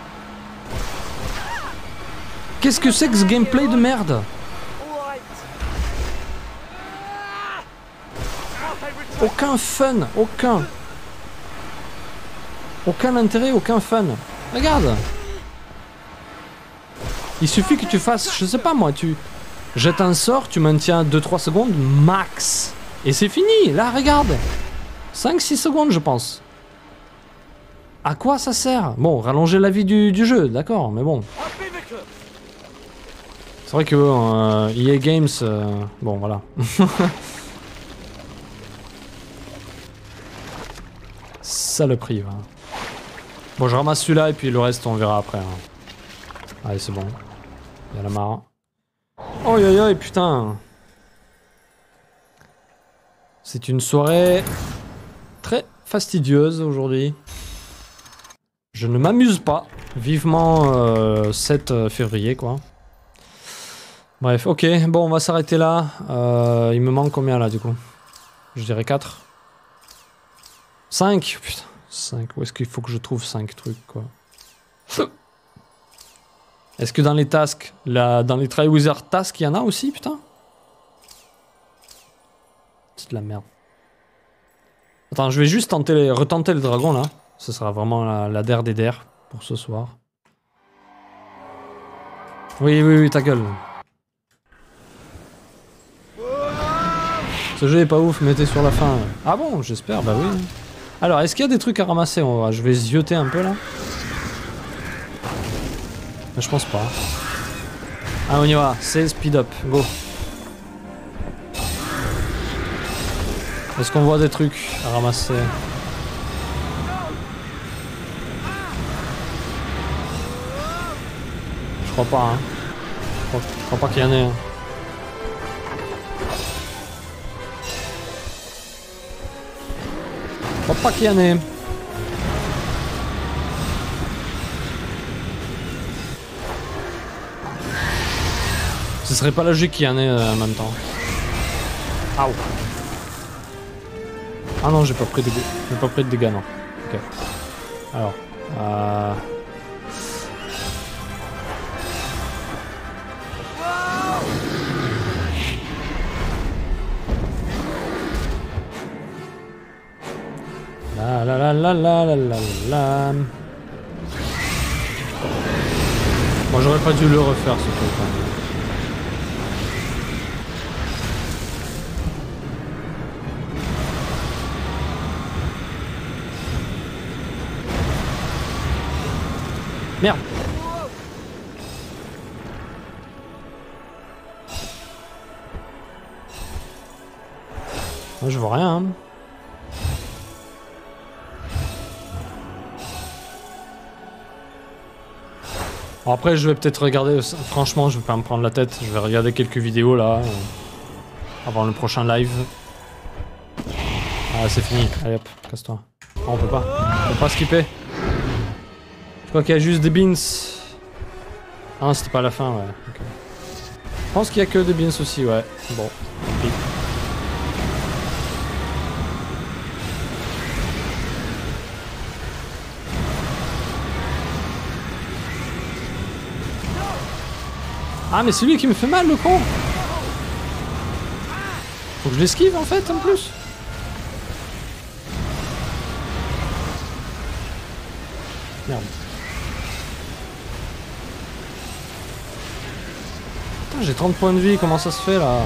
Qu'est-ce que c'est que ce gameplay de merde? Aucun fun, aucun. Aucun intérêt, aucun fun. Regarde. Il suffit que tu fasses, je sais pas moi, tu jettes un sort, tu maintiens deux trois secondes max. Et c'est fini, là regarde. cinq six secondes je pense. À quoi ça sert? Bon, rallonger la vie du, du jeu, d'accord, mais bon. C'est vrai que euh, E A Games... Euh, bon, voilà. Saloperie, va. Bon, je ramasse celui-là et puis le reste, on verra après. Hein. Allez, c'est bon. Il y a la marre. Oh, yo, yo, putain. C'est une soirée très fastidieuse aujourd'hui. Je ne m'amuse pas. Vivement euh, sept février, quoi. Bref, ok. Bon, on va s'arrêter là. Euh, il me manque combien, là, du coup? Je dirais quatre. cinq. Putain, cinq. Où est-ce qu'il faut que je trouve cinq trucs, quoi? Est-ce que dans les tasks, là, dans les Triwizard tasks, il y en a aussi, putain? C'est de la merde. Attends, je vais juste tenter les... retenter le dragon, là. Ce sera vraiment la, la der des der pour ce soir. Oui, oui, oui, ta gueule. Ce jeu est pas ouf, mettez sur la fin. Ah bon, j'espère, bah oui. Alors, est-ce qu'il y a des trucs à ramasser? On va... Je vais zioter un peu, là. Mais je pense pas. Ah, on y va, c'est speed up, go. Est-ce qu'on voit des trucs à ramasser? Je crois pas, hein. Je crois, je crois pas qu'il y en ait. Hein. Je crois pas qu'il y en ait. Ce serait pas logique qu'il y en ait euh, en même temps. Ah oh. Ah non, j'ai pas pris de dégâts. J'ai pas pris de dégâts, non. Ok. Alors. Euh... La la la la la la la la. Bon, j'aurais pas dû le refaire ce truc. Hein. Merde. Moi je vois rien. Hein. Bon, après je vais peut-être regarder, franchement je vais pas me prendre la tête, je vais regarder quelques vidéos là, euh, avant le prochain live. Ah c'est fini, allez hop, casse-toi. Oh, on peut pas, on peut pas skipper. Je crois qu'il y a juste des beans. Ah c'était pas la fin, ouais. Okay. Je pense qu'il y a que des beans aussi, ouais. Bon, tant pis. Ah mais c'est lui qui me fait mal le con. Faut que je l'esquive en fait en plus. Merde. Putain j'ai trente points de vie, comment ça se fait là?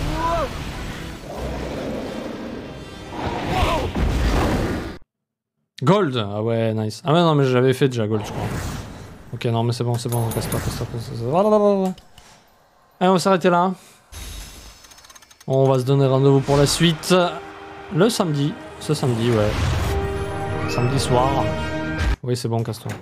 Gold. Ah ouais nice. Ah ouais non mais j'avais fait déjà gold je crois. Ok non mais c'est bon c'est bon, casse-toi, casse-toi, casse-toi. Allez, on va s'arrêter là. On va se donner rendez-vous pour la suite. Le samedi. Ce samedi, ouais. Samedi soir. Oui, c'est bon, casse-toi.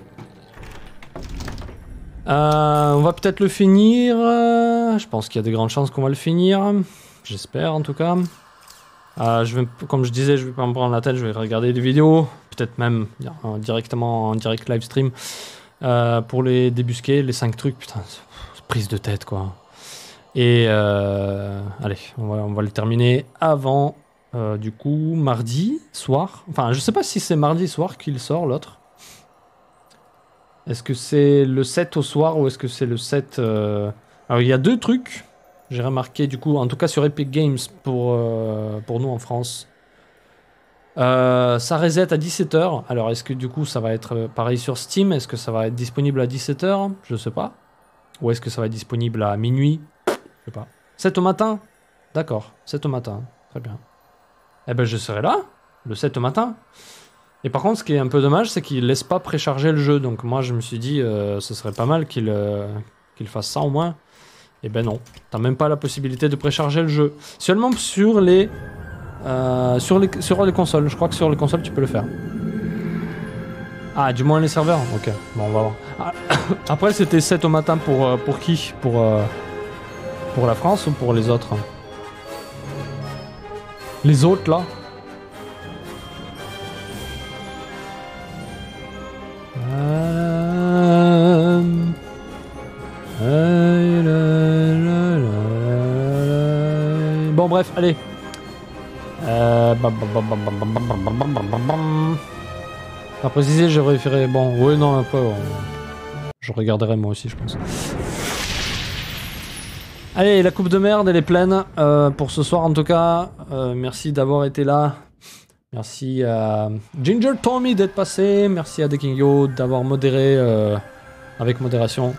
Euh, on va peut-être le finir. Je pense qu'il y a de grandes chances qu'on va le finir. J'espère, en tout cas. Euh, je vais, comme je disais, je vais pas me prendre la tête. Je vais regarder des vidéos. Peut-être même euh, directement en direct live stream. Euh, pour les débusquer, les cinq trucs. Putain, prise de tête, quoi. Et euh, allez, on va, on va le terminer avant, euh, du coup, mardi soir. Enfin, je sais pas si c'est mardi soir qu'il sort, l'autre. Est-ce que c'est le sept au soir ou est-ce que c'est le sept... Euh... Alors, il y a deux trucs, j'ai remarqué, du coup, en tout cas sur Epic Games, pour, euh, pour nous en France. Euh, ça reset à dix-sept heures. Alors, est-ce que, du coup, ça va être pareil sur Steam? Est-ce que ça va être disponible à dix-sept heures? Je sais pas. Ou est-ce que ça va être disponible à minuit? Je sais pas. sept au matin? D'accord, sept au matin. Très bien. Eh ben je serai là, le sept au matin. Et par contre, ce qui est un peu dommage, c'est qu'il laisse pas précharger le jeu. Donc moi, je me suis dit, euh, ce serait pas mal qu'il euh, qu'il fasse ça au moins. Eh ben non, t'as même pas la possibilité de précharger le jeu. Seulement sur les, euh, sur les sur les consoles. Je crois que sur les consoles tu peux le faire. Ah, du moins les serveurs. Ok, bon on va voir. Ah, après c'était sept au matin pour euh, pour qui? Pour euh, pour la France ou pour les autres? Les autres là. Euh... Bon bref, allez. Euh... À préciser, je référais... Bon, oui, non, un peu... On... Je regarderai moi aussi, je pense. Allez, la coupe de merde, elle est pleine. Euh, pour ce soir, en tout cas, euh, merci d'avoir été là. Merci à Ginger Tommy d'être passé. Merci à Dekingyo d'avoir modéré euh, avec modération.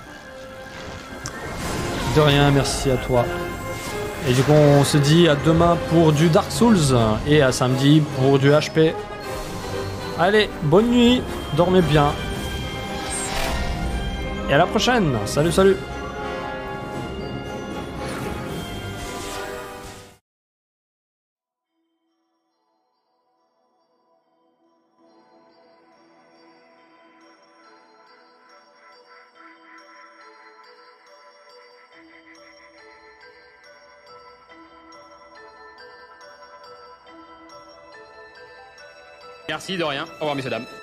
De rien, merci à toi. Et du coup, on se dit à demain pour du Dark Souls et à samedi pour du H P. Allez, bonne nuit, dormez bien. Et à la prochaine. Salut, salut. Merci, de rien. Au revoir, messieurs, dames.